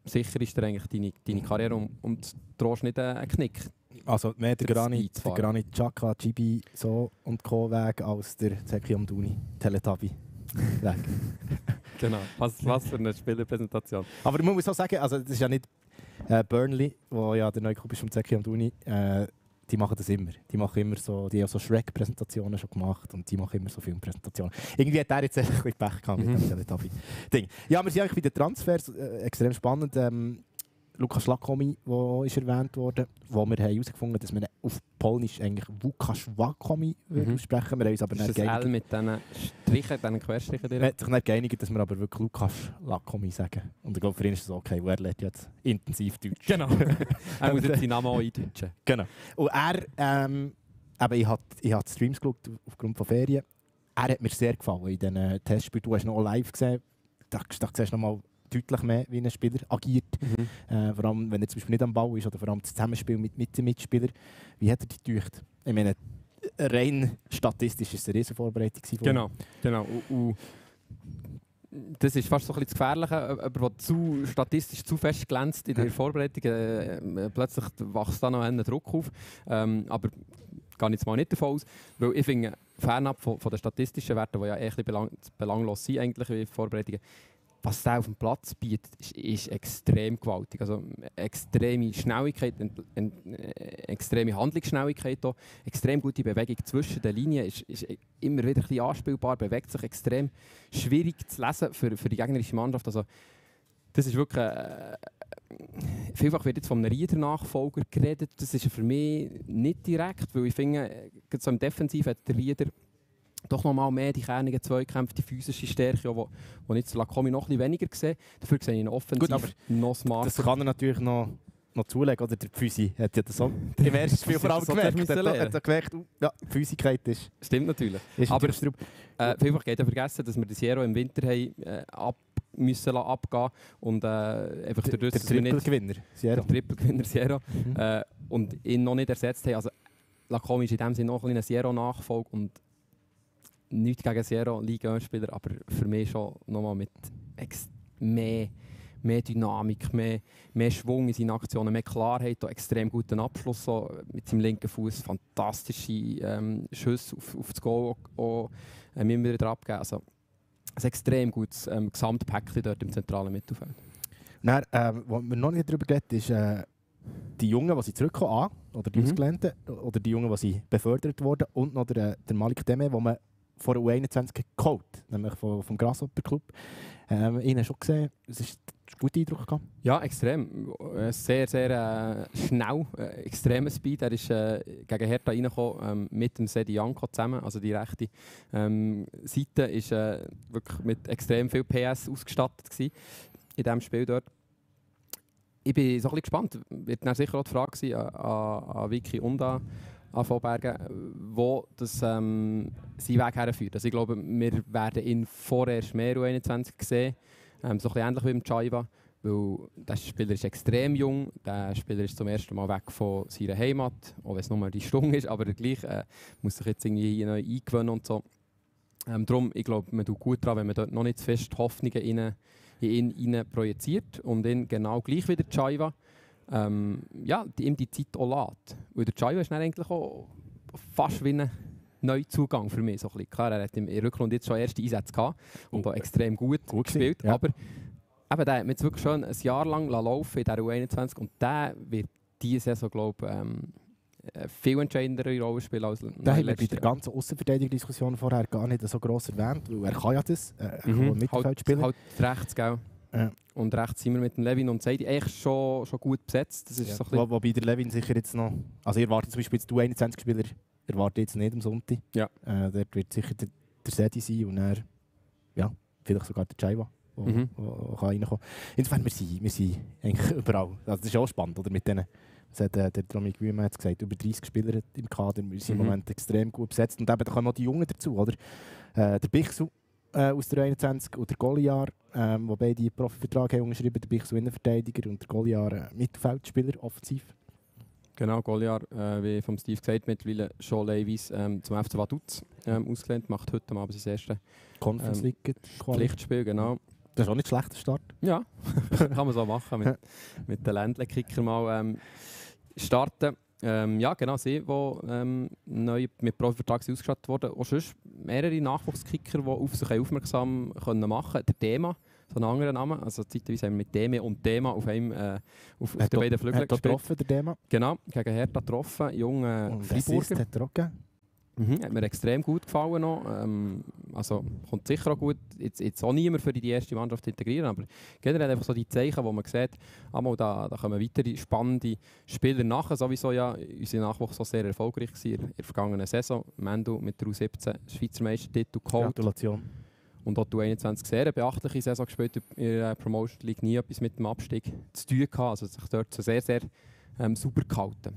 sicher ist dir eigentlich deine, deine Karriere und, und drohst nicht einen Knick. Also mehr der Granit, der Granit Xhaka, Chibi so und Co. Weg als der Zeki Amdouni, Teletubby Weg. Genau, was, was für eine Spielerpräsentation. Aber man muss auch sagen, also das ist ja nicht äh, Burnley, wo ja der neue Club ist vom Zeki Amdouni, äh, die machen das immer. Die machen immer so, die haben so Shrek-Präsentationen schon gemacht und die machen immer so Filmpräsentationen. Irgendwie hat er jetzt ein bisschen Pech gehabt mit dem Teletubby-Ding. Ja, wir sind eigentlich bei den Transfers äh, extrem spannend. Ähm, Lukas Lakomi, der ist erwähnt wurde, wo wir herausgefunden haben, dass wir auf Polnisch eigentlich Łukasz Lakomi mhm. aussprechen. Wir haben uns aber ist nicht das L mit diesen Strichen, diesen Querstrichen drin? Wir haben sich nicht geeinigt, dass wir aber wirklich Lukas Lakomi sagen. Und ich glaube, für ihn ist es okay, weil er lernt jetzt intensiv Deutsch. Genau. Er muss jetzt seinen Namen auch eindeutschen. Genau. Und er, ähm, eben, ich habe ich hab Streams geschaut aufgrund von Ferien. Er hat mir sehr gefallen in diesen Testspielen. Du hast noch live gesehen, da, da siehst du noch mal deutlich mehr, wie ein Spieler agiert. Mhm. Äh, vor allem, wenn er zum Beispiel nicht am Ball ist oder vor allem das Zusammenspiel mit, mit den Mitspielern. Wie hat er die gedacht? Ich meine, rein statistisch war es eine riesen Vorbereitung. Genau, genau. Und, und das ist fast so ein bisschen das Gefährliche, aber der zu statistisch zu fest glänzt in der Vorbereitung. Äh, plötzlich wächst da noch einen Druck auf. Ähm, aber gehe jetzt mal nicht davon aus, weil ich finde, fernab von, von den statistischen Werten, die ja echt belang, belanglos sind eigentlich wie Vorbereitungen, was der auf dem Platz bietet, ist, ist extrem gewaltig. Also extreme Schnelligkeit, eine, eine extreme Handlungsschnelligkeit, auch, extrem gute Bewegung zwischen den Linien, ist, ist immer wieder ein bisschen anspielbar, bewegt sich extrem schwierig zu lesen für, für die gegnerische Mannschaft. Also, das ist wirklich, äh, vielfach wird jetzt von einem Rieder-Nachfolger geredet, das ist für mich nicht direkt, weil ich finde, so im Defensiv hat der Rieder doch noch mal mehr die kernigen Zweikämpfe, die physische Stärke, wo, wo jetzt Lakomi noch ein bisschen weniger gesehen. Dafür sehe ich ihn offensiv Gut, aber noch smarter. Das kann er natürlich noch, noch zulegen. Oder der Physi hat ja das auch im ersten Spiel vor allem so gemerkt. Er hat, hat gemerkt, ja, die Physigkeit ist... Stimmt natürlich. Ist aber äh, vielfach geht ja vergessen, dass wir das Zero im Winter haben, äh, ab müssen abgehen und äh, einfach der, dadurch, der Triple-Gewinner Der Triple-Gewinner Zero mhm. äh, und ihn noch nicht ersetzt haben. Also Lakomi ist in dem Sinne noch ein Zero-Nachfolge und nichts gegen Zero Liga eins-Spieler, aber für mich schon nochmal mit mehr, mehr Dynamik, mehr, mehr Schwung in seinen Aktionen, mehr Klarheit, auch extrem guten Abschluss so mit seinem linken Fuß, fantastische ähm, Schüsse auf, auf das Goal auch, auch ähm, immer wieder abgeben. Also ein extrem gutes ähm, Gesamtpäckchen dort im zentralen Mittelfeld. Dann, ähm, wo wir noch nicht darüber reden, ist äh, die Jungen, die sie zurückkommen, an, oder die mhm. Ausgelernten, oder die Jungen, die sie befördert wurden, und noch der, der Malik Deme, wo man vor der U einundzwanzig geholt, nämlich vom, vom Grasshopper Club. Ähm, ich habe schon gesehen, es ist ein guter Eindruck gehabt. Ja, extrem. Sehr, sehr äh, schnell, äh, extremer Speed. Er ist äh, gegen Hertha reingekommen, ähm, mit dem Sedi Janko zusammen. Also die rechte ähm, Seite war äh, wirklich mit extrem viel P S ausgestattet gewesen in diesem Spiel dort. Ich bin so ein bisschen gespannt. Wird dann sicher auch die Frage sein an, an, an Vicky und an an Vorbergen, wo das ähm, seinen Weg herführt. Also ich glaube, wir werden ihn vorerst mehr U einundzwanzig sehen, ähm, so ein bisschen ähnlich wie im Chaiva, weil der Spieler ist extrem jung, der Spieler ist zum ersten Mal weg von seiner Heimat, auch wenn es nur die Stunde ist, aber gleich äh, muss sich jetzt irgendwie hier neu eingewöhnen und so. Ähm, darum, ich glaube, man tut gut daran, wenn man dort noch nicht zu fest Hoffnungen in, in ihn rein projiziert und ihn genau gleich wie der Chaiva Ähm, ja, die, ihm die Zeit auch lässt. Weil der Chaiva ist dann eigentlich auch fast wie ein Neuzugang für mich. So ein bisschen. Klar, er hat in der Rückrunde jetzt schon erste Einsätze gehabt und auch extrem gut, gut gespielt. Ja. Aber eben, der hat mir jetzt wirklich schon ein Jahr lang laufen in der U einundzwanzig und der wird diese Saison, glaube ich, ähm, viel entscheidendere Rolle spielen als da haben wir bei der ganzen Aussenverteidigungsdiskussion vorher gar nicht so gross erwähnt, weil er kann ja das, äh, er mhm. kann Mittelfeld spielen. Halt rechts, gell? Ja. Und rechts sind wir mit dem Levin und Seidi eigentlich schon, schon gut besetzt. Das ist ja. so ein bisschen Wo, wobei der Levin sicher jetzt noch... Also ihr erwartet zum Beispiel jetzt die U einundzwanzig-Spieler erwartet jetzt nicht am Sonntag. Ja. Äh, dort wird sicher der, der Seidi sein und er, ja, vielleicht sogar der Chaiva, der mhm. reinkommen kann. Insofern, wir sind, wir sind eigentlich überall. Also das ist auch spannend, oder? Mit denen, das hat äh, der Dominik Wühlmann jetzt gesagt, über dreißig Spieler im Kader. Wir sind mhm. im Moment extrem gut besetzt. Und eben, da kommen noch die Jungen dazu, oder? Äh, der Bichsu Äh, aus der U einundzwanzig und der Goliar, ähm, wo beide einen Profivertrag haben unterschrieben, der Bichsu Innenverteidiger und der Goliar äh, Mittelfeldspieler, offensiv. Genau, Goliar, äh, wie vom Steve gesagt, mittlerweile schon leihweise ähm, zum F C Vaduz ähm, ausgelehnt, macht heute am Abend sein erstes Conference League ähm, Pflichtspiel, genau. Das ist auch nicht ein schlechter Start. Ja, kann man so machen. Mit, mit den Ländle-Kicker mal ähm, starten. Ähm, ja, genau, sie, die ähm, neu mit Profivertrag ausgestattet wurden. Auch sonst mehrere Nachwuchskicker, die auf sich aufmerksam können machen können. Der Thema, so einen anderen Namen. Also zeitweise haben wir mit Deme und Thema auf, einem, äh, auf, auf den beiden Flügeln gespielt. getroffen, der Thema? Genau, gegen Hertha getroffen. Junge Freiburger. Hat er auch gegeben? Mhm, hat mir extrem gut gefallen noch. Ähm, also kommt sicher auch gut, jetzt, jetzt auch niemand für die erste Mannschaft zu integrieren, aber generell einfach so die Zeichen, wo man sieht, einmal da, da kommen weitere spannende Spieler nachher. Sowieso ja unser Nachwuchs so sehr erfolgreich war in der vergangenen Saison. Mendo mit der U siebzehn Schweizer Meistertitel geholt. Gratulation. Und auch die U einundzwanzig sehr eine beachtliche Saison gespielt in der Promotion League, nie etwas mit dem Abstieg zu tun gehabt, also sich dort so sehr, sehr ähm, super gehalten.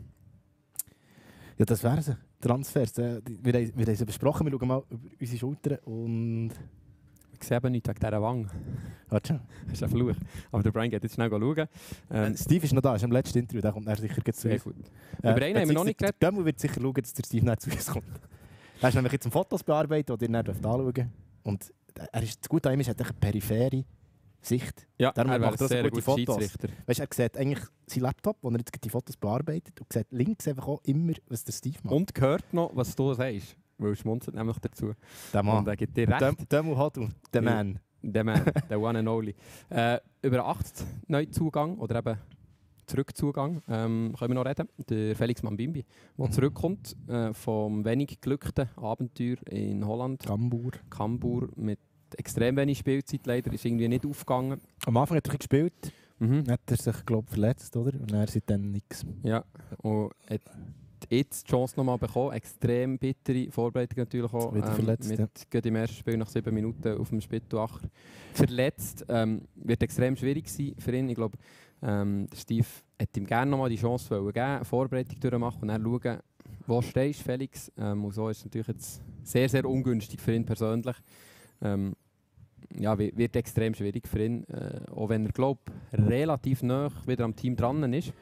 Ja, das wäre es. Transfers. Äh, wir, wir haben es besprochen, wir schauen mal über unsere Schultern und... Ich sehe eben nichts wegen dieser Wange. Warte schon. Das ist ein Fluch. Aber der Brian geht jetzt schnell schauen. Ähm, Steve ist noch da, ist im letzten Interview, der kommt er sicher zu Sehr uns. gut. Äh, Über einen haben wir noch nicht geredet. Gömmel wird sicher schauen, dass der Steve nicht zu uns kommt. Er ist nämlich jetzt ein Fotos bearbeitet, die ihr nicht anschauen dürft. Und er ist, das Gute an ihm ist, er hat eine periphere Sicht. Ja, Darum er macht er sehr gute guter Fotos. Schiedsrichter. Weißt, er sieht eigentlich seinen Laptop, wo er jetzt die Fotos bearbeitet, und sieht links einfach auch immer, was der Steve macht. Und hört noch, was du sagst. Weil er schmunzelt nämlich dazu. Der Mann. Und er gibt dir recht. Demu Hodu, der Man. Der Man, der One and Only. Äh, über acht Neuzugang oder eben Zurückzugang ähm, können wir noch reden. Der Felix Mambimbi, der mhm. zurückkommt äh, vom wenig glückten Abenteuer in Holland. Cambuur. Cambuur mit extrem wenig Spielzeit leider, ist irgendwie nicht aufgegangen. Am Anfang hat er gespielt, mhm. hat er sich glaube verletzt, oder? Und er sieht dann nichts. Ja, und hat jetzt die Chance nochmal bekommen. Extrem bittere Vorbereitung natürlich auch. Wieder verletzt, ähm, mit ja. im ersten Spiel nach sieben Minuten auf dem Spittelach verletzt. Ähm, wird extrem schwierig sein für ihn. Ich glaube, ähm, Steve hat ihm gerne nochmal die Chance geben, eine Vorbereitung durchmachen und dann schauen, wo stehst du, Felix. Ähm, und so ist es natürlich jetzt sehr, sehr ungünstig für ihn persönlich. Ähm, ja, wird extrem schwierig für ihn, äh, auch wenn er, glaube relativ nah wieder am Team dran ist.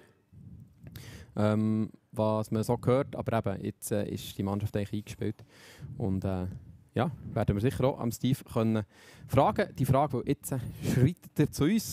Ähm, was man so hört, aber eben, jetzt äh, ist die Mannschaft eigentlich eingespielt. Und äh, ja, werden wir sicher auch am Steve können fragen. Die Frage, die jetzt äh, schreitet er zu uns.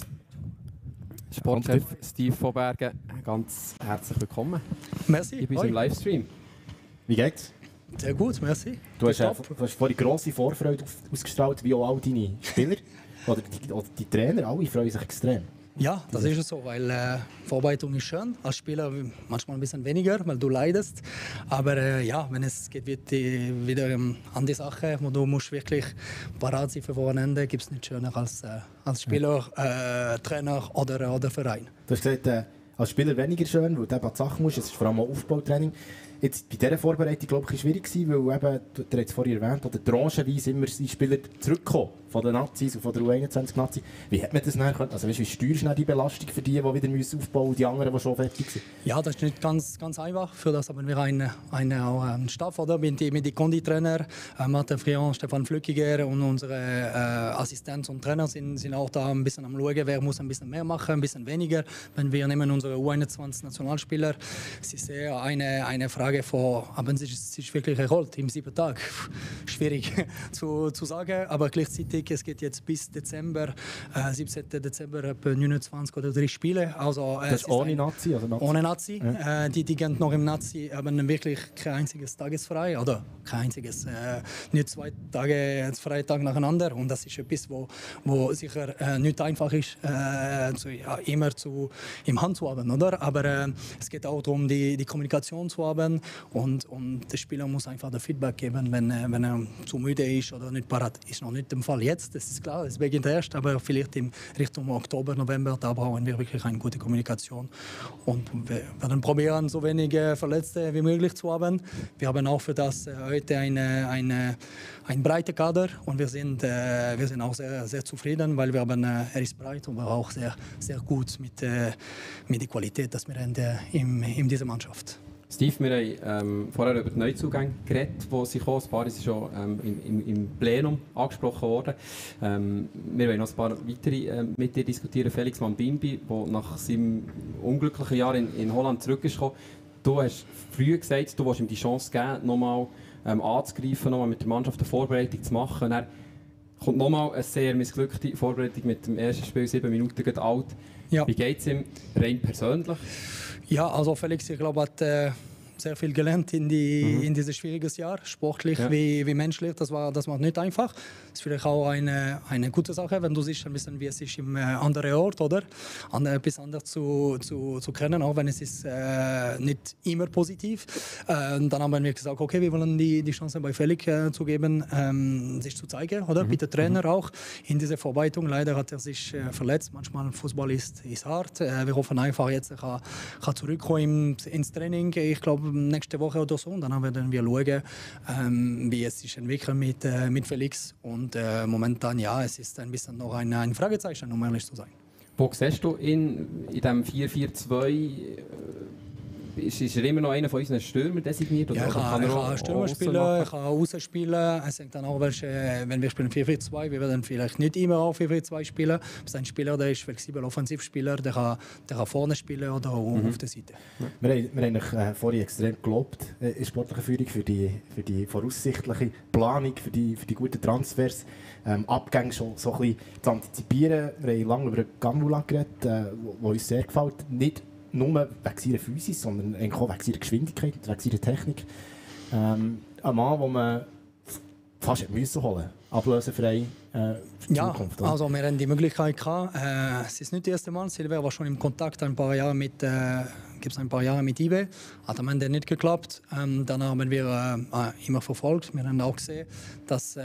Sportchef Steve von Bergen, ganz herzlich willkommen. Merci. Ich bin im Livestream. Wie geht's? Sehr gut, merci. Du hast, äh, du hast vorhin grosse Vorfreude ausgestrahlt, wie auch all deine Spieler oder die, oder die Trainer, alle freuen sich extrem. Ja, das ist es so, weil äh, Vorbereitung ist schön. Als Spieler manchmal ein bisschen weniger, weil du leidest. Aber äh, ja, wenn es geht wird die, wieder ähm, an die Sache, wo du musst wirklich parat sein für Wochenende, gibt es nichts schöner als, äh, als Spieler, äh, Trainer oder, oder Verein. Du hast gesagt, äh, als Spieler weniger schön, weil du eben an die Sache musst. Es ist vor allem auch Aufbautraining. Jetzt bei dieser Vorbereitung glaube ich, schwierig gewesen, weil eben, du hast es vorhin erwähnt, oder tranchenweise immer die Spieler zurückkommen von den Nazis und von der U einundzwanzig Nazi. Wie hat man das dann können? Also weißt, wie steuerst du die Belastung für die, die wieder müssen aufbauen müssen, die anderen, die schon fertig sind? Ja, das ist nicht ganz, ganz einfach. Für das haben wir einen, einen, auch einen Stab oder? mit den mit die Konditrainer, äh, Martin Frion, Stefan Flückiger und unsere äh, Assistenz und Trainer sind, sind auch da ein bisschen am Schauen, wer muss ein bisschen mehr machen, ein bisschen weniger. Wenn wir nehmen unsere U einundzwanzig Nationalspieler, es ist eher eine, eine Frage von, haben sie sich wirklich erholt im sieben Tagen? Schwierig zu, zu sagen, aber gleichzeitig, es geht jetzt bis Dezember, äh, siebzehnten Dezember, etwa neunundzwanzig oder drei Spiele. Also, äh, das ist ohne Nazi? Also Nazi? Ohne Nazi. Ja. Äh, die, die gehen noch im Nazi, haben wirklich kein einziges Tagesfrei, oder kein einziges, äh, nicht zwei Tage Freitag nacheinander. Und das ist etwas, wo, wo sicher äh, nicht einfach ist, äh, zu, ja, immer zu, im Hand zu haben, oder? Aber äh, es geht auch darum, die, die Kommunikation zu haben und, und der Spieler muss einfach das Feedback geben, wenn, äh, wenn er zu müde ist oder nicht parat ist. Noch nicht der Fall jetzt, das ist klar, es beginnt erst, aber vielleicht in Richtung Oktober, November, da brauchen wir wirklich eine gute Kommunikation und wir werden probieren, so wenige Verletzte wie möglich zu haben. Wir haben auch für das äh, heute eine, eine, einen breiten Kader und wir sind, äh, wir sind auch sehr, sehr zufrieden, weil wir haben, äh, er ist breit und auch sehr, sehr gut mit, äh, mit der Qualität, dass wir haben äh, in, in dieser Mannschaft. Steve, wir haben ähm, vorher über die Neuzugänge geredet, die sie kommen. Ein paar sind schon ähm, im, im Plenum angesprochen worden. Ähm, wir wollen noch ein paar weitere äh, mit dir diskutieren. Felix Mambimbi, der nach seinem unglücklichen Jahr in, in Holland zurückgekommen ist. Du hast früh gesagt, du willst ihm die Chance geben, nochmal ähm, anzugreifen, nochmal mit der Mannschaft eine Vorbereitung zu machen. Und dann kommt nochmal eine sehr missglückte Vorbereitung mit dem ersten Spiel, sieben Minuten geht alt. Ja. Wie geht es ihm rein persönlich? Ja, also Felix, ich glaube, hat äh, sehr viel gelernt in, die, Mhm. in dieses schwieriges Jahr, sportlich Ja. wie, wie menschlich. Das war, das war nicht einfach. Das ist vielleicht auch eine, eine gute Sache, wenn du siehst, ein bisschen, wie es ist im äh, anderen Ort, oder? An, etwas anderes zu, zu, zu kennen, auch wenn es ist äh, nicht immer positiv. Äh, dann haben wir gesagt, okay, wir wollen die, die Chance bei Felix äh, zu geben, ähm, sich zu zeigen, oder? Mhm. Mit dem Trainer auch in dieser Vorbereitung. Leider hat er sich äh, verletzt. Manchmal Fußball ist, ist hart. Äh, wir hoffen einfach, jetzt er kann, kann zurückkommen ins Training. Ich glaube, nächste Woche oder so. Und dann werden wir schauen, ähm, wie es sich entwickelt mit, äh, mit Felix. Und äh, momentan, ja, es ist ein bisschen noch ein, ein Fragezeichen, um ehrlich zu sein. Wo siehst du ihn in diesem vier vier zwei? Ist, ist er immer noch einer von unseren Stürmern designiert? Ja, ich oder kann, er ich auch kann Stürmer aussen spielen, machen? ich kann außen spielen. Es hängt dann auch, welche, wenn wir spielen vier vier zwei, wir werden vielleicht nicht immer auch vier vier zwei spielen. Es ist ein Spieler, der ist flexibel, Offensivspieler, der kann, der kann vorne spielen oder auch Mhm. auf der Seite. Wir haben, wir haben äh, vorhin extrem gelobt äh, in sportlicher Führung für die, für die voraussichtliche Planung, für die, für die guten Transfers, ähm, Abgänge schon so ein bisschen zu antizipieren. Wir haben lange über Gambula geredet, äh, wo, wo uns sehr gefällt. Nicht nur wegen seiner Physis, sondern eigentlich auch wegen seiner Geschwindigkeit, wegen seiner Technik. Ähm, ein Mann, den man fast hätte müssen holen, ablösefrei äh, für die Ja, Zukunft. Oder? also wir haben die Möglichkeit gehabt. Äh, es ist nicht das erste Mal. Silver war schon im Kontakt ein paar Jahre mit, äh, gibt's ein paar Jahre mit I B. Hat am Ende nicht geklappt. Ähm, dann haben wir äh, immer verfolgt. Wir haben auch gesehen, dass äh,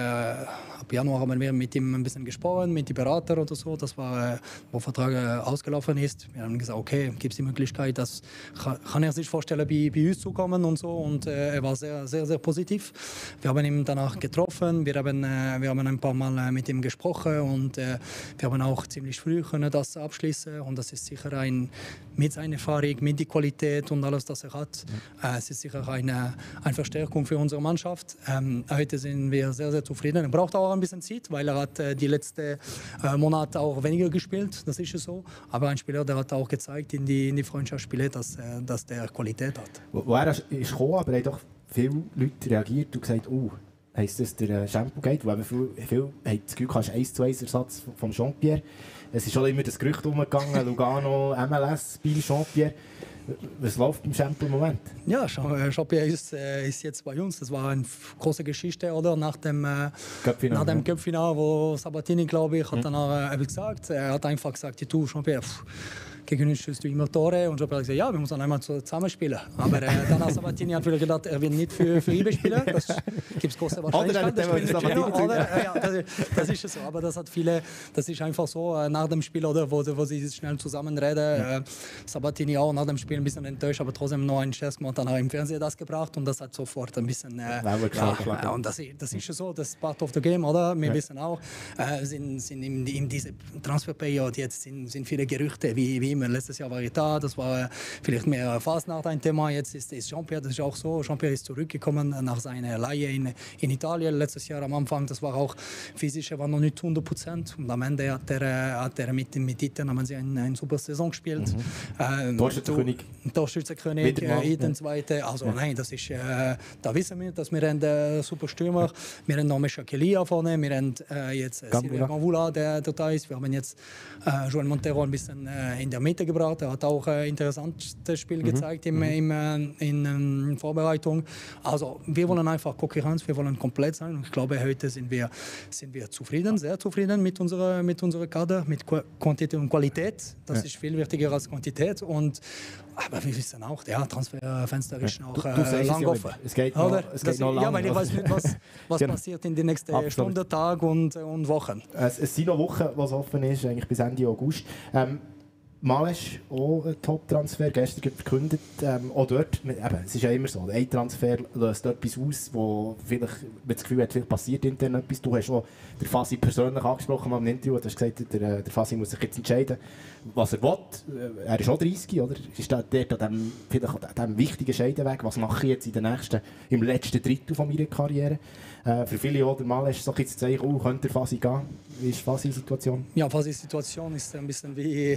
ab Januar haben wir mit ihm ein bisschen gesprochen, mit den Beratern oder so. Das war, äh, wo der Vertrag äh, ausgelaufen ist. Wir haben gesagt, okay, gibt es die Möglichkeit, dass kann, kann er sich vorstellen, bei, bei uns zu kommen und so. Und äh, er war sehr, sehr, sehr positiv. Wir haben ihn danach getroffen. Wir haben, äh, wir haben ein paar Mal äh, mit ihm gesprochen und äh, wir haben auch ziemlich früh können das abschließen. Und das ist sicher ein mit seiner Erfahrung, mit der Qualität und alles, was er hat. Ja. Äh, es ist sicher eine, eine Verstärkung für unsere Mannschaft. Ähm, heute sind wir sehr, sehr zufrieden. Er braucht auch ein bisschen Zeit, weil er hat äh, die letzten äh, Monate auch weniger gespielt. Das ist so. Aber ein Spieler, der hat auch gezeigt in die, in die Freundschaftsspiele, dass, äh, dass der Qualität hat. Wo, wo er ist gekommen, aber haben doch viele Leute reagiert und gesagt, oh, heisst das der Shampoo geht? Wo viele, viele haben das Gefühl, du hast eins zu eins Ersatz von Jean-Pierre. Es ist schon immer das Gerücht umgegangen, Lugano, M L S, bei Jean-Pierre. Was läuft beim Shampoo im Moment? Ja, Jean-Pierre ist, äh, ist jetzt bei uns. Das war eine große Geschichte, oder? Nach dem äh, Cup-Final, nach dem ja. Cup-Final, wo Sabatini, glaube ich, hat Mhm. dann auch, äh, gesagt, er hat einfach gesagt, du Jean-Pierre, pff, gegen uns schießt du immer Tore. Und Jean-Pierre hat gesagt, ja, wir müssen einmal zusammen spielen. Aber äh, dann hat Sabatini hat wieder gedacht, er will nicht für, für I B spielen. Das gibt es große Wahrscheinlichkeit. Oder er hat Das, Sabatini ja, oder, äh, ja, das, das ist so. Aber das hat viele, das ist einfach so, äh, nach dem Spiel, oder, wo, wo sie schnell zusammenreden. Ja. Äh, Sabatini auch nach dem Spiel ein bisschen enttäuscht, aber trotzdem noch einen Scherz gemacht, dann auch im Fernsehen das gebracht und das hat sofort ein bisschen. Äh, ja, ja, und das, das ist so, das ist part of the game, oder? Wir Ja. wissen auch, äh, sind, sind in, in dieser Transferperiode jetzt sind, sind viele Gerüchte, wie, wie immer. Letztes Jahr war ich da, das war äh, vielleicht mehr Fasnacht ein Thema. Jetzt ist, ist Jean-Pierre, das ist auch so. Jean-Pierre ist zurückgekommen nach seiner Leihe in, in Italien letztes Jahr am Anfang. Das war auch physisch, er war noch nicht hundert Prozent. Und am Ende hat er, äh, hat er mit, mit Iten haben sie eine, eine super Saison gespielt. Mhm. Ähm, Torschützenkönig. Torschützenkönig, Wieder mal, äh, Iten ja. Zweite. Also Ja. nein, das ist, äh, da wissen wir, dass wir einen äh, super Stürmer, wir haben noch Mesha Kelia vorne, wir haben äh, jetzt äh, Gambula. Silvia Gambula, der, der da ist. Wir haben jetzt äh, Joel Montero ein bisschen äh, in der Mitte gebracht. Er hat auch ein äh, interessantes Spiel Mhm. gezeigt im, Mhm. im, äh, in ähm, Vorbereitung. Also wir wollen einfach Konkurrenz, wir wollen komplett sein. Und ich glaube, heute sind wir, sind wir zufrieden, sehr zufrieden mit unserer, mit unserer Kader, mit Qu Quantität und Qualität. Das Ja. ist viel wichtiger als Quantität. Und, aber wir wissen auch, der Transferfenster ist noch Du- du äh, sagst es lang ja offen. immer. Es geht noch- Oder? es Das- geht noch Ja, lang. weil ich weiß nicht, was, was Genau. passiert in den nächsten Absolut. Stunden, Tagen und, und Wochen. Es, es sind noch Wochen, was offen ist, eigentlich bis Ende August. Ähm, Malesch, auch ein Top-Transfer, gestern gerade verkündet. Ähm, auch dort, eben, es ist ja immer so, ein Transfer löst etwas aus, wo vielleicht man das Gefühl hat, vielleicht passiert intern etwas. Du hast auch den Fassi persönlich angesprochen im Interview, du hast gesagt, der, der Fassi muss sich jetzt entscheiden, was er will. Äh, Er ist auch dreißig, oder? Ist da dort an dem, vielleicht an dem wichtigen Scheideweg, was mache ich jetzt in den nächsten, im letzten Drittel von meiner Karriere? Äh, für viele auch der Malesch so ein bisschen zu zeigen, oh, könnte der Fassi gehen? Wie ist die Fassi-Situation? Ja, fast die Situation ist ein bisschen wie, wenn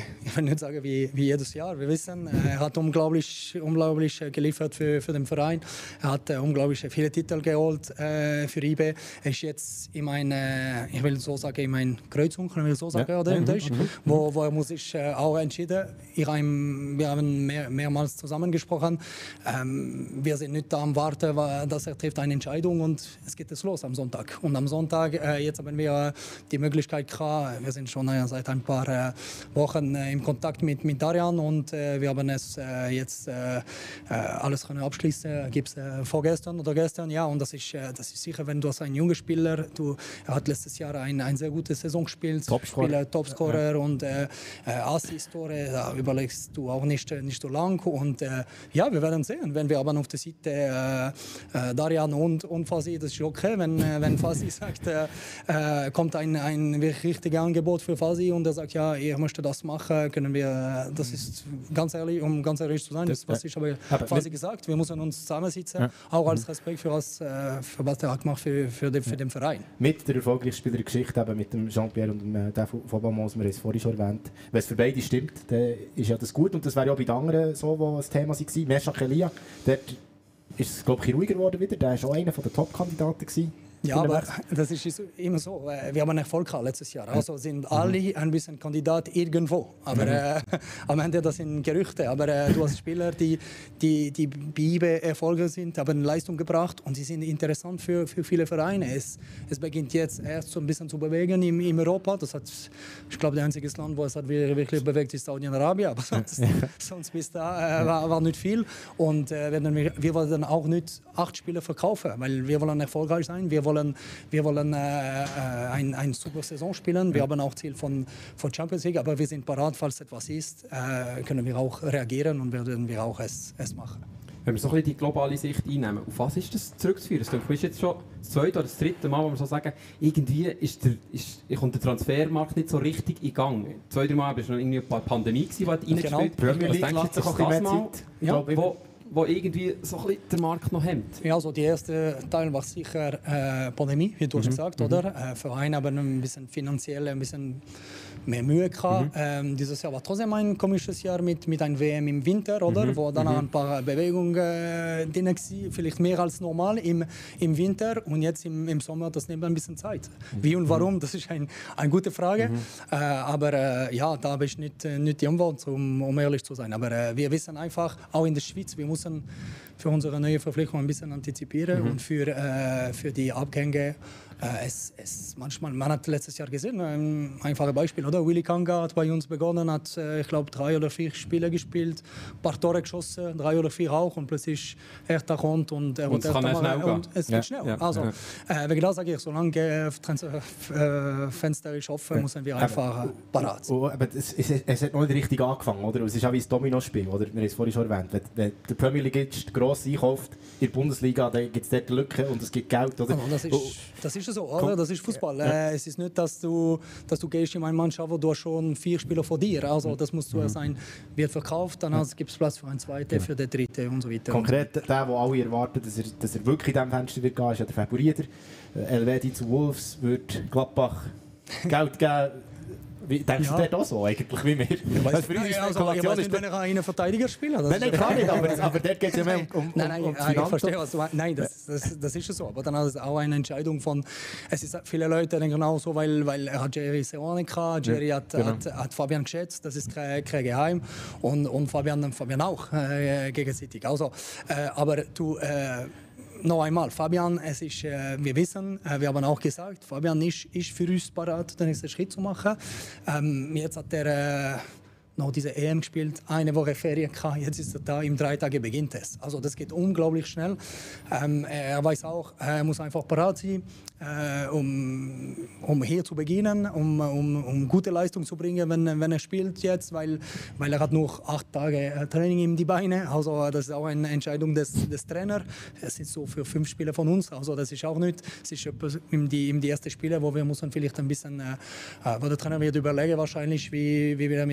nicht sagen wie, wie jedes Jahr. Wir wissen, er hat unglaublich, unglaublich geliefert für, für den Verein. Er hat äh, unglaublich viele Titel geholt äh, für I B. Er ist jetzt in eine, ich will so sagen, in eine Kreuzung, ich will so sagen, ja. oder in Deutsch, mhm. wo, wo er muss sich äh, auch entschieden. Ich ein, wir haben mehr, mehrmals zusammen gesprochen. Ähm, wir sind nicht da am Warten, dass er trifft eine Entscheidung und es geht es los am Sonntag. Und am Sonntag, äh, jetzt haben wir die Möglichkeit gehabt, wir sind schon äh, seit ein paar äh, Wochen äh, im Kontakt mit, mit Darian und äh, wir haben es äh, jetzt äh, äh, alles können abschließen. Gibt es äh, vorgestern oder gestern, ja, und das ist, äh, das ist sicher, wenn du als ein junger Spieler, du, er hat letztes Jahr eine ein sehr gute Saison gespielt, Topscorer, Topscorer ja. und äh, Assist-Tore, da überlegst du auch nicht, nicht so lang und äh, ja, wir werden sehen, wenn wir aber auf der Seite äh, äh, Darian und, und Fasi, das ist okay, wenn, äh, wenn Fasi sagt, äh, äh, kommt ein, ein richtiges Angebot für Fasi und er sagt, ja, ich möchte das machen, können wir, das ist ganz ehrlich, um ganz ehrlich zu sein, das, was ich aber, aber Fasi gesagt, wir müssen uns zusammensitzen, ja. auch als Respekt für, was, für was der gemacht für, für, den, für den Verein. Mit der erfolgreichsten Spieler der Geschichte, eben mit dem Jean-Pierre und dem äh, Fabamos, wir haben es vorhin schon erwähnt. Wenn es für beide stimmt, dann ist ja das gut und das wäre ja auch bei den anderen so, wo das Thema war. Meschack Elia, dort ist es, glaube ich, ruhiger geworden wieder, der war schon einer der Top-Kandidaten gewesen. Ja, aber das ist immer so. Wir haben Erfolg gehabt letztes Jahr. Also sind alle ein bisschen Kandidat irgendwo. Aber äh, am Ende das sind Gerüchte. Aber äh, du hast Spieler, die, die, die bei I B Erfolge sind, haben Leistung gebracht und sie sind interessant für, für viele Vereine. Es, es beginnt jetzt erst so ein bisschen zu bewegen in, in Europa. Das hat, ich glaube, das einzige Land, wo es hat wirklich bewegt, ist Saudi-Arabien. Aber sonst, sonst bis da äh, war, war nicht viel. Und äh, wir, wir wollen auch nicht acht Spieler verkaufen, weil wir wollen erfolgreich sein. Wir wollen wollen, wir wollen äh, äh, ein, eine super Saison spielen. Wir ja. haben auch Ziel von, von Champions League, aber wir sind parat, falls etwas ist, äh, können wir auch reagieren und werden wir auch es, es machen. Wenn wir so ein bisschen die globale Sicht einnehmen, auf was ist das zurückzuführen? Das ist jetzt schon das zweite oder das dritte Mal, wo wir so sagen, irgendwie ist der, ist, kommt der Transfermarkt nicht so richtig in Gang. Zwei, drei Mal war es noch irgendwie eine Pandemie, die reingespielt hat. Premier League lässt sich auch ein bisschen mehr Zeit. Ja, wo, wo irgendwie so ein bisschen den Markt noch hemmt. Ja, also der erste Teil war sicher äh, Pandemie, wie du hast mhm. gesagt, mhm. oder? Äh, Vereine haben ein bisschen finanziell ein bisschen mehr Mühe gehabt. Mhm. Ähm, dieses Jahr war trotzdem ein komisches Jahr mit, mit einem W M im Winter, oder? Mhm. Wo dann mhm. ein paar Bewegungen äh, drin waren, vielleicht mehr als normal im, im Winter. Und jetzt im, im Sommer, das nimmt ein bisschen Zeit. Mhm. Wie und warum, das ist ein, eine gute Frage. Mhm. Äh, aber äh, ja, da habe ich nicht, nicht die Antwort, um, um ehrlich zu sein. Aber äh, wir wissen einfach, auch in der Schweiz, wir müssen für unsere neue Verpflichtung ein bisschen antizipieren mhm. und für, äh, für die Abgänge. Äh, es, es manchmal, man hat letztes Jahr gesehen, ein einfaches Beispiel, oder? Willy Kanga hat bei uns begonnen, hat, äh, ich glaube, drei oder vier Spiele gespielt, ein paar Tore geschossen, drei oder vier auch und plötzlich Hertha kommt und er und es kann schnell gehen. Und es geht ja, schnell. Ja, also, ja. Äh, wegen das sage ich, solange das äh, Fenster ist offen, ja. müssen wir einfach äh, parat sein. Oh, aber es, es, es hat noch nicht richtig angefangen, oder? Es ist auch wie ein Dominospiel, oder? Wir haben es vorhin schon erwähnt. Wenn, wenn der Premier League jetzt gross einkauft in der Bundesliga, dann gibt es dort Lücken und es gibt Geld, oder? Oh, das ist, oh. das ist so, oder? Das ist Fußball. Ja. Äh, es ist nicht, dass du, dass du gehst in eine Mannschaft, wo du schon vier Spieler vor dir. Also das muss zuerst sein, wird verkauft, dann ja. gibt es Platz für einen zweiten, ja. für den dritten und so weiter. Konkret, der, der alle erwarten, dass er, dass er wirklich in diesem Fenster wird gehen, ist ja der Februarier. Elvedi zu Wolves wird Gladbach Geld geben. Wie, denkst ja. du dort auch so, eigentlich, wie wir? Weißt, für ja, also, ich weiß nicht, wenn er einen Verteidiger spielt. Nein, nein, klar nicht, aber, aber dort geht es ja mehr um, um, nein, nein, um die ich verstehe, was du meinst. Nein, das, das, das ist so. Aber dann ist es auch eine Entscheidung von, es ist viele Leute denken auch so, weil, weil er hat Jerry Seoane gehabt, Jerry ja, hat, genau. hat, hat Fabian geschätzt, das ist kein, kein Geheim. Und, und Fabian, Fabian auch äh, gegenseitig. Also, äh, aber du... Äh, noch einmal, Fabian, es ist, äh, wir wissen, äh, wir haben auch gesagt, Fabian ist, ist für uns parat, den nächsten Schritt zu machen. Ähm, jetzt hat er äh, noch diese E M gespielt, eine Woche Ferien gehabt, jetzt ist er da, in drei Tagen beginnt es. Also das geht unglaublich schnell. Ähm, er weiß auch, er muss einfach parat sein, äh, um, um hier zu beginnen, um, um, um gute Leistung zu bringen, wenn, wenn er spielt jetzt, weil, weil er hat nur acht Tage Training in die Beine. Also das ist auch eine Entscheidung des, des Trainers. Es ist so für fünf Spieler von uns, also das ist auch nicht. Es ist im die, im die ersten Spiele, wo wir müssen vielleicht ein bisschen, äh, wo der Trainer wird überlegen wahrscheinlich, wie, wie wir mit das äh,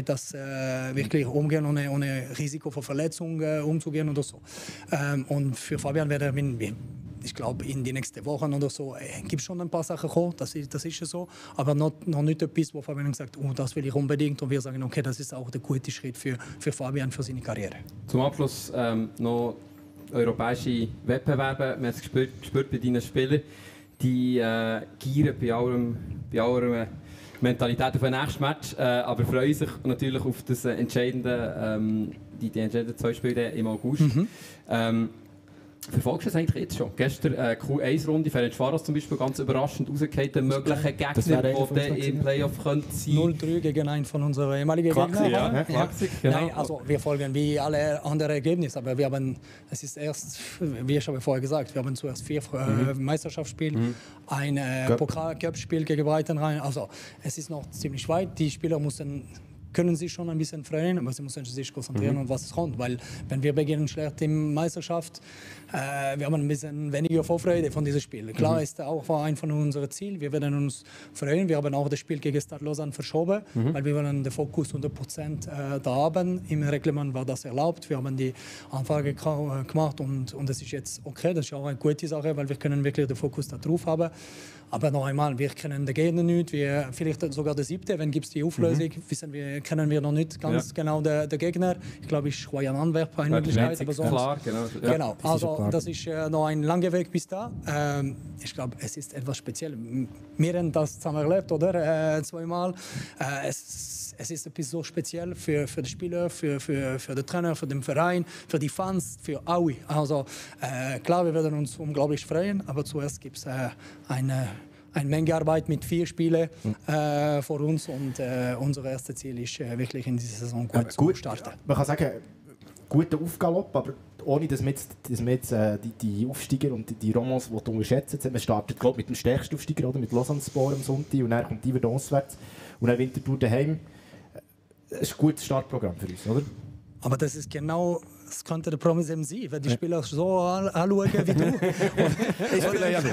äh, wirklich umgehen, ohne, ohne Risiko von Verletzungen äh, umzugehen oder so. Ähm, und für Fabian wäre er, ich glaube, in den nächsten Wochen oder so äh, gibt es schon ein paar Sachen kommen, das ist, das ist so, aber noch, noch nicht etwas, wo Fabian sagt, oh, das will ich unbedingt, und wir sagen, okay, das ist auch der gute Schritt für, für Fabian, für seine Karriere. Zum Abschluss ähm, noch europäische Wettbewerbe. Man hat es gespürt, gespürt bei deinen Spielern, die äh, gieren bei allem, bei aller Mentalität auf ein nächstes Match, äh, aber freuen sich natürlich auf das äh, entscheidende, ähm, die, die entscheidenden zwei Spiele im August. Mhm. Ähm, Verfolgst du das eigentlich jetzt schon? Gestern äh, Q eins Runde, Ferencvaros zum Beispiel, ganz überraschend rausgefallen, der mögliche Gegner, der im Playoff könnte sein. null drei gegen einen von unseren ehemaligen Gegnern. Ja, ja. Klassik, genau. Nein, also wir folgen wie alle anderen Ergebnisse, aber wir haben, es ist erst, wie ich habe vorher gesagt, wir haben zuerst vier äh, mhm. Meisterschaftsspiele, mhm. ein äh, Pokal-Cup-Spiel gegen Breitenrhein, also es ist noch ziemlich weit, die Spieler mussten können sich schon ein bisschen freuen, aber sie müssen sich konzentrieren, mhm. um was es kommt. Weil wenn wir beginnen schlecht in der Meisterschaft, äh, wir haben ein bisschen weniger Vorfreude von diesem Spiel. Klar mhm. ist auch ein von unseren Zielen. Wir werden uns freuen. Wir haben auch das Spiel gegen Stade Lausanne verschoben, mhm. weil wir wollen den Fokus hundert Prozent äh, da haben. Im Reglement war das erlaubt. Wir haben die Anfrage gemacht und, und das ist jetzt okay. Das ist auch eine gute Sache, weil wir können wirklich den Fokus darauf haben. Aber noch einmal, wir kennen den Gegner nicht. Wir, vielleicht sogar der siebte, wenn es die Auflösung mhm. wissen wir, kennen wir noch nicht ganz ja. genau den, den Gegner. Ich glaube, ich war ja in Antwerpen eine Möglichkeit. Aber sonst, klar, genau. Ja, genau. Das also ist das ist äh, noch ein langer Weg bis da. Ähm, ich glaube, es ist etwas speziell. Wir haben das zusammen erlebt, oder? Äh, zweimal. Äh, es, es ist etwas so speziell für, für die Spieler, für, für, für den Trainer, für den Verein, für die Fans, für alle. Also äh, klar, wir werden uns unglaublich freuen, aber zuerst gibt es äh, eine eine Menge Arbeit mit vier Spielen äh, vor uns und äh, unser erstes Ziel ist äh, wirklich in dieser Saison gut, ja, gut zu starten. Man kann sagen, guter Aufgalopp, aber ohne dass man jetzt, dass man jetzt äh, die, die Aufsteiger und die, die Romans unterschätzen. Man startet glaub, mit dem stärksten Aufsteiger, oder? Mit Lausanne Sport am Sonntag, und dann kommt die wieder auswärts und dann Winterthur daheim. Das ist ein gutes Startprogramm für uns, oder? Aber das ist genau, das könnte der Promis eben sein, wenn die Spieler so anschauen wie du. Ich spiele ja nicht.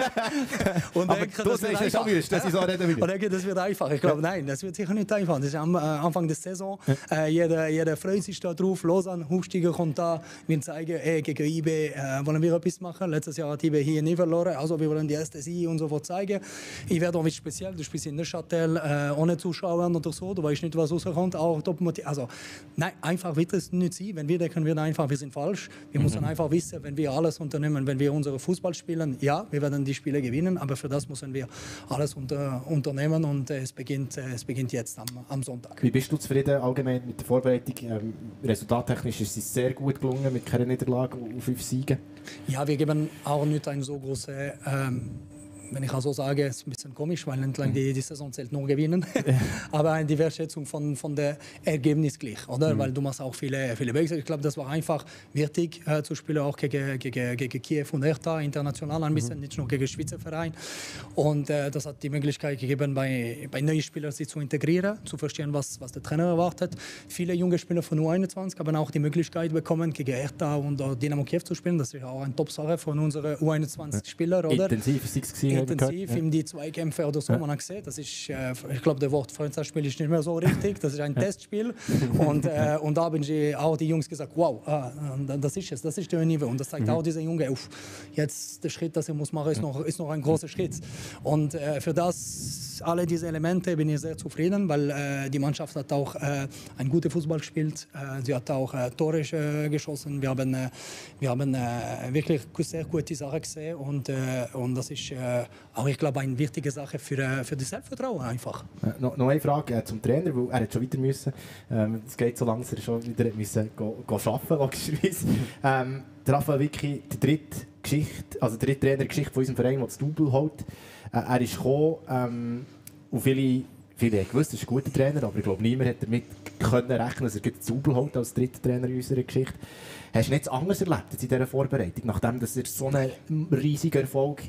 Und aber denken, du das sagst, das ist dass ich so reden will. Und denke, das wird einfach. Ich glaube, nein, das wird sicher nicht einfach. Das ist am äh, Anfang der Saison. Äh, jeder, jeder freut sich da drauf. Lausanne, Aufsteiger kommt da. Wir zeigen, ey, gegen I B äh, wollen wir etwas machen. Letztes Jahr hat I B hier nie verloren. Also wir wollen die erste sein und so fort zeigen. Ich werde auch nicht speziell. Du spielst in Neuchâtel äh, ohne Zuschauer oder so. Du weißt nicht, was rauskommt. Auch top motiviert. Also, nein, einfach wird es nicht sein. Wenn wir denken, wir einfach, wir sind falsch. Wir mhm. müssen einfach wissen, wenn wir alles unternehmen, wenn wir unsere Fußball spielen, ja, wir werden die Spiele gewinnen, aber für das müssen wir alles unter, unternehmen und äh, es, beginnt, äh, es beginnt jetzt am, am Sonntag. Wie bist du zufrieden allgemein mit der Vorbereitung? Ähm, resultattechnisch ist es sehr gut gelungen, mit keiner Niederlage und fünf Siegen. Ja, wir geben auch nicht eine so große... Ähm, wenn ich auch so sage, ist es ein bisschen komisch, weil entlang die, die Saison zählt nur gewinnen. Aber die Wertschätzung von, von der Ergebnis gleich, oder? Mhm. Weil du machst auch viele, viele Wechsel. Ich glaube, das war einfach wichtig äh, zu spielen, auch gegen, gegen, gegen Kiew und Hertha, international ein bisschen, mhm. nicht nur gegen Schweizer Verein. Und äh, das hat die Möglichkeit gegeben, bei, bei neuen Spielern sich zu integrieren, zu verstehen, was, was der Trainer erwartet. Viele junge Spieler von U einundzwanzig haben auch die Möglichkeit bekommen, gegen Hertha und uh, Dynamo Kiew zu spielen. Das ist auch eine Top-Sache von unseren U einundzwanzig-Spielern, oder? Intensiv ist es gewesen. Intensiv ja. in die Zweikämpfe oder so, ja. man hat gesehen. Das ist, äh, ich glaube, der Wort Freundschaftsspiel ist nicht mehr so richtig. Das ist ein Testspiel. Und, äh, und da haben sie auch die Jungs gesagt, wow, ah, das ist es, das ist der Niveau. Und das zeigt mhm. auch dieser Junge, uff, jetzt der Schritt, das er muss machen, ist noch, ist noch ein großer Schritt. Und äh, für das, alle diese Elemente bin ich sehr zufrieden, weil äh, die Mannschaft hat auch äh, einen guten Fußball gespielt. Äh, sie hat auch äh, Tore äh, geschossen. Wir haben, äh, wir haben äh, wirklich sehr gute Sachen gesehen. Und, äh, und das ist äh, auch, ich glaube, eine wichtige Sache für, äh, für das Selbstvertrauen einfach. Äh, noch, noch eine Frage äh, zum Trainer, weil er hat schon wieder müssen. Ähm, es geht so lange, dass er schon wieder müssen go, go arbeiten, logischerweise. ähm, der Raphael Vicky, die dritte Geschichte, also die dritte Trainergeschichte von unserem Verein, der das Double holt. Äh, er ist gekommen, ähm, und viele, viele haben gewusst, er ist ein guter Trainer, aber ich glaube, niemand hat damit können rechnen, dass er das Double holt als dritter Trainer in unserer Geschichte. Hast du nichts anderes erlebt in dieser Vorbereitung, nachdem dass er so einen riesigen Erfolg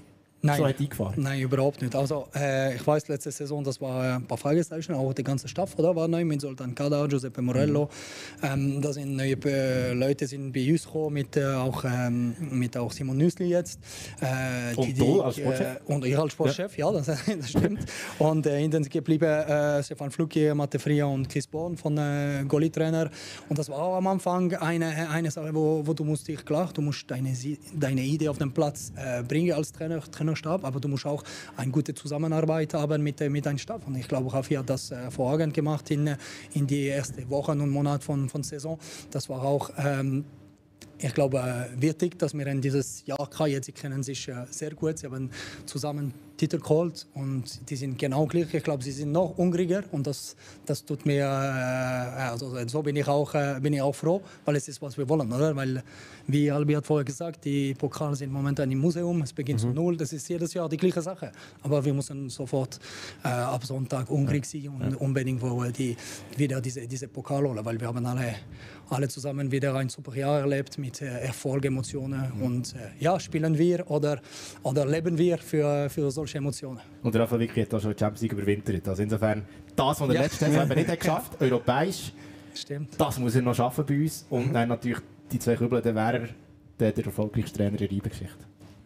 Nein, so hat eingefahren? Nein, überhaupt nicht. Also, äh, ich weiß, letzte Saison, das war ein paar Fragezeichen, auch der ganze Staff, oder? War neu mit Sultan Kadar, Giuseppe Morello. Mhm. Ähm, da sind neue äh, Leute sind bei uns gekommen, mit, äh, auch, ähm, mit auch Simon Nüßli jetzt. Äh, und die, du als die, Sportchef? Äh, und ich als Sportchef, ja, ja das, das stimmt. Und äh, hinten geblieben äh, Stefan Flucki, Matte Fria und Chris Born von äh, Goalie-Trainer. Und das war auch am Anfang eine, eine Sache, wo, wo du musst dich klar, du musst deine, deine Idee auf den Platz äh, bringen als Trainer, Trainerstab, aber du musst auch eine gute Zusammenarbeit haben mit, mit deinem Stab. Und ich glaube, Rafi hat das äh, hervorragend gemacht in, in die ersten Wochen und Monate von, von Saison. Das war auch ähm, ich glaube, äh, wichtig, dass wir in dieses Jahr kommen. Sie kennen sich äh, sehr gut. Sie haben zusammen Titel geholt und die sind genau gleich. Ich glaube, sie sind noch hungriger und das, das tut mir, äh, also so bin ich, auch, äh, bin ich auch froh, weil es ist, was wir wollen, oder? Weil, wie Albi hat vorher gesagt, die Pokale sind momentan im Museum, es beginnt mhm. zu null, das ist jedes Jahr die gleiche Sache. Aber wir müssen sofort äh, ab Sonntag hungrig sein und ja. unbedingt die, wieder diese, diese Pokal holen, weil wir haben alle, alle zusammen wieder ein super Jahr erlebt mit äh, Erfolg, Emotionen mhm. und äh, ja, spielen wir oder, oder leben wir für, für solche Emotionen. Und der Rafa Wicki hat auch schon die Champions League überwintert. Also insofern, das, was er ja. letztes Jahr nicht hat geschafft hat, europäisch, Stimmt. das muss er noch schaffen bei uns. Und mhm. dann natürlich die zwei Kübel, dann wäre er der, der erfolgreichste Trainer in der Reibe-Geschichte.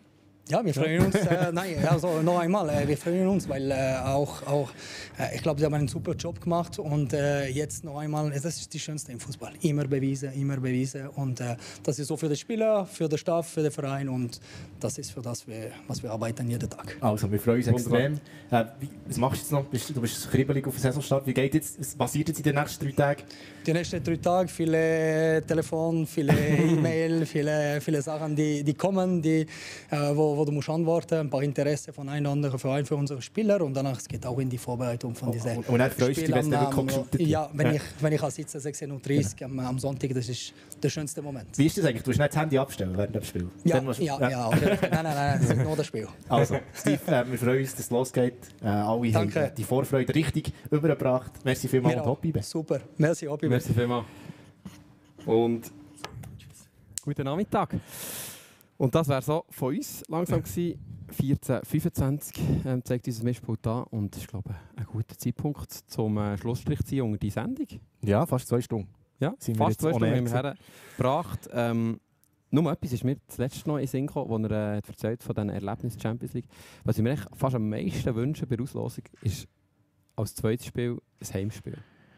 Ja, wir freuen uns. Äh, nein, also noch einmal, äh, wir freuen uns, weil äh, auch, auch äh, ich glaube, sie haben einen super Job gemacht und äh, jetzt noch einmal, das ist die Schönste im Fußball. Immer bewiesen, immer bewiesen und äh, das ist so für die Spieler, für den Staff, für den Verein und das ist für das, wir, was wir arbeiten jeden Tag. Also, wir freuen uns extrem. Äh, wie, was machst du jetzt noch? Bist, du bist kribbelig auf den Saisonstart. Wie geht jetzt? Was passiert jetzt in den nächsten drei Tagen? Die nächsten drei Tage viele Telefon, viele E-Mail, viele, viele Sachen, die, die kommen, die, äh, wo, wo du musst antworten, ein paar Interessen von einem oder anderen Verein für unsere Spieler und danach geht es auch in die Vorbereitung von diesen oh, und dann freust du dich, wenn es wirklich geschüttet wird? Ja, wenn ja. ich, wenn ich sitze sechzehn Uhr dreißig am, am Sonntag, das ist der schönste Moment. Wie ist das eigentlich? Du musst nicht das Handy abstellen während dem Spiel? Ja, musst, ja, ja. ja okay. Nein, nein, nein, das ist nur das Spiel. Also, Steve, äh, wir freuen uns, dass es losgeht. Äh, alle Danke. haben die Vorfreude richtig übergebracht. Merci vielmals und Hobby. Super, merci Hobby. Merci vielmals. Und guten Nachmittag. Und das wäre so von uns langsam gewesen. vierzehn fünfundzwanzig ähm, zeigt unser Mischpult an und ich glaube ein guter Zeitpunkt zum äh, Schlussstrich ziehen unter die Sendung. Ja, fast zwei Stunden. Ja, sind fast zwei Stunden haben wir hergebracht. Ähm, nur etwas ist mir zuletzt noch in den Sinn gekommen, als er äh, erzählt von diesen Erlebnissen Champions League. Was ich mir echt fast am meisten wünsche bei der Auslosung ist als zweites Spiel ein Heimspiel.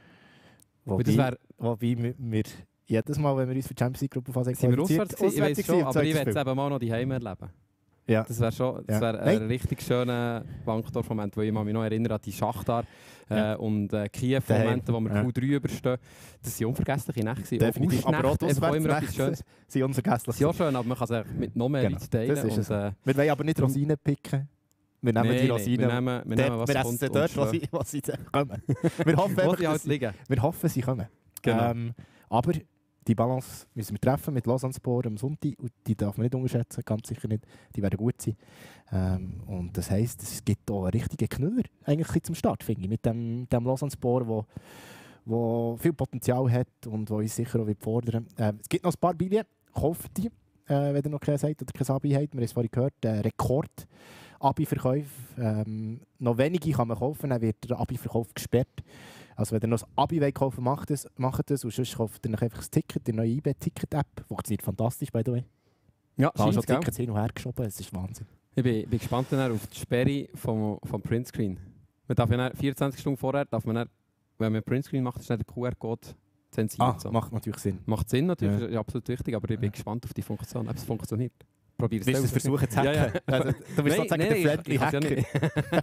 Wobei, das wär, wobei wir, wir jedes Mal, wenn wir uns für die Champions League Gruppe fassen, sind wir auswärts gewesen, ich weiß schon, aber ich werde es eben mal noch die Heim erleben. Ja. Das wäre schon das wär ja. ein richtig schöner Bankdorf-Moment, weil ich mich noch erinnere an die Schachtar äh, ja. und äh, Kiew-Momente, wo wir ja. Q drei überstehen. Das waren unvergessliche Nächte. Definitiv. Aber auch das immer etwas Schönes. sind unvergesslich. Sie sind auch schön, aber man kann es mit noch mehr genau. Leuten teilen. Das ist und, äh, wir wollen aber nicht Rosinen picken. Wir nehmen nee, die Rosinen. Nee, wir nehmen, wir nehmen was wir essen kommt dort, wo sie, wo sie kommen. Wir hoffen, einfach, sie halt liegen. Wir hoffen, sie kommen. Genau. Ähm, aber die Balance müssen wir treffen mit Lausanne-Spor am Sonntag und die darf man nicht unterschätzen, ganz sicher nicht. Die werden gut sein. Ähm, und das heisst, es gibt auch einen richtigen Knüller eigentlich zum Start, finde ich, mit dem, dem Lausanne-Spor, wo, wo viel Potenzial hat und wo uns sicher auch fordern will. Äh, es gibt noch ein paar Billionen, kauft die, äh, wenn ihr noch keinen seid oder kein Abi habt. Wir haben es vorhin gehört, äh, Rekord. Abi-Verkäufe. Ähm, noch wenige kann man kaufen, dann wird der Abi-Verkauf gesperrt. Also wenn ihr noch ein Abi kaufen wollt, macht es, macht es und sonst kauft ihr einfach das Ticket, die neue I B Ticket-App. Funktioniert fantastisch, by the way. Ja, da hast du Tickets hin und her geschoben, es ist Wahnsinn. Ich bin, bin gespannt auf die Sperre vom, vom Printscreen. Man darf ja vierundzwanzig Stunden vorher, darf man dann, wenn man Printscreen macht, ist dann der Q R-Code zensiert. Ah, so. Macht natürlich Sinn. Macht Sinn natürlich, ja. ist absolut wichtig, aber ich bin ja. gespannt auf die Funktion, ob es funktioniert. Willst du es versuchen zu hacken? Ja, ja. Also, du bist sozusagen der friendly Hacker. Ja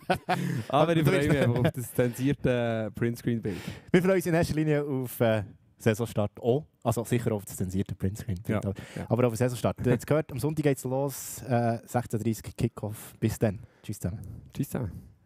aber ich freue mich auf das zensierte Printscreen-Bild. Wir freuen uns in erster Linie auf äh, Saisonstart auch. Also sicher auf das zensierte Printscreen-Bild. Ja, ja. Aber auf den Saisonstart. Du hast gehört, am Sonntag geht es los, äh, sechzehn Uhr dreißig Kickoff. Bis dann. Tschüss zusammen. Tschüss zusammen.